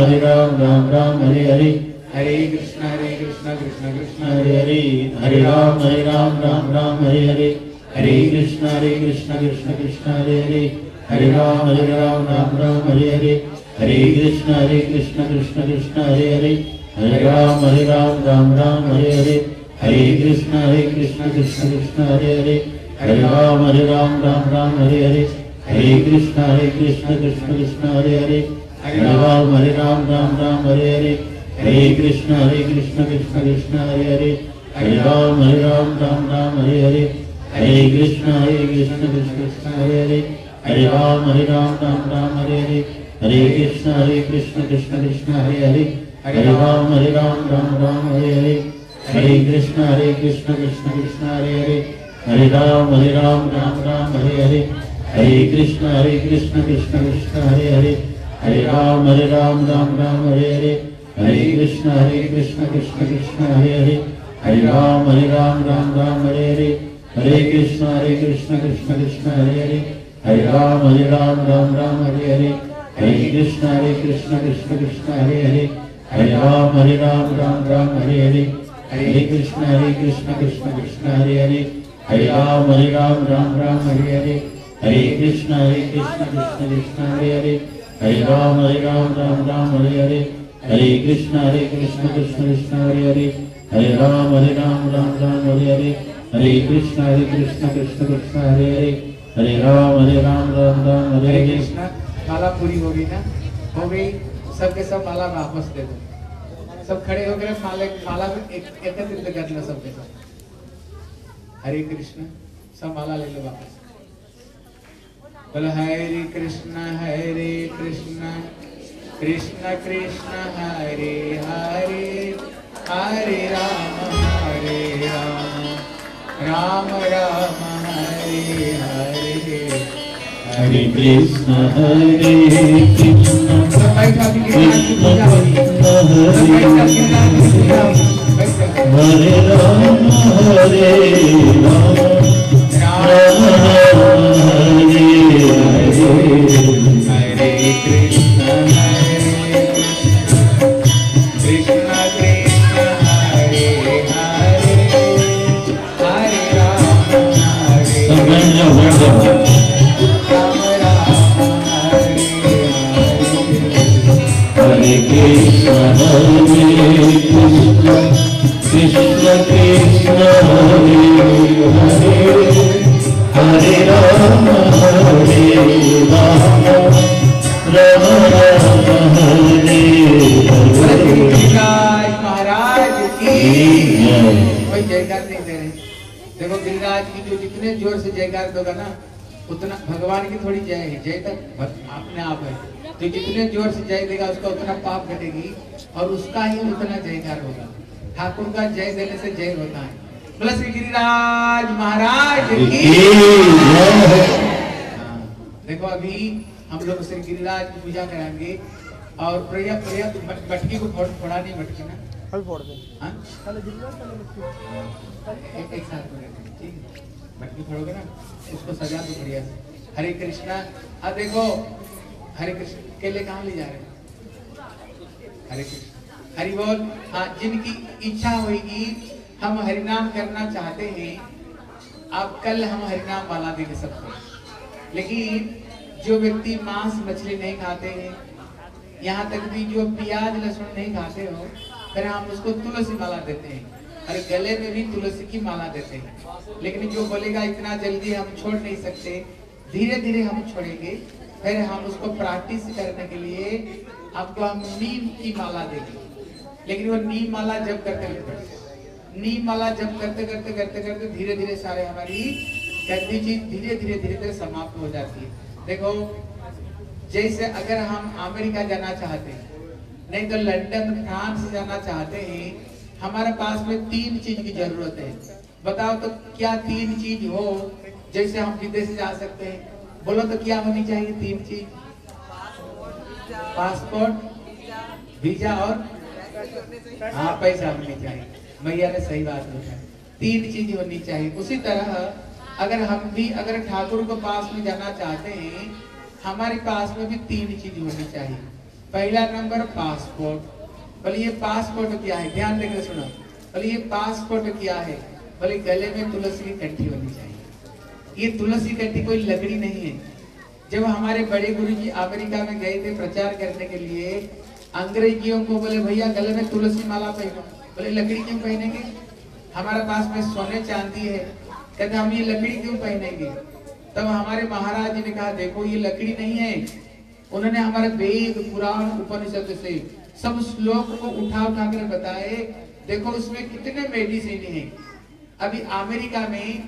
राम हरे हरे, हरे कृष्णा कृष्ण कृष्ण हरे हरे, हरे राम हरे हरे, हरे कृष्णा कृष्ण कृष्ण हरे हरे, हरे राम हरे हरे, हरे कृष्णा कृष्ण कृष्ण हरे हरे, हरे राम हरे हरे, हरे कृष्णा कृष्ण कृष्ण हरे हरे, हरे राम हरे हरे, हरे कृष्णा कृष्ण कृष्ण हरे हरे, हरे राम हरे हरे, हरे कृष्णा कृष्ण कृष्ण हरे हरे, हरे राम हरे हरे, हरे कृष्णा कृष्ण कृष्ण हरे हरे, हरे राम हरे हरे, हरे कृष्णा कृष्ण कृष्ण हरे हरे, हरे राम हरे हरे, हरे कृष्णा कृष्ण कृष्ण हरे हरे, हरे राम हरे हरे, हरे कृष्णा कृष्ण कृष्ण हरे हरे, हरे राम हरे हरे, हरे कृष्णा कृष्ण कृष्ण हरे हरे, हरे राम हरे हरे, हरे कृष्णा कृष्ण कृष्ण हरे हरे, हरे राम हरे हरे, हरे कृष्णा कृष्ण कृष्ण हरे हरे, हरे राम हरे हरे, हरे कृष्णा कृष्ण कृष्ण हरे हरे, हरे राम हरे हरे, हरे कृष्णा कृष्ण कृष्ण हरे हरे, हरे राम हरे हरे, हरे कृष्णा कृष्ण कृष्ण हरे हरे, हरे राम हरे हरे, हरे कृष्णा कृष्ण कृष्ण हरे हरे, हरे राम हरे हरे हरे। कृष्णा। माला पूरी हो गई ना? हो गई। सबके सब माला वापस दे दो। सब खड़े हो गए, माला में एकत्रित कर लो सबके सब। हरे कृष्ण। सब माला ले लो वापस। बोलो हरे कृष्ण कृष्ण कृष्ण हरे हरे, हरे राम राम राम हरे हरे। हरे कृष्ण कृष्ण सब बैठा भी की पूजा होगी। सब बैठा की पूजा होगी। हरे राम राम राम हरे हरे, हरे कृष्ण कृष्ण कृष्ण हरे हरे, हरे राम सब बैठ जाओ, बैठ जाओ। राम हरे हरे। हरे कृष्ण कृष्ण कृष्ण हरे हरे, हरे राम राम राम हरे हरे। महाराज की जय। कोई जयकार नहीं दे रहे। देखो गिरिराज की जो जितने जोर से जयकार दोगा ना उतना भगवान की थोड़ी जय है, जय तक अपने आप है। तो जितने जोर से जय देगा उसका उतना पाप घटेगी और उसका ही उतना जयकार होगा। ठाकुर का जय देने से जय होता है। बोला श्री गिरिराज महाराज की। देखो अभी हम लोग श्री गिरिराज की पूजा कराएंगे और प्रिया मटकी को फोड़ा नहीं, मटकी ना अभी फोड़ दे। हाँ गिरिराज एक साथ फोड़ेंगे, ठीक है। मटकी फोड़ोगे ना उसको सजा दो बढ़िया से। हरे कृष्णा। अब देखो हरे कृष्ण केले कहाँ ले जा रहे हैं? हरे कृष्ण हरि बोल। हाँ, जिनकी इच्छा होगी हम हरिनाम करना चाहते हैं, अब कल हम हरिनाम वाला देंगे सबको। लेकिन जो व्यक्ति मांस मछली नहीं खाते हैं, यहाँ तक भी जो प्याज लहसुन नहीं खाते हो, फिर हम उसको तुलसी माला देते हैं और गले में भी तुलसी की माला देते हैं। लेकिन जो बोलेगा इतना जल्दी हम छोड़ नहीं सकते, धीरे धीरे हम छोड़ेंगे, फिर हम उसको प्रैक्टिस करने के लिए आपको हम नीम की माला देंगे। लेकिन वो नीम माला जब नीम माला जब करते करते करते करते धीरे धीरे सारे हमारी गंदी चीज धीरे धीरे धीरे धीरे समाप्त हो जाती है। देखो जैसे अगर हम अमेरिका जाना चाहते हैं, नहीं तो लंदन फ्रांस जाना चाहते हैं, हमारे पास में 3 चीज की जरूरत है। बताओ तो क्या 3 चीज हो जैसे हम विदेश जा सकते हैं? बोलो तो क्या होनी चाहिए 3 चीज? पासपोर्ट, वीजा और हाँ पैसा होनी चाहिए। भैया ने सही बात बताई, 3 चीज होनी चाहिए। उसी तरह अगर हम भी अगर ठाकुर को पास में जाना चाहते हैं, हमारे पास में भी 3 चीज होनी चाहिए। पहला नंबर पासपोर्ट। बोले ये पासपोर्ट क्या है? ध्यान देकर सुनो। बोले ये पासपोर्ट क्या है? बोले गले में तुलसी की कंठी होनी चाहिए। ये तुलसी कंठी कोई लकड़ी नहीं है। जब हमारे बड़े गुरुजी अमेरिका में गए थे प्रचार करने के लिए, अंग्रेजियों को बोले भैया गले में तुलसी माला पहनो। बोले लकड़ी क्यों पहनेंगे? हमारे पास में सोने चांदी है। कहते हम ये लकड़ी क्यों पहनेंगे? तब हमारे महाराज जी ने कहा देखो ये लकड़ी नहीं है। उन्होंने हमारे वेद पुराण उपनिषद से सब श्लोक को उठा उठा कर बताए, देखो उसमें कितने मेडिसिन है। अभी अमेरिका में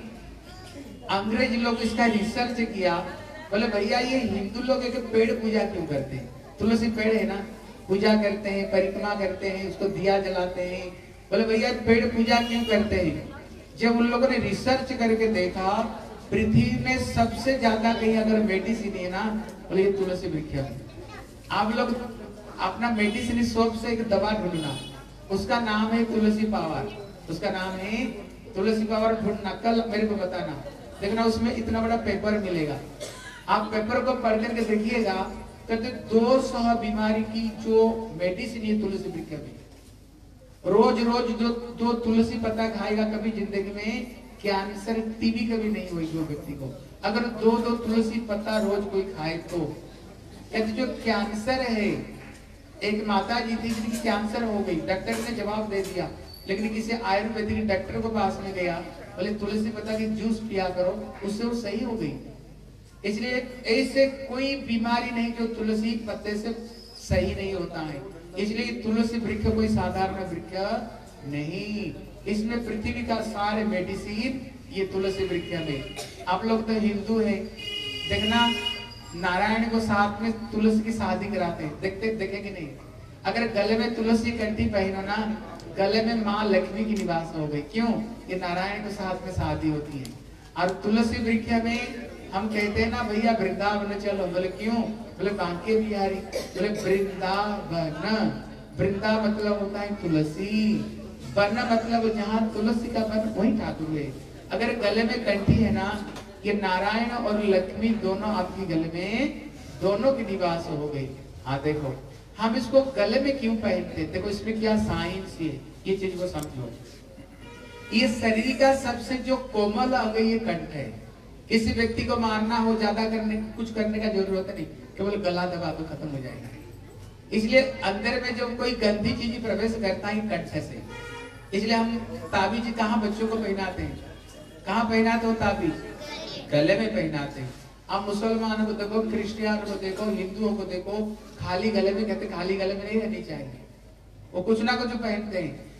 अंग्रेज लोग इसका रिसर्च किया। बोले भैया ये हिंदू लोग एक पेड़ पूजा क्यों करते हैं? तुलसी पेड़ है ना, पूजा करते हैं, परिक्रमा करते हैं, उसको दिया जलाते हैं। बोले भैया पेड़ पूजा क्यों करते हैं? जब उन लोगों ने रिसर्च करके देखा, पृथ्वी में सबसे ज्यादा कहीं अगर मेडिसिन है ना, बोले ये तुलसी वृक्ष है। आप लोग अपना मेडिसिन शॉप से एक दवा ढूंढना, उसका नाम है तुलसी पावर। उसका नाम है तुलसी पावर ढूंढना, कल मेरे को बताना। देखना उसमें इतना बड़ा पेपर मिलेगा, आप पेपर को पढ़ करके देखिएगा। कहते 200 बीमारी की जो मेडिसिन है तुलसी वृक्ष में। रोज रोज जो तुलसी पत्ता खाएगा, कभी जिंदगी में कैंसर टीबी कभी नहीं हुई जो व्यक्ति को। अगर 2 तुलसी पत्ता रोज कोई खाए तो कहते जो कैंसर है, एक माता जी थी जिनकी कैंसर हो गई, डॉक्टर ने जवाब दे दिया, लेकिन किसी आयुर्वेदिक डॉक्टर को पास में गया, बोले तुलसी पत्ता की जूस पिया करो, उससे वो सही हो गई। इसलिए ऐसे कोई बीमारी नहीं जो तुलसी पत्ते से सही नहीं होता है। इसलिए तुलसी वृक्ष कोई साधारण वृक्ष नहीं, इसमें पृथ्वी का सारे मेडिसिन ये तुलसी वृक्ष में। आप लोग तो हिंदू हैं, देखना नारायण को साथ में तुलसी की शादी कराते हैं, देखे कि नहीं? अगर गले में तुलसी कंठी पहनो ना, गले में माँ लक्ष्मी की निवास हो गई। क्यों? ये नारायण के साथ में शादी होती है। और तुलसी वृक्ष में हम कहते हैं ना भैया वृंदावन चलो, बोले क्यों? बोले बांके बिहारी। बोले वृंदावन, वृंदा मतलब होता है तुलसी, वन मतलब जहाँ तुलसी का वन वही ठाकुर है। अगर गले में कंठी है ना, ये नारायण और लक्ष्मी दोनों आपके गले में, दोनों की निवास हो गई। हाँ देखो हम इसको गले में क्यों पहनते? देखो इसमें क्या साइंस है, ये चीज को समझो। ये शरीर का सबसे जो कोमल अंग ये कंठ है। किसी व्यक्ति को मारना हो, ज्यादा करने कुछ करने का जरूरत नहीं, केवल गला दबा तो खत्म हो जाएगा। इसलिए अंदर में जब कोई गंदी चीज प्रवेश करता है कंठ से, इसलिए हम ताबीज कहाँ बच्चों को पहनाते हैं? कहाँ पहनाते हो ताबीज? गले में पहनाते हैं। अब मुसलमानों को देखो, क्रिश्चियन को देखो, हिंदुओं को देखो, खाली गले में कहते खाली गले में नहीं रहनी चाहिए, वो कुछ ना कुछ पहनते हैं।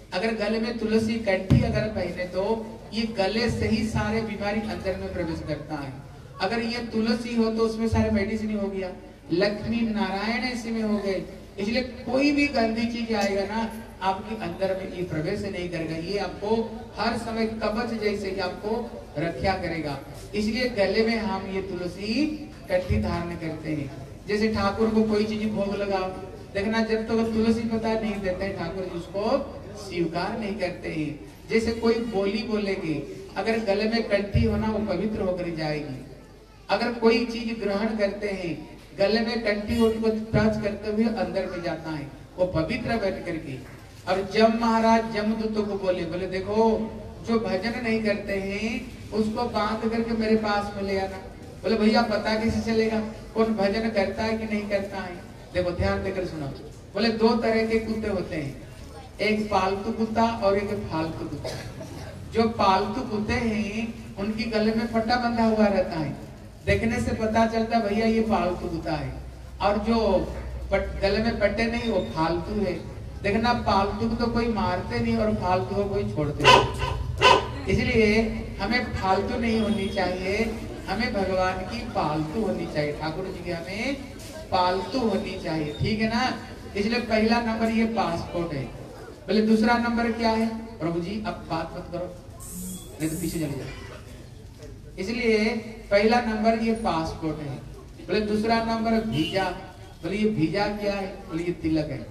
अगर गले में तुलसी कंठी अगर पहने तो ये गले से ही सारे बीमारी अंदर में प्रवेश करता है। अगर ये तुलसी हो तो उसमें सारे मेडिसिन हो गया, लक्ष्मी नारायण इसी में हो गए। इसलिए कोई भी गंदी चीज आएगा ना आपके अंदर में ये प्रवेश नहीं करेगा, ये आपको हर समय कवच जैसे ही आपको रक्षा करेगा। इसलिए गले में हम ये तुलसी कंठी धारण करते हैं। जैसे ठाकुर को कोई चीज भोग लगाओ, देखना जब तक तुलसी पता नहीं देते हैं ठाकुर जी उसको स्वीकार नहीं करते हैं। जैसे कोई बोली बोलेगी, अगर गले में कंठी होना वो पवित्र होकर जाएगी। अगर कोई चीज ग्रहण करते हैं गले में कंठी उनको टच करते हुए अंदर में जाता है, वो पवित्र बन करके। और जम महाराज जमदूतों को बोले देखो जो भजन नहीं करते हैं उसको बांध करके मेरे पास में ले आना। बोले भैया पता कैसे चलेगा कौन भजन करता है कि नहीं करता है? देखो ध्यान देकर सुनो। बोले दो तरह के कुत्ते होते हैं, एक पालतू कुत्ता और एक फालतू कुत्ता। जो पालतू कुत्ते हैं उनकी गले में पट्टा बंधा हुआ रहता है, देखने से पता चलता भैया ये पालतू कुत्ता है। और जो गले में पट्टे नहीं वो फालतू है। देखना पालतू को तो कोई मारते नहीं और फालतू को कोई छोड़ते नहीं। इसलिए हमें फालतू नहीं होनी चाहिए, हमें भगवान की पालतू होनी चाहिए, ठाकुर जी की हमें पालतू होनी चाहिए, ठीक है ना। इसलिए पहला नंबर ये पासपोर्ट है। बोले दूसरा नंबर क्या है? प्रभु जी अब बात मत करो नहीं तो पीछे चले जाओ। इसलिए पहला नंबर ये पासपोर्ट है। बोले दूसरा नंबर वीजा। बोले ये वीजा क्या है? बोले ये तिलक है।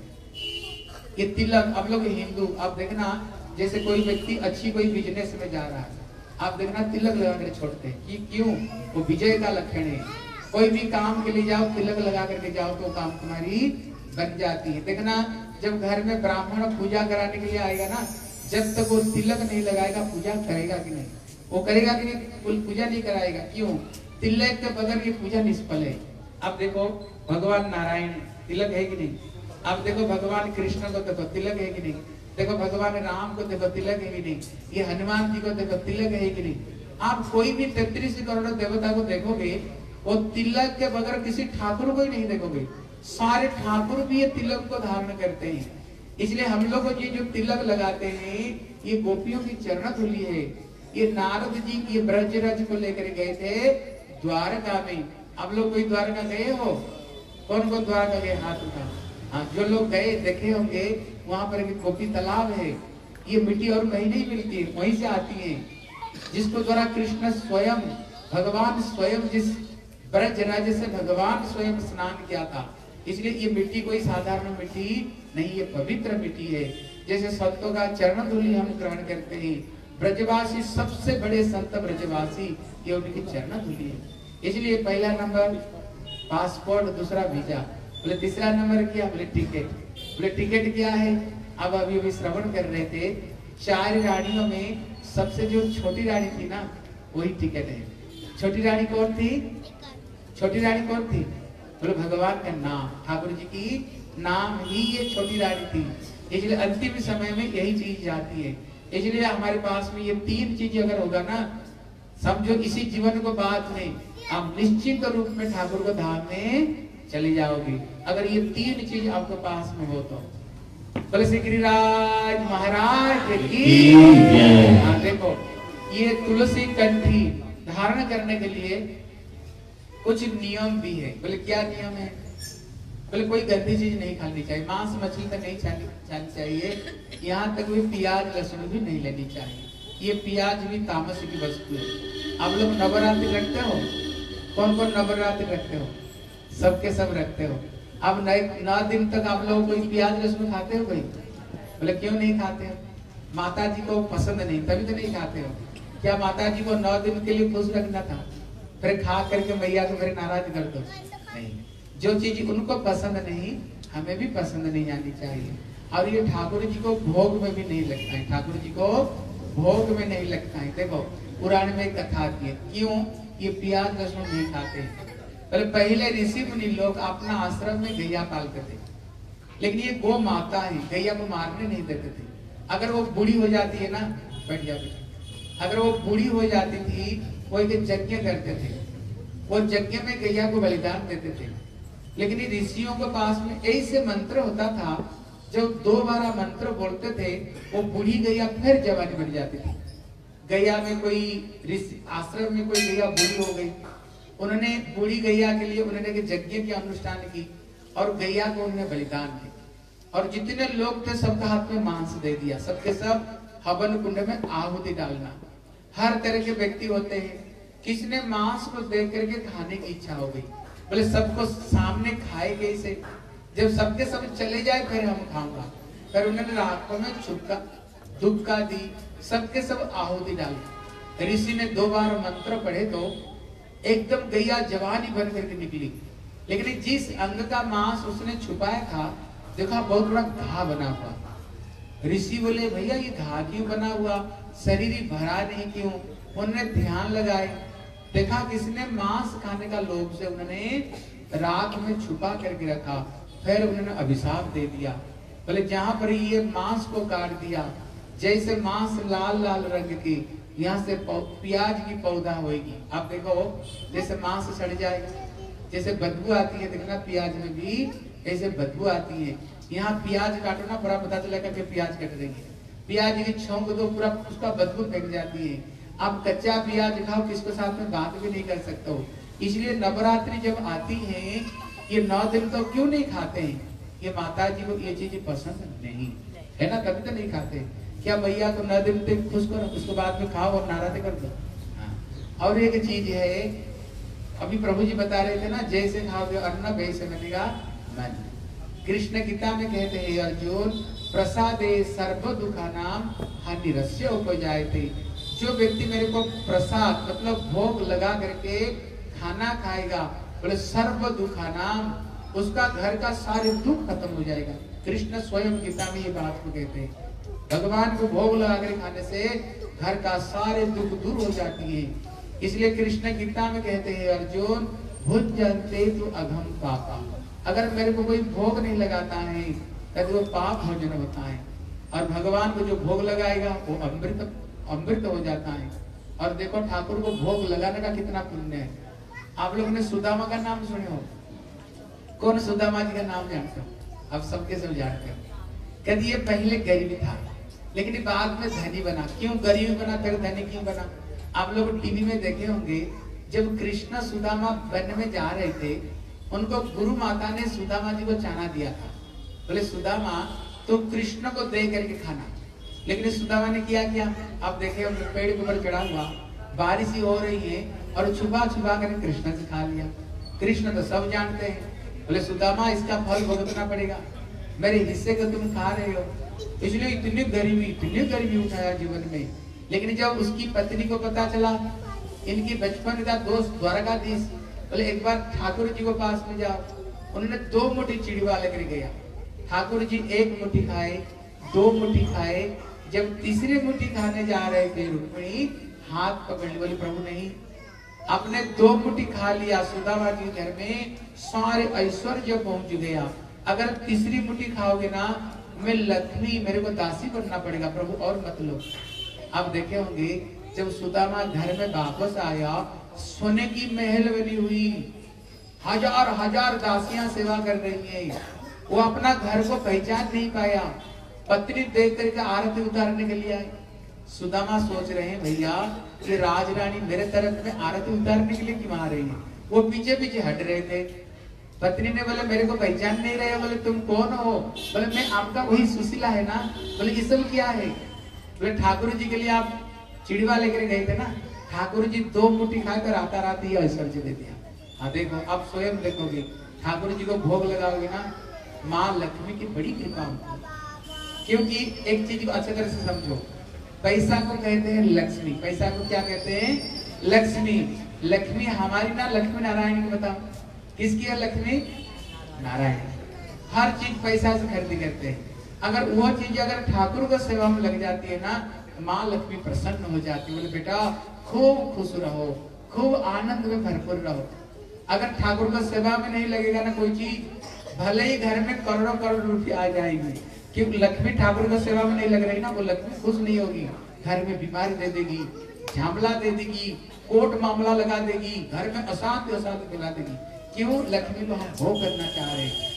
ये तिलक आप लोग हिंदू आप देखना, जैसे कोई व्यक्ति अच्छी कोई बिजनेस में जा रहा है आप देखना तिलक लगा कर छोड़ते हैं कि क्यों? वो विजय का लक्षण है। कोई भी काम के लिए जाओ तिलक लगा करके जाओ तो काम तुम्हारी बन जाती है। देखना जब घर में ब्राह्मण पूजा कराने के लिए आएगा ना, जब तक वो तिलक नहीं लगाएगा पूजा करेगा कि नहीं? वो करेगा कि नहीं? पूजा नहीं कराएगा। क्यों? तिलक के बगैर ये पूजा निष्फल है। आप देखो भगवान नारायण तिलक है कि नहीं? आप देखो भगवान कृष्ण को देखो तिलक है कि नहीं? देखो भगवान राम को देखो तिलक है कि नहीं? ये हनुमान जी को देखो तिलक है कि नहीं? आप कोई भी 33 करोड़ देवता को देखोगे वो तिलक के बगैर किसी ठाकुर को ही नहीं देखोगे। सारे ठाकुर भी ये तिलक को धारण करते हैं। इसलिए हम लोग ये जो तिलक लगाते हैं ये गोपियों की चरण धूलि है। ये नारद जी ये ब्रजरज को लेकर गए थे द्वारका में। आप लोग कोई द्वारका गए हो? कौन कौन द्वारका गए? हाथ उठा। हाँ जो लोग गए देखे होंगे वहां पर एक गोपी तालाब है। ये मिट्टी और कहीं नहीं मिलती है, वहीं से आती है, जिसको द्वारा कृष्ण स्वयं भगवान स्वयं जिस ब्रजराज से भगवान स्वयं स्नान किया था। इसलिए ये मिट्टी कोई साधारण मिट्टी नहीं, ये पवित्र मिट्टी है। जैसे संतों का चरण धूलि हम ग्रहण करते हैं, ब्रजवासी सबसे बड़े संत ब्रजवासी ये उनकी चरण धूलि है। इसलिए पहला नंबर पासपोर्ट, दूसरा वीजा। बोले तीसरा नंबर क्या? बोले टिकट। बोले टिकट क्या है? अब अभी श्रवण कर रहे थे 4 रानियों में सबसे जो छोटी रानी थी ना वही टिकट है। छोटी रानी कौन थी? छोटी रानी कौन थी? बोले भगवान का नाम, ठाकुर जी की नाम ही ये छोटी रानी थी। इसलिए अंतिम समय में यही चीज जाती है। इसलिए हमारे पास में ये 3 चीज अगर होगा ना समझो इसी जीवन को बाद में आप निश्चित रूप में ठाकुर को धाम में चले जाओगे। अगर ये 3 चीज आपके पास में हो तो। बोले श्री गिरिराज महाराज की हाँ, देखो ये तुलसी कंठी धारण करने के लिए कुछ नियम भी है। बोले क्या नियम है? बोले कोई गंदी चीज नहीं खानी चाहिए, मांस मछली तो नहीं खानी चाहिए, यहाँ तक भी प्याज लहसुन भी नहीं लेनी चाहिए। ये प्याज भी तामस की वस्तु है। आप लोग नवरात्रि रखते हो? कौन कौन नवरात्रि रखते हो? सबके सब रखते हो। अब 9 दिन तक आप लोग कोई प्याज लहसुन खाते हो? कोई? बोले क्यों नहीं खाते हो? माता जी को पसंद नहीं तभी तो नहीं खाते हो। क्या माता जी को 9 दिन के लिए खुश रखना था फिर खा करके मैया को फिर नाराज कर दो? नहीं, जो चीज उनको पसंद नहीं हमें भी पसंद नहीं आनी चाहिए। और ये ठाकुर जी को भोग में भी नहीं लगता है, ठाकुर जी को भोग में नहीं लगता है। देखो पुराण में एक कथा आती है, क्यों ये प्याज लहसुन नहीं खाते? पहले ऋषि मुनि लोग अपना आश्रम में गैया पालते थे, लेकिन ये गौ माता है, गैया को मारने नहीं देते थे। अगर वो बूढ़ी हो जाती है ना, बैठ जाओ, अगर वो बूढ़ी हो जाती थी वो एक यज्ञ करते थे, वो यज्ञ में गैया को बलिदान देते थे। लेकिन ऋषियों के पास में ऐसे मंत्र होता था जब 2 बार मंत्र बोलते थे वो बूढ़ी गैया फिर जवानी बन जाती थी। गैया में कोई ऋषि आश्रम में कोई गैया बूढ़ी हो गई, उन्होंने बूढ़ी गैया के लिए उन्होंने यज्ञ की अनुष्ठान की और गैया को उन्होंने बलिदान किया और जितने लोग थे सबका हाथ में मांस दे दिया, सबके सब हवन कुंड में आहुति डालना। हर तरह के व्यक्ति होते हैं, किसने मांस को देख करके खाने की इच्छा हो गई, बोले सबको सामने खाए कैसे, जब सबके सब चले जाए फिर हम खाऊंगा। फिर उन्होंने रातों में छुपका दुबका दी, सबके सब आहुति डाली। ऋषि ने 2 बार मंत्र पढ़े तो एकदम गैया जवानी बन करके निकली, लेकिन जिस अंग का मांस उसने छुपाया था देखा बहुत बड़ा घा बना हुआ। ऋषि बोले भैया ये घा क्यों बना हुआ, शरीर ही भरा नहीं क्यों? उन्होंने ध्यान लगाए, देखा किसने मांस खाने का लोभ से उन्होंने राख में छुपा करके रखा। फिर उन्होंने अभिशाप दे दिया, बोले जहां पर ये मांस को काट दिया, जैसे मांस लाल लाल रंग की, यहाँ से प्याज की पौधा होगी। आप देखो जैसे मांस सड़ जाए, जैसे बदबू आती है, देखना प्याज में भी ऐसे बदबू आती है। यहाँ प्याज काटो ना, पूरा पता चलेगा कि प्याज कट रही है। प्याज की छौंक दो, पूरा उसका बदबू फेंक जाती है। आप कच्चा प्याज खाओ, किसके साथ में बात भी नहीं कर सकते हो। इसलिए नवरात्रि जब आती है, ये 9 दिन तो क्यों नहीं खाते हैं? ये माता जी को ये चीज पसंद नहीं है ना, तभी तो नहीं खाते। क्या भैया तो 9 दिन तक खुश करो, उसके बाद में खाओ और नाराज कर दो। और एक चीज है, अभी प्रभु जी बता रहे थे ना, जैसे खाओगे अन्न वैसे बनेगा मन। कृष्ण गीता में कहते हैं अर्जुन, प्रसादे सर्व दुखा नाम हानिरस्य उपजायते। जो व्यक्ति मेरे को प्रसाद मतलब भोग लगा करके खाना खाएगा, बोले सर्व दुखा नाम, उसका घर का सारे दुख खत्म हो जाएगा। कृष्ण स्वयं गीता में ये बात को कहते हैं, भगवान को भोग लगा कर खाने से घर का सारे दुख दूर हो जाती है। इसलिए कृष्ण गीता में कहते हैं अर्जुन, भुज्यन्ते तु अघम पापा। अगर मेरे को कोई भोग नहीं लगाता है तो वो पाप भोजन होता है, और भगवान को जो भोग लगाएगा वो अमृत हो जाता है। और देखो ठाकुर को भोग लगाने का कितना पुण्य है। आप लोगों ने सुदामा का नाम सुने हो? कौन सुदामा जी का नाम जानते हो? आप सबके सब जानते हो। कहते ये पहले गरीब था, लेकिन बाद में धनी बना। क्यों गरीब बना फिर धनी क्यों बना? आप लोग टीवी में देखे होंगे, जब कृष्ण सुदामा वन में जा रहे थे, उनको गुरु माता ने सुदामा जी को चाना दिया था, बोले सुदामा तो कृष्ण को दे करके खाना। लेकिन सुदामा ने किया क्या? आप देखे होंगे पेड़ के ऊपर चढ़ा हुआ, बारिश ही हो रही है और छुपा छुपा कर कृष्ण से खा लिया। कृष्ण तो सब जानते हैं, बोले सुदामा इसका फल भुगतना पड़ेगा, मेरे हिस्से को तुम खा रहे हो। इसलिए इतनी गरीबी उठाया जीवन में। लेकिन जब उसकी पत्नी को पता चला, इनकी बचपन का दोस्त द्वारकाधीश, बोले एक बार ठाकुर जी को पास में जाओ। उन्होंने 2 मुट्ठी चिड़वा लेकर गया। ठाकुर जी 1 मुट्ठी खाए, 2 मुट्ठी खाए। जब तीसरी मुट्ठी खाने जा रहे थे, रुक्मिणी हाथ पकड़ ली, बोली प्रभु नहीं, आपने 2 मुट्ठी खा लिया। सुदामा जी घर में सारे ऐश्वर्य पहुंच गया। अगर तीसरी मुट्ठी खाओगे ना, मैं लक्ष्मी, मेरे को दासी बनना पड़ेगा, प्रभु और मत लो। आप देखे होंगे जब सुदामा घर में वापस आया, सोने की महल बनी हुई, हजार दासियां सेवा कर रही हैं। वो अपना घर को पहचान नहीं पाया, पत्नी देख करके आरती उतारने के लिए आए। सुदामा सोच रहे हैं भैया ये राजरानी मेरे तरफ में आरती उतारने के लिए क्यों आ रही है? वो पीछे पीछे हट रहे थे। पत्नी ने बोले मेरे को पहचान नहीं रहे? बोले तुम कौन हो? बोले मैं आपका वही सुशीला है ना। बोले ये सब क्या है? बोले ठाकुर जी के लिए आप चिड़वा लेकर गए थे ना, ठाकुर जी 2 मुट्ठी खाकर आता राती ऐश्वर्य दे दिया। हाँ देखो, आप स्वयं देखोगे, ठाकुर जी को भोग लगाओगे ना, माँ लक्ष्मी की बड़ी कृपा होती है। क्योंकि एक चीज को अच्छी तरह से समझो, पैसा को कहते हैं लक्ष्मी। पैसा को क्या कहते हैं? लक्ष्मी। लक्ष्मी हमारी ना, लक्ष्मी नारायण की बताओ किसकी है? लक्ष्मी नारायण। हर चीज पैसा से खरीदी करते हैं। अगर वो चीज अगर ठाकुर को सेवा में लग जाती है ना, माँ लक्ष्मी प्रसन्न हो जाती है। बोले बेटा खूब खुश रहो, खूब आनंद में भरपूर रहो। अगर ठाकुर को सेवा में नहीं लगेगा ना कोई चीज, भले ही घर में करोड़ों करोड़ रुपये आ जाएंगे, क्योंकि लक्ष्मी ठाकुर को सेवा में नहीं लग रही ना, वो लक्ष्मी खुश नहीं होगी। घर में बीमारी दे देगी, झामला दे देगी, कोर्ट मामला लगा देगी, घर में अशांति फैला देगी। क्यों? लक्ष्मी को हम भोग करना चाह रहे हैं।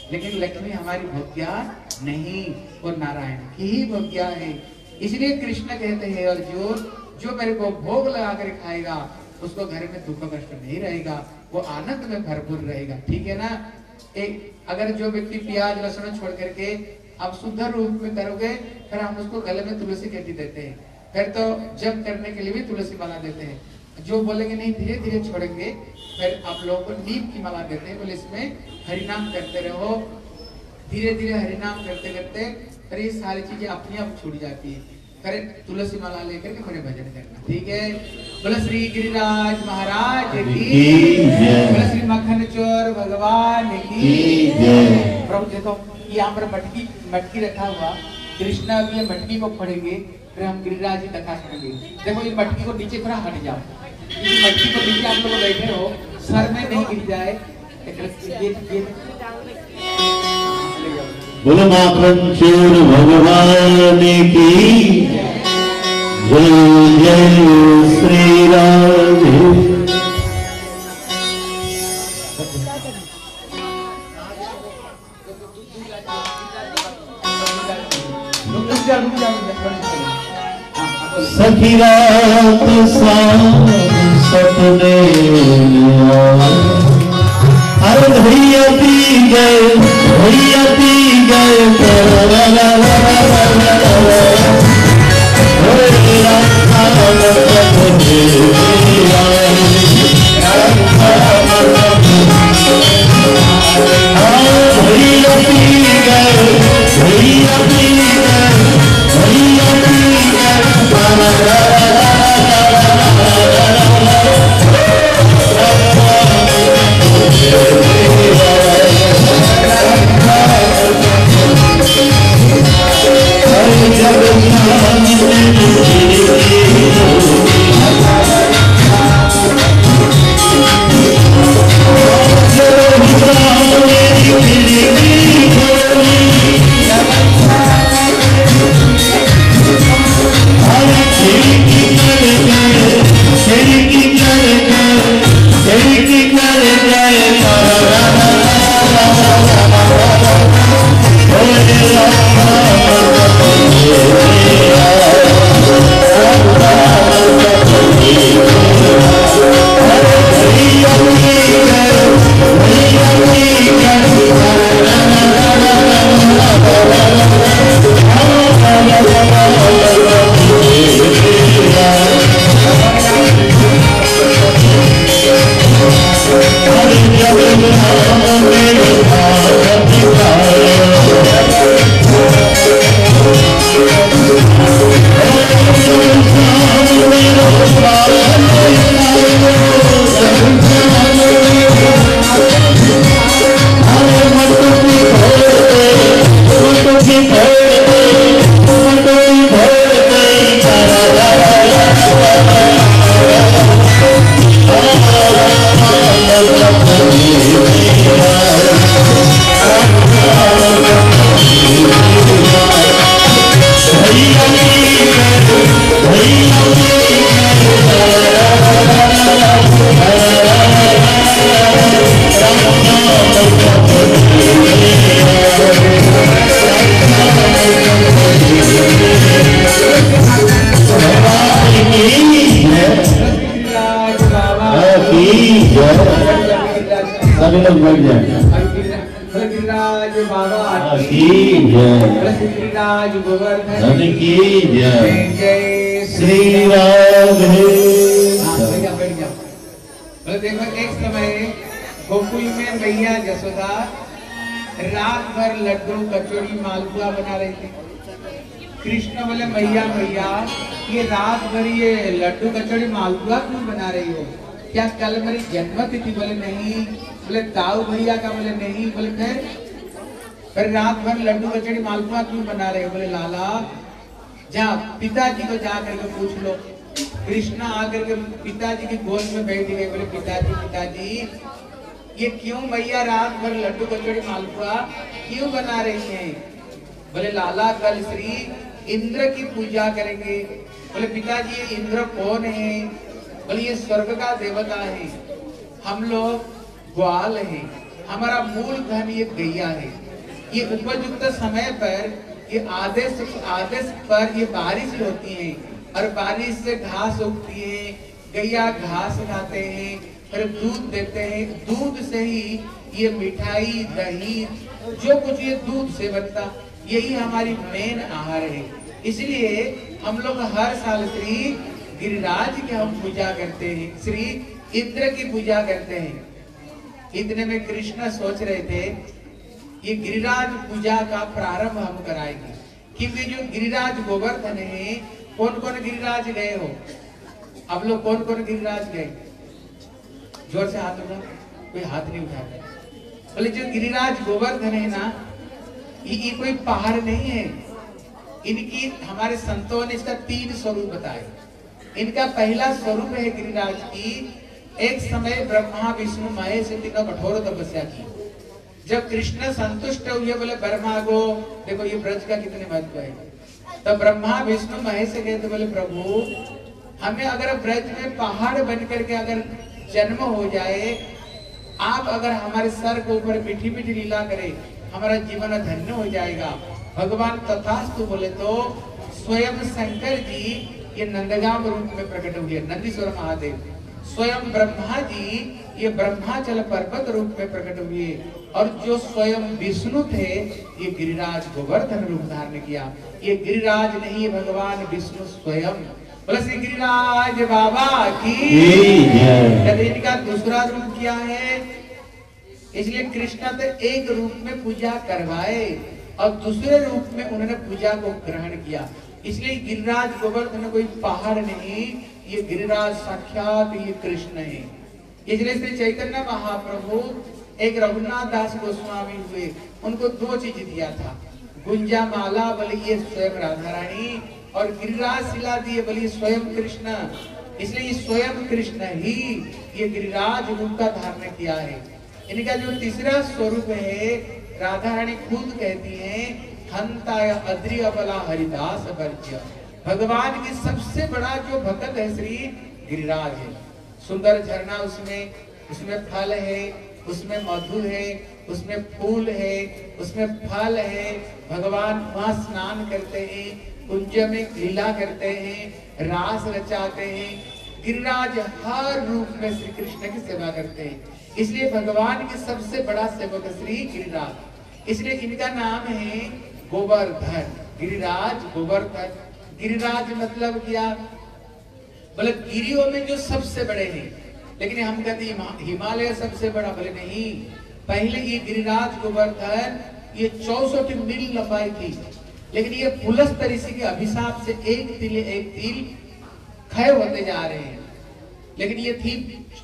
लेकिन लक्ष्मी हमारी भोग्या नहीं, वो नारायण की ही भोग्या है। इसलिए कृष्ण कहते हैं अर्जुन, जो मेरे को भोग लगा कर खाएगा उसको घर में दुख कष्ट नहीं रहेगा, वो आनंद में भरपूर रहेगा। ठीक है ना। एक अगर जो व्यक्ति प्याज लहसुन छोड़ करके आप शुद्ध रूप में करोगे, फिर हम उसको गले में तुलसी कटी देते हैं, फिर तो जप करने के लिए भी तुलसी माला देते हैं। जो बोलेंगे नहीं धीरे धीरे छोड़ेंगे, फिर आप लोगों को नीम की माला देते हैं। बोले इसमें हरिनाम करते रहो, धीरे धीरे हरिनाम करते करते फिर ये सारी चीजें अपने आप छूट जाती है। फिर तुलसी माला लेकर के मेरे भजन करना। ठीक है। बोले श्री गिरिराज महाराज की, बोले श्री मक्खन चोर भगवान की। प्रभु देखो यहाँ पर मटकी रखा हुआ, कृष्ण अब ये मटकी को पढ़ेंगे, फिर हम गिरिराज की कथा सुनेंगे। देखो ये मटकी को नीचे थोड़ा हट जाओ, मटकी को नीचे आप लोग बैठे रहो, सर में नहीं गिर जाए। बोलो माखन चोर भगवान की जय, जय श्री राधे। सखी रात शाम सपने अरे भैया पी गए, भैया पी गए, कृष्ण बोले मैया मैया ये रात भर ये लड्डू कचौड़ी मालपुआ क्यों बना रही हो? क्या कल मेरी जन्म तिथि? बोले नहीं। बोले ताऊ भैया का? बोले नहीं। बोले फिर रात भर लड्डू कचौड़ी मालपुआ क्यों बना रहे हो? बोले लाला जा पिताजी को जा करके पूछ लो। कृष्ण आकर के पिताजी की गोद में बैठ गए। बोले पिताजी पिताजी ये क्यों मैया रात भर लड्डू कचौड़ी मालपुआ क्यों बना रही हैं? बोले लाला कल श्री इंद्र की पूजा करेंगे। बोले पिताजी ये इंद्र कौन है? बोले ये स्वर्ग का देवता है, हम लोग ग्वाल हैं। हमारा मूल धन ये गैया है। ये उपयुक्त समय पर ये आदेश पर ये बारिश होती है और बारिश से घास उगती है, गैया घास खाते हैं, फिर दूध देते हैं, दूध से ही ये मिठाई दही जो कुछ ये दूध से बनता, यही हमारी मेन आहार है। इसलिए हम लोग हर साल श्री गिरिराज की हम पूजा करते हैं, श्री इंद्र की पूजा करते हैं। इतने में कृष्ण सोच रहे थे ये गिरिराज पूजा का प्रारंभ हम कराएंगे, क्योंकि जो गिरिराज गोवर्धन है, कौन कौन गिरिराज गए हो आप लोग? कौन कौन गिरिराज गए? जोर से हाथ उठा, कोई हाथ नहीं उठा। बोले जो गिरिराज गोवर्धन है ना, ये कोई पहाड़ नहीं है। इनकी हमारे संतों ने इसका 3 स्वरूप बताए। इनका पहला स्वरूप है गिरिराज की, एक समय ब्रह्मा विष्णु महेश तीनों कठोर तपस्या की। जब कृष्ण संतुष्ट हुए, बोले ब्रह्मा को देखो ये ब्रज का कितने महत्व है, तो ब्रह्मा विष्णु महेश से कहते, बोले प्रभु हमें अगर ब्रज में पहाड़ बन करके अगर जन्म हो जाए, आप अगर हमारे सर के ऊपर मीठी मीठी लीला करें, हमारा जीवन धन्य हो जाएगा। भगवान तथास्तु बोले तो स्वयं शंकर जी ये नंदगांव रूप में प्रकट हुए, नंदीश्वर महादेव। स्वयं ब्रह्मा जी ये ब्रह्माचल पर्वत रूप में प्रकट हुए, और जो स्वयं विष्णु थे ये गिरिराज गोवर्धन रूप धारण किया। ये गिरिराज नहीं है, भगवान विष्णु स्वयं। बोले श्री गिरिराज बाबा की। इनका दूसरा रूप क्या है? इसलिए कृष्ण तो एक रूप में पूजा करवाए और दूसरे रूप में उन्होंने पूजा को ग्रहण किया। इसलिए गिरिराज गोवर्धन कोई पहाड़ नहीं, ये गिरिराज साक्षात ये कृष्ण है। इसलिए श्री चैतन्य महाप्रभु एक रघुनाथ दास गोस्वामी हुए, उनको 2 चीज दिया था, गुंजा माला बोले ये स्वयं राधा रानी, और गिरिराज शिला दिए बोलिए स्वयं कृष्ण। इसलिए स्वयं कृष्ण ही ये गिरिराज रूप का धारण किया है। इनका जो तीसरा स्वरूप है, राधा रानी खुद कहती है हंताय अद्रि अबला हरिदास वर्ज्य। भगवान की सबसे बड़ा जो भक्त है श्री गिरिराज है। सुंदर झरना उसमें फल है, उसमें मधु है, उसमें फूल है, उसमें फल है। भगवान वहां स्नान करते हैं, कुंज में लीला करते हैं, रास रचाते हैं। गिरिराज हर रूप में श्री कृष्ण की सेवा करते हैं। इसलिए भगवान के सबसे बड़ा सेवक श्री गिरिराज। इसलिए इनका नाम है गोवर्धन, गिरिराज गोवर्धन। गिरिराज मतलब क्या? बोले गिरियों में जो सबसे बड़े हैं, लेकिन हम कहते हिमालय सबसे बड़ा, बोले नहीं। पहले ये गिरिराज गोवर्धन ये 64 मील लंबाई थी, लेकिन ये पुलस्तर ऋषि के अभिशाप से एक तिल क्षय होते जा रहे हैं। लेकिन ये थी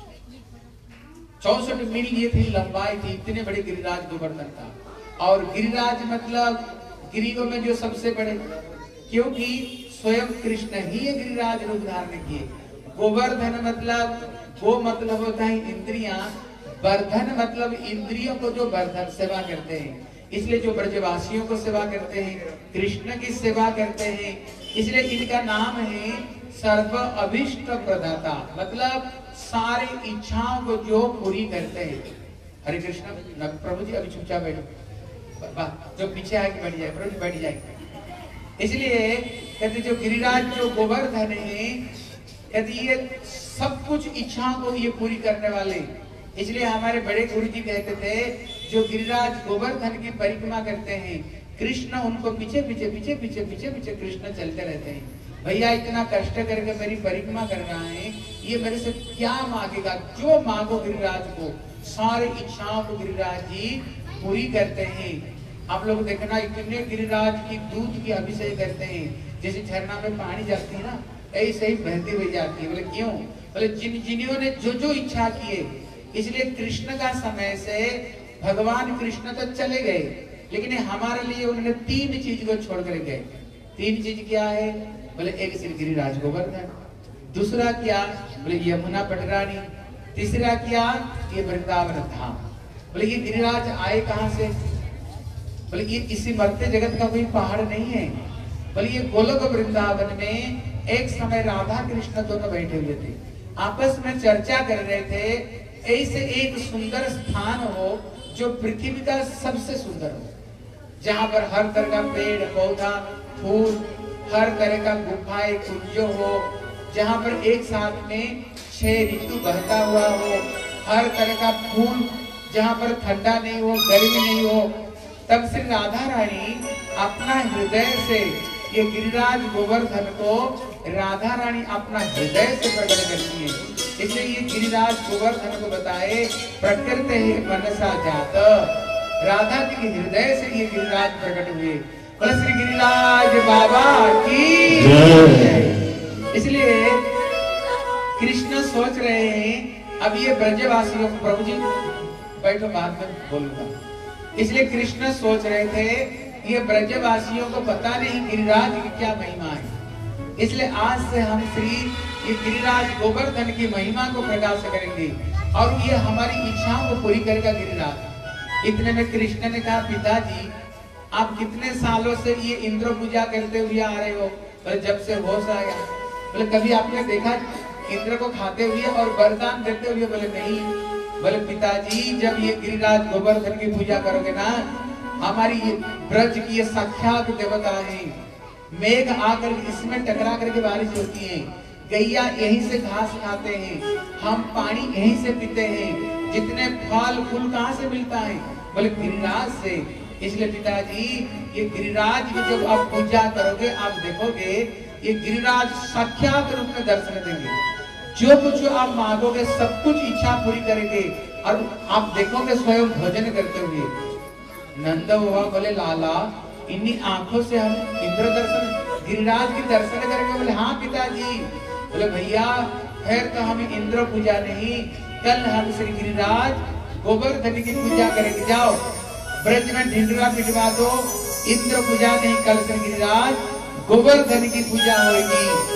64 मील ये थी लंबाई थी, इतने बड़े गिरिराज गोवर्धन था। और गिरिराज मतलब गिरियों में जो सबसे बड़े, क्योंकि स्वयं कृष्ण ही ये गिरिराज रूप धारण किए। गोवर्धन मतलब, गो मतलब होता है इंद्रियां, वर्धन मतलब इंद्रियों को जो वर्धन सेवा करते हैं। इसलिए जो ब्रजवासियों को सेवा करते हैं, कृष्ण की सेवा करते हैं, इसलिए इनका नाम है सर्व अभिष्ट प्रदाता, मतलब सारी इच्छाओं को जो पूरी करते हैं। हरे कृष्ण। प्रभु जी अभी चुपचाप बैठो, जो पीछे आके बैठ जाए, प्रभु जी बैठ जाए। इसलिए कहते जो गिरिराज जो गोवर्धन है, कहते ये सब कुछ इच्छाओं को ये पूरी करने वाले। इसलिए हमारे बड़े गुरु जी कहते थे जो गिरिराज गोवर्धन की परिक्रमा करते हैं, कृष्ण उनको पीछे पीछे पीछे पीछे पीछे पीछे कृष्ण चलते रहते हैं। भैया इतना कष्ट करके मेरी परिक्रमा कर रहा है, ये मेरे से क्या मांगेगा? जो मांगो गिरिराज को, सारी इच्छाओं को गिरिराज जी पूरी करते हैं। आप लोग देखना इतने गिरिराज की दूध की अभिषेक करते हैं, जैसे झरना में पानी जाती है ना, ऐसे ही बहती हुई जाती है। बोले क्यों? बोले जिन्होंने ने जो जो इच्छा किए। इसलिए कृष्ण का समय से भगवान कृष्ण तो चले गए, लेकिन हमारे लिए उन्होंने 3 चीज को छोड़ कर गए। 3 चीज क्या है? बोले एक श्री गिरिराज गोवर्धन, दूसरा क्या? बोले यमुना पटरानी, तीसरा क्या? ये वृंदावन धाम। बोले ये गिरिराज आए कहां से? बोले ये इसी मरते जगत का कोई पहाड़ नहीं है। बोले ये गोलोक वृंदावन में एक समय राधा कृष्ण दोनों बैठे हुए थे, आपस में चर्चा कर रहे थे। ऐसे एक सुंदर स्थान हो जो पृथ्वी का सबसे सुंदर हो, जहाँ पर हर तरह का पेड़ पौधा फूल, हर तरह का गुफाएं कुंज हो, जहाँ पर एक साथ में 6 ऋतु बहता हुआ हो, हर तरह का फूल, जहाँ पर ठंडा नहीं हो गर्मी नहीं हो। तब श्री राधा रानी अपना हृदय से ये गिरिराज गोवर्धन को राधा रानी अपना हृदय से प्रकट करती है। इसलिए ये गिरिराज गोवर्धन को बताए प्रकृति ही मनसा जात, राधा जी के हृदय से ये गिरिराज प्रकट हुए। बोले श्री गिरिराज बाबा की जय। इसलिए कृष्ण सोच रहे हैं अब ये ब्रजवासियों को, प्रभु जी बैठो बाद में बोलूंगा। इसलिए कृष्ण सोच रहे थे ये ब्रजवासियों को पता नहीं गिरिराज की क्या महिमा है, इसलिए आज से हम श्री ये गिरिराज गोवर्धन की महिमा को प्रकाश करेंगे और ये हमारी इच्छाओं को पूरी करेगा गिरिराज। इतने में कृष्ण ने कहा पिताजी आप कितने सालों से ये इंद्र पूजा करते हुए आ रहे हो? बोले जब से होश आया। बोले कभी आपने देखा इंद्र को खाते हुए और वरदान देते हुए? बोले नहीं। बोले पिताजी जब ये गिरिराज गोवर्धन की पूजा करोगे ना, हमारी ये ब्रज की ये साक्षात देवता है, मेघ आकर इसमें टकरा करके बारिश होती है, गैया यहीं से घास खाते हैं, हम पानी यहीं से पीते हैं, जितने फल फूल कहाँ से मिलता है? बोले गिरिराज से। इसलिए पिताजी ये गिरिराज की जब आप पूजा करोगे आप देखोगे ये गिरिराज साक्षात रूप में दर्शन देंगे, जो कुछ आप मांगोगे सब कुछ इच्छा पूरी करेंगे और आप देखोगे स्वयं भोजन करते हुए। नंद हुआ बोले लाला इन्हीं आंखों से हम इंद्र दर्शन गिरिराज की दर्शन करेंगे? बोले हाँ पिताजी। बोले भैया फिर तो हमें इंद्र पूजा नहीं, कल हम श्री गिरिराज गोवर्धन की पूजा करेंगे। जाओ ब्रज में ढिंडरा पिटवा दो, इंद्र पूजा नहीं, कल श्री गिरिराज गोवर्धन की पूजा होगी।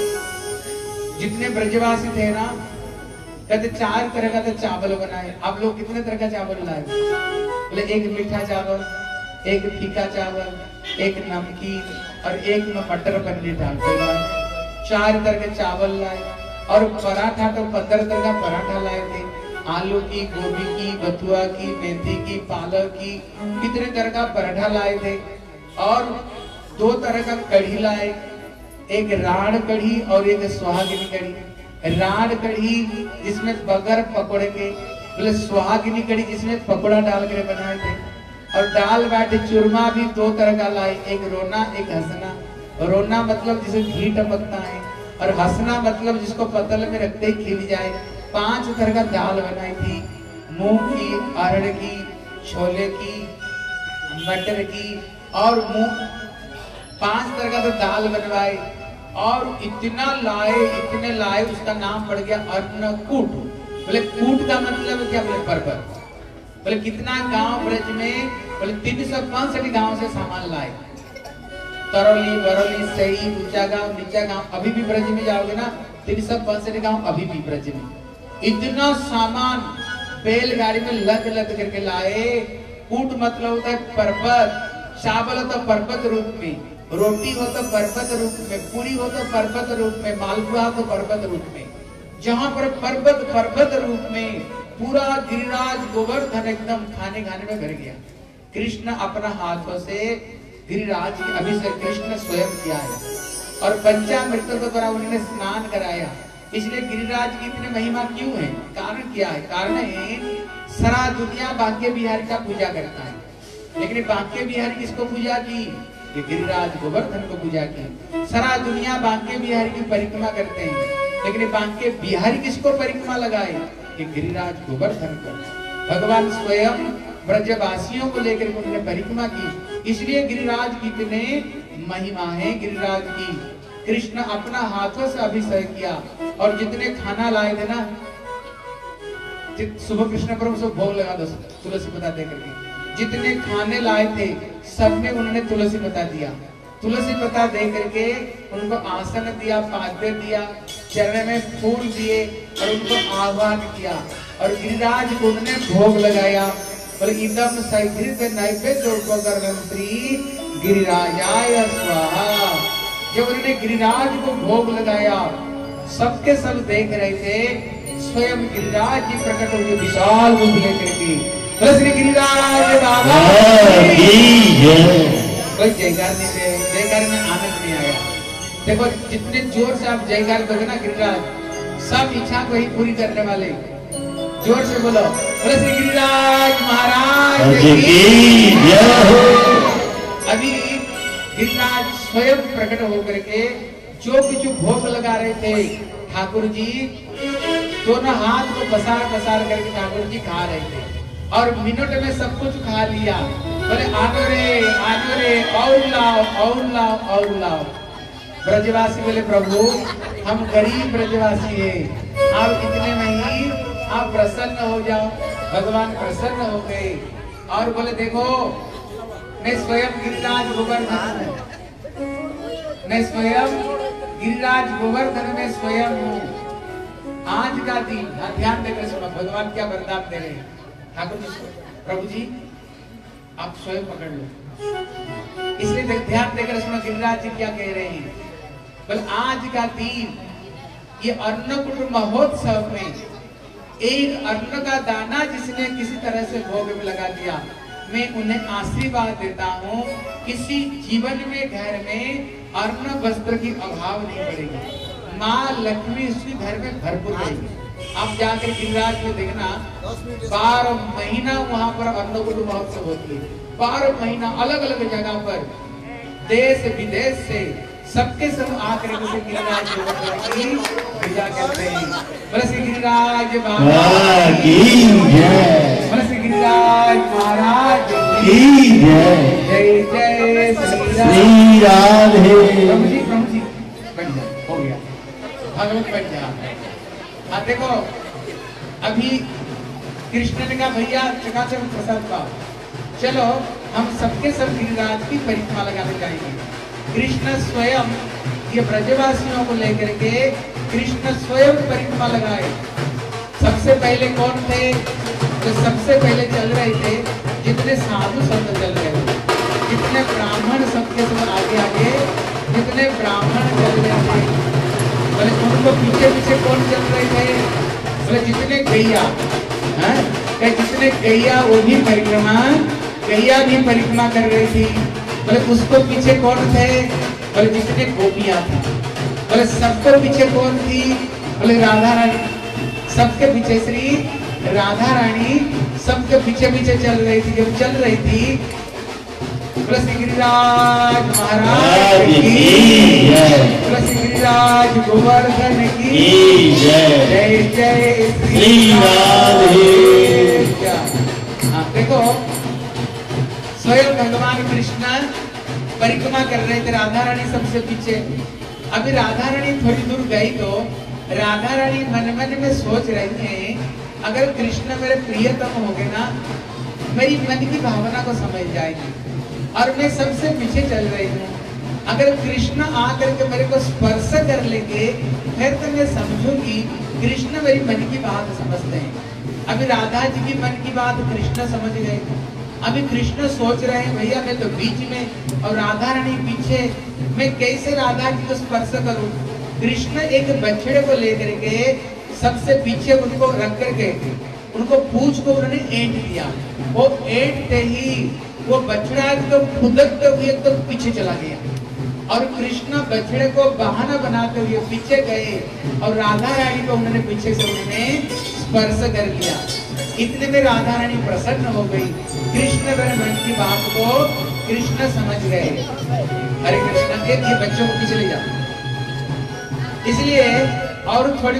जितने ब्रजवासी थे ना कहते 4 तरह का तो चावल बनाए। आप लोग कितने तरह का चावल लाए? बोले एक मीठा चावल, एक फीका चावल, एक नमकीन और एक में मटर पनीर डाल के लाए। 4 तरह के चावल लाए और पराठा तो 15 तरह का पराठा लाए थे, आलू की, गोभी की, बथुआ की, मेथी की, पालक की, कितने तरह का पराठा लाए थे और 2 तरह का कढ़ी लाए, एक राड़ कढ़ी और एक सुहागिनी कढ़ी। राड़ कढ़ी जिसमें बगैर पकौड़े के, बोले सुहागिनी कढ़ी जिसमें पकौड़ा डाल कर बनाए थे और दाल बाटी चूरमा भी 2 तरह का लाए, एक रोना एक हंसना। रोना मतलब जिसे घी टपकता है और हंसना मतलब जिसको पतल में रखते ही खिल जाए। 5 तरह का दाल बनाई थी, मूंग की, अरहर की, छोले की, मटर की और 5 तरह का तो दाल बनवाए और इतने लाए उसका नाम पड़ गया अन्नकूट। बोले कूट का मतलब क्या? बोले पर्वत। बोले कितना गांव ब्रज में? बोले 365 गांव से सामान लाए, तरौली बरौली सही ऊंचा गांव नीचा गांव। अभी भी ब्रज में जाओगे ना 365 गांव अभी भी ब्रज में इतना सामान बैलगाड़ी में लद करके लाए। कूट मतलब होता है पर्वत, चावल होता पर्वत रूप में, रोटी हो तो पर्वत रूप में, पूरी हो तो पर्वत रूप में, मालपुआ हो तो पर्वत रूप में। जहां पर पर्वत रूप में पूरा गिरिराज गोवर्धन एकदम खाने में भर गया। कृष्ण अपना हाथों से गिरिराज की अभिषेक कृष्ण स्वयं किया है और पंचामृतों के द्वारा उन्होंने स्नान कराया। इसलिए गिरिराज की इतनी महिमा क्यों है? कारण क्या है? कारण है सारा दुनिया बांके बिहारी का पूजा करता है, लेकिन बांके बिहारी किसको पूजा की? ये गिरिराज गोवर्धन को पूजा की। सारा दुनिया बांके बिहारी की परिक्रमा करते हैं, लेकिन बांके बिहारी किसको परिक्रमा लगाए? ये गिरिराज गोवर्धन को। भगवान स्वयं ब्रजवासियों को लेकर उन्होंने परिक्रमा की। इसलिए गिरिराज की इतने महिमा है गिरिराज की। कृष्ण अपना हाथों से अभिषेक किया और जितने खाना लाए थे ना, सुबह कृष्ण प्रभु से भोग लगा दो तुलसी पत्ता दे करके। जितने खाने लाए थे सब में उन्होंने तुलसी पत्ता दिया। तुलसी पत्ता दे करके उनको आसन दिया, पाद्य दिया, चरण में फूल दिए और उनको आह्वान किया और गिरिराज को उन्होंने भोग लगाया। और इदम सहित नैवेद्य उपकरणं श्री गिरिराजाय स्वाहा। जब उन्होंने गिरिराज को भोग लगाया सबके सब देख रहे थे, स्वयं गिरिराज जी प्रकट हुए विशाल रूप लेकर के श्री गिरिराज बाबा की जय। कोई जयकार नहीं दे, जयकार में आनंद नहीं आया। देखो जितने जोर से आप जयकार दोगे ना गिरिराज, सब इच्छा को ही पूरी करने वाले। जोर से बोलो श्री गिरिराज महाराज की जय। अभी गिरिराज स्वयं प्रकट होकर के जो कुछ भोग लगा रहे थे ठाकुर जी, दोनों हाथ को पसार पसार करके ठाकुर जी खा रहे थे और मिनट में सब कुछ खा लिया। बोले आनो रे और लाओ और लाओ और लाओ। ब्रजवासी बोले प्रभु हम गरीब ब्रजवासी हैं, आप इतने में ही आप प्रसन्न हो जाओ। भगवान प्रसन्न हो गए और बोले देखो मैं स्वयं गिरिराज गोवर्धन हूँ, मैं स्वयं गिरिराज गोवर्धन में स्वयं हूँ। आज का दिन ध्यान देकर सुनो, भगवान क्या वरदान दे रहे हैं ठाकुर जी। प्रभु जी आप स्वयं पकड़ लो, इसलिए ध्यान देकर सुनो गिरिराज जी क्या कह रहे हैं। बल आज का दिन ये अन्नकूट महोत्सव में एक अन्न का दाना जिसने किसी तरह से भोग में लगा दिया, मैं उन्हें आशीर्वाद देता हूँ किसी जीवन में घर में अन्न वस्त्र की अभाव नहीं पड़ेगी। माँ लक्ष्मी उसके घर में भरपूर रहेगी। आप जाकर गिरिराज को देखना 12 महीना वहाँ पर अन्नकूट महोत्सव होती है। 12 महीना अलग अलग जगह पर देश विदेश से सबके सब आकर उसे गिरिराज की पूजा करते हैं। बोले श्री गिरिराज बाबा की जय। बोले श्री गिरिराज महाराज की जय। जय जय श्री राधे। प्रभु जी बन जा, हो गया भगवत बन जा। हाँ देखो अभी कृष्ण ने कहा भैया चकाचक प्रसाद पाओ, चलो हम सबके सब गिरिराज की परिक्रमा लगाने जाएंगे। कृष्ण स्वयं ये ब्रजवासियों को लेकर के कृष्ण स्वयं परिक्रमा लगाए। सबसे पहले कौन थे? जो सबसे पहले चल रहे थे, जितने साधु संत चल रहे थे, जितने ब्राह्मण सबके सब आगे आगे जितने ब्राह्मण चल रहे थे, बोले उनको पीछे पीछे कौन चल रहे थे? बोले जितने गैया, जितने गैया वो भी परिक्रमा, गैया भी परिक्रमा कर रही थी। बोले उसको पीछे कौन थे? बोले जितने गोपियां थी। बोले सबको पीछे कौन थी? बोले राधा रानी। सबके पीछे श्री राधा रानी सबके पीछे पीछे चल रही थी। जब चल रही थी बोले श्री गिरिराज महाराज की जय। बोले श्री गिरिराज गोवर्धन की जय। जय जय श्री राधे। हाँ देखो स्वयं भगवान कृष्ण परिक्रमा कर रहे थे, राधा रानी सबसे पीछे। अभी राधा रानी थोड़ी दूर गई तो राधा रानी मन मन में सोच रही हैं अगर कृष्ण मेरे प्रियतम हो गए ना, मेरी मन की भावना को समझ जाएंगे और मैं सबसे पीछे चल रही हूँ। अगर कृष्ण आकर के मेरे को स्पर्श कर लेंगे फिर तो मैं समझूंगी कृष्ण मेरी मन की बात समझते हैं। अभी राधा जी की मन की बात कृष्ण समझ गए। अभी कृष्ण सोच रहे हैं भैया मैं तो बीच में और राधा रानी पीछे, मैं कैसे राधा जी को स्पर्श करूं? कृष्ण एक बछड़े को लेकर के सबसे पीछे उनको रख करके उनको पूंछ को उन्होंने ऐंठ दिया। वो ऐंठते ही वो बछड़ा तो फुदकते हुए तो पीछे चला गया और कृष्ण बछड़े को बहाना बनाते हुए पीछे गए और राधा रानी को उन्होंने पीछे से उन्होंने स्पर्श कर लिया। इतने में राधा रानी प्रसन्न हो गई। कृष्ण मेरे मन की बात को कृष्ण समझ गए। हरे कृष्ण के ये बच्चों को पीछे ले जाओ। इसलिए और थोड़ी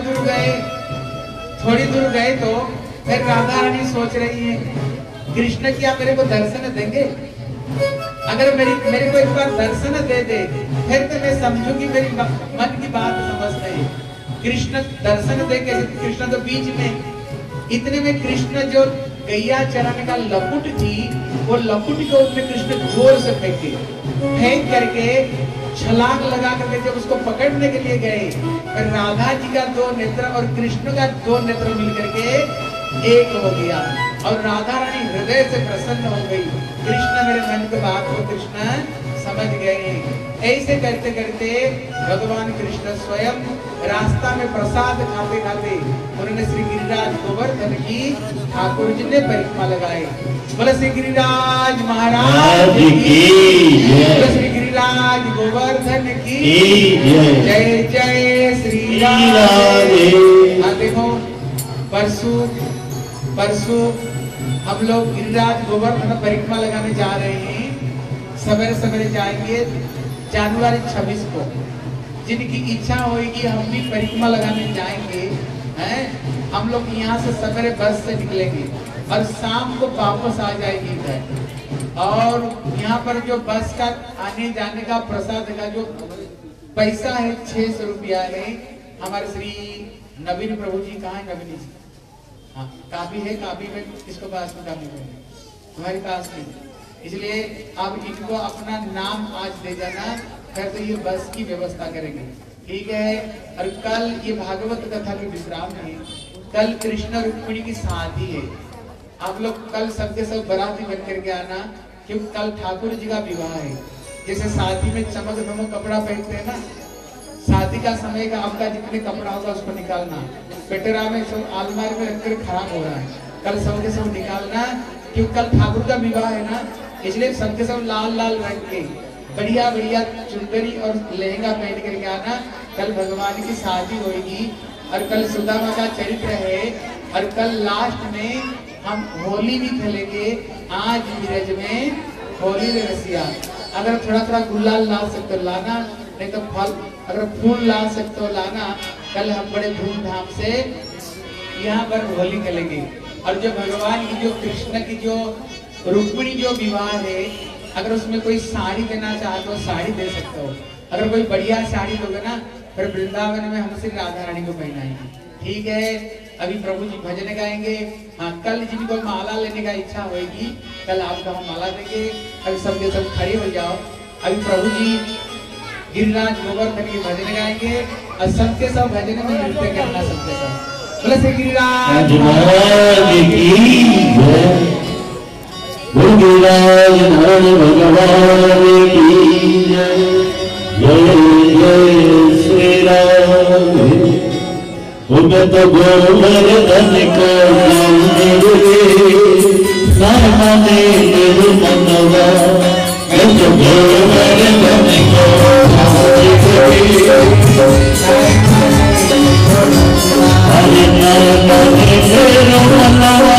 दूर गए तो फिर राधा रानी सोच रही है कृष्ण क्या मेरे को दर्शन देंगे? अगर मेरे को एक बार दर्शन दे दे फिर तो मैं समझूंगी मेरी मन की बात समझते हैं। कृष्ण दर्शन दे के कृष्ण तो बीच में, इतने में कृष्ण जो गैया चराने का लपुट थी वो लपुट को उसमें कृष्ण जोर से फेंक करके छलांग लगा करके जब उसको पकड़ने के लिए गए फिर राधा जी का 2 नेत्र और कृष्ण का 2 नेत्र मिलकर के एक हो गया और राधा रानी हृदय से प्रसन्न हो गई। कृष्ण मेरे मन की बात को कृष्ण समझ गए। ऐसे करते करते भगवान कृष्ण स्वयं रास्ता में प्रसाद खाते खाते उन्होंने श्री गिरिराज गोवर्धन की ठाकुर जी ने परिक्रमा लगाए। बोले श्री गिरिराज महाराज की, बोले श्री गिरिराज गोवर्धन की जय जय श्री राम। हाँ देखो, परसों हम लोग गिरिराज गोवर्धन परिक्रमा लगाने जा रहे हैं। सवेरे सवेरे जाएंगे जनवरी 26 को। जिनकी इच्छा होगी हम भी परिक्रमा लगाने जाएंगे हैं। हम लोग यहाँ से सवेरे बस से निकलेंगे और शाम को वापस आ जाएगी इधर। और यहाँ पर जो बस का आने जाने का प्रसाद का जो पैसा है 600 रुपया है। हमारे श्री नवीन प्रभु जी कहाँ है? नवीन जी, हाँ काफी है। काफी में किसको पास में? काफी में तुम्हारे पास नहीं, इसलिए आप इनको अपना नाम आज दे जाना, फिर तो ये बस की व्यवस्था करेंगे, ठीक है। और कल ये भागवत कथा की विश्राम है। कल कृष्ण रुक्मिणी की शादी है। आप लोग कल सबके सब बाराती बन करके आना, क्योंकि कल ठाकुर जी का विवाह है। जैसे शादी में चमक धमक कपड़ा पहनते हैं ना, शादी का समय का आपका जितने कपड़ा होगा उसको निकालना, पेटरा में सब अलमारी में रखकर खराब हो रहा है, कल सबके सब निकालना, क्योंकि कल ठाकुर का विवाह है ना। इसलिए सबके सब लाल लाल रंग के बढ़िया बढ़िया चुंदरी और लहंगा पहन करके आना। कल भगवान की शादी होगी और कल सुदामा का चरित्र है। और कल लास्ट में हम होली भी खेलेंगे। आज नीरज में होली रे रसिया, अगर थोड़ा थोड़ा गुलाल ला सकते हो लाना, नहीं तो फल अगर फूल ला सकते हो लाना। कल हम बड़े धूमधाम से यहाँ पर होली खेलेंगे। और जो भगवान की जो कृष्ण की जो रुक्मिणी जो विवाह है, अगर उसमें कोई साड़ी देना चाहे तो साड़ी दे सकते हो। अगर कोई बढ़िया साड़ी दोगे ना, फिर वृंदावन में हम श्री राधा रानी को पहनाएंगे, ठीक है। अभी प्रभु जी भजन गाएंगे। हाँ, कल जिनको माला लेने का इच्छा होगी कल आपको हम माला देंगे। अभी सबके सब खड़े हो जाओ। अभी प्रभु जी गिरिराज गोवर्धन की भजन गाएंगे और सबके सब भजन में नृत्य करना। सबके सब बोले श्री गिरिराज महाराज की जय, गिरिराज भगवान की जय, जय जय श्री राम। उगत गोवर्धन को माने मनवा, गोवर्धन हरि नाम मनवा,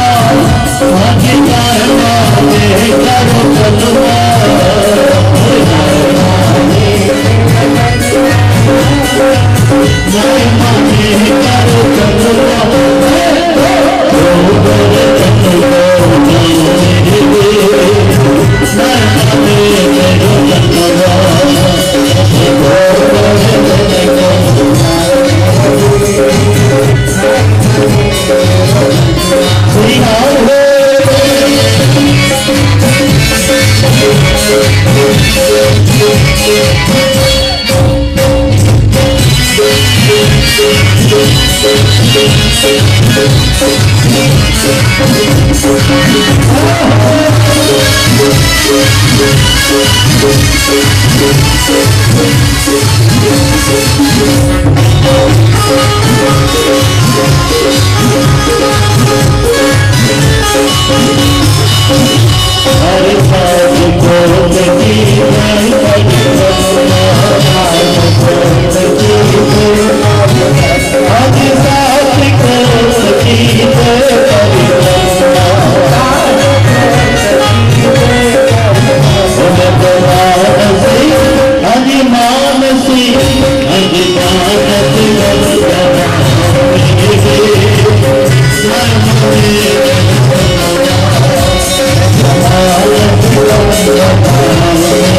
Thank you.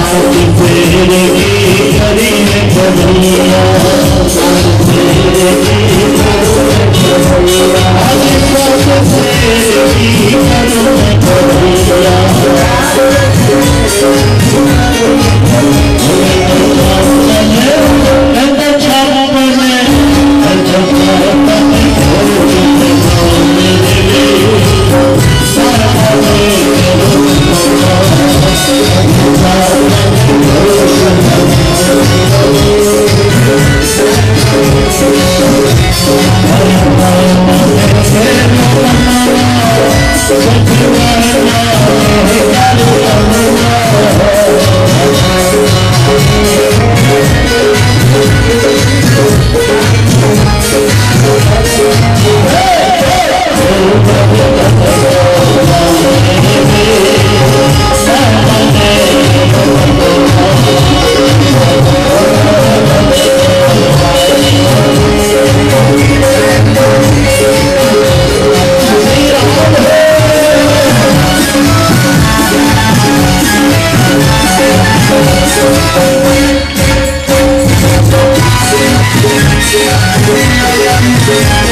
Yeah.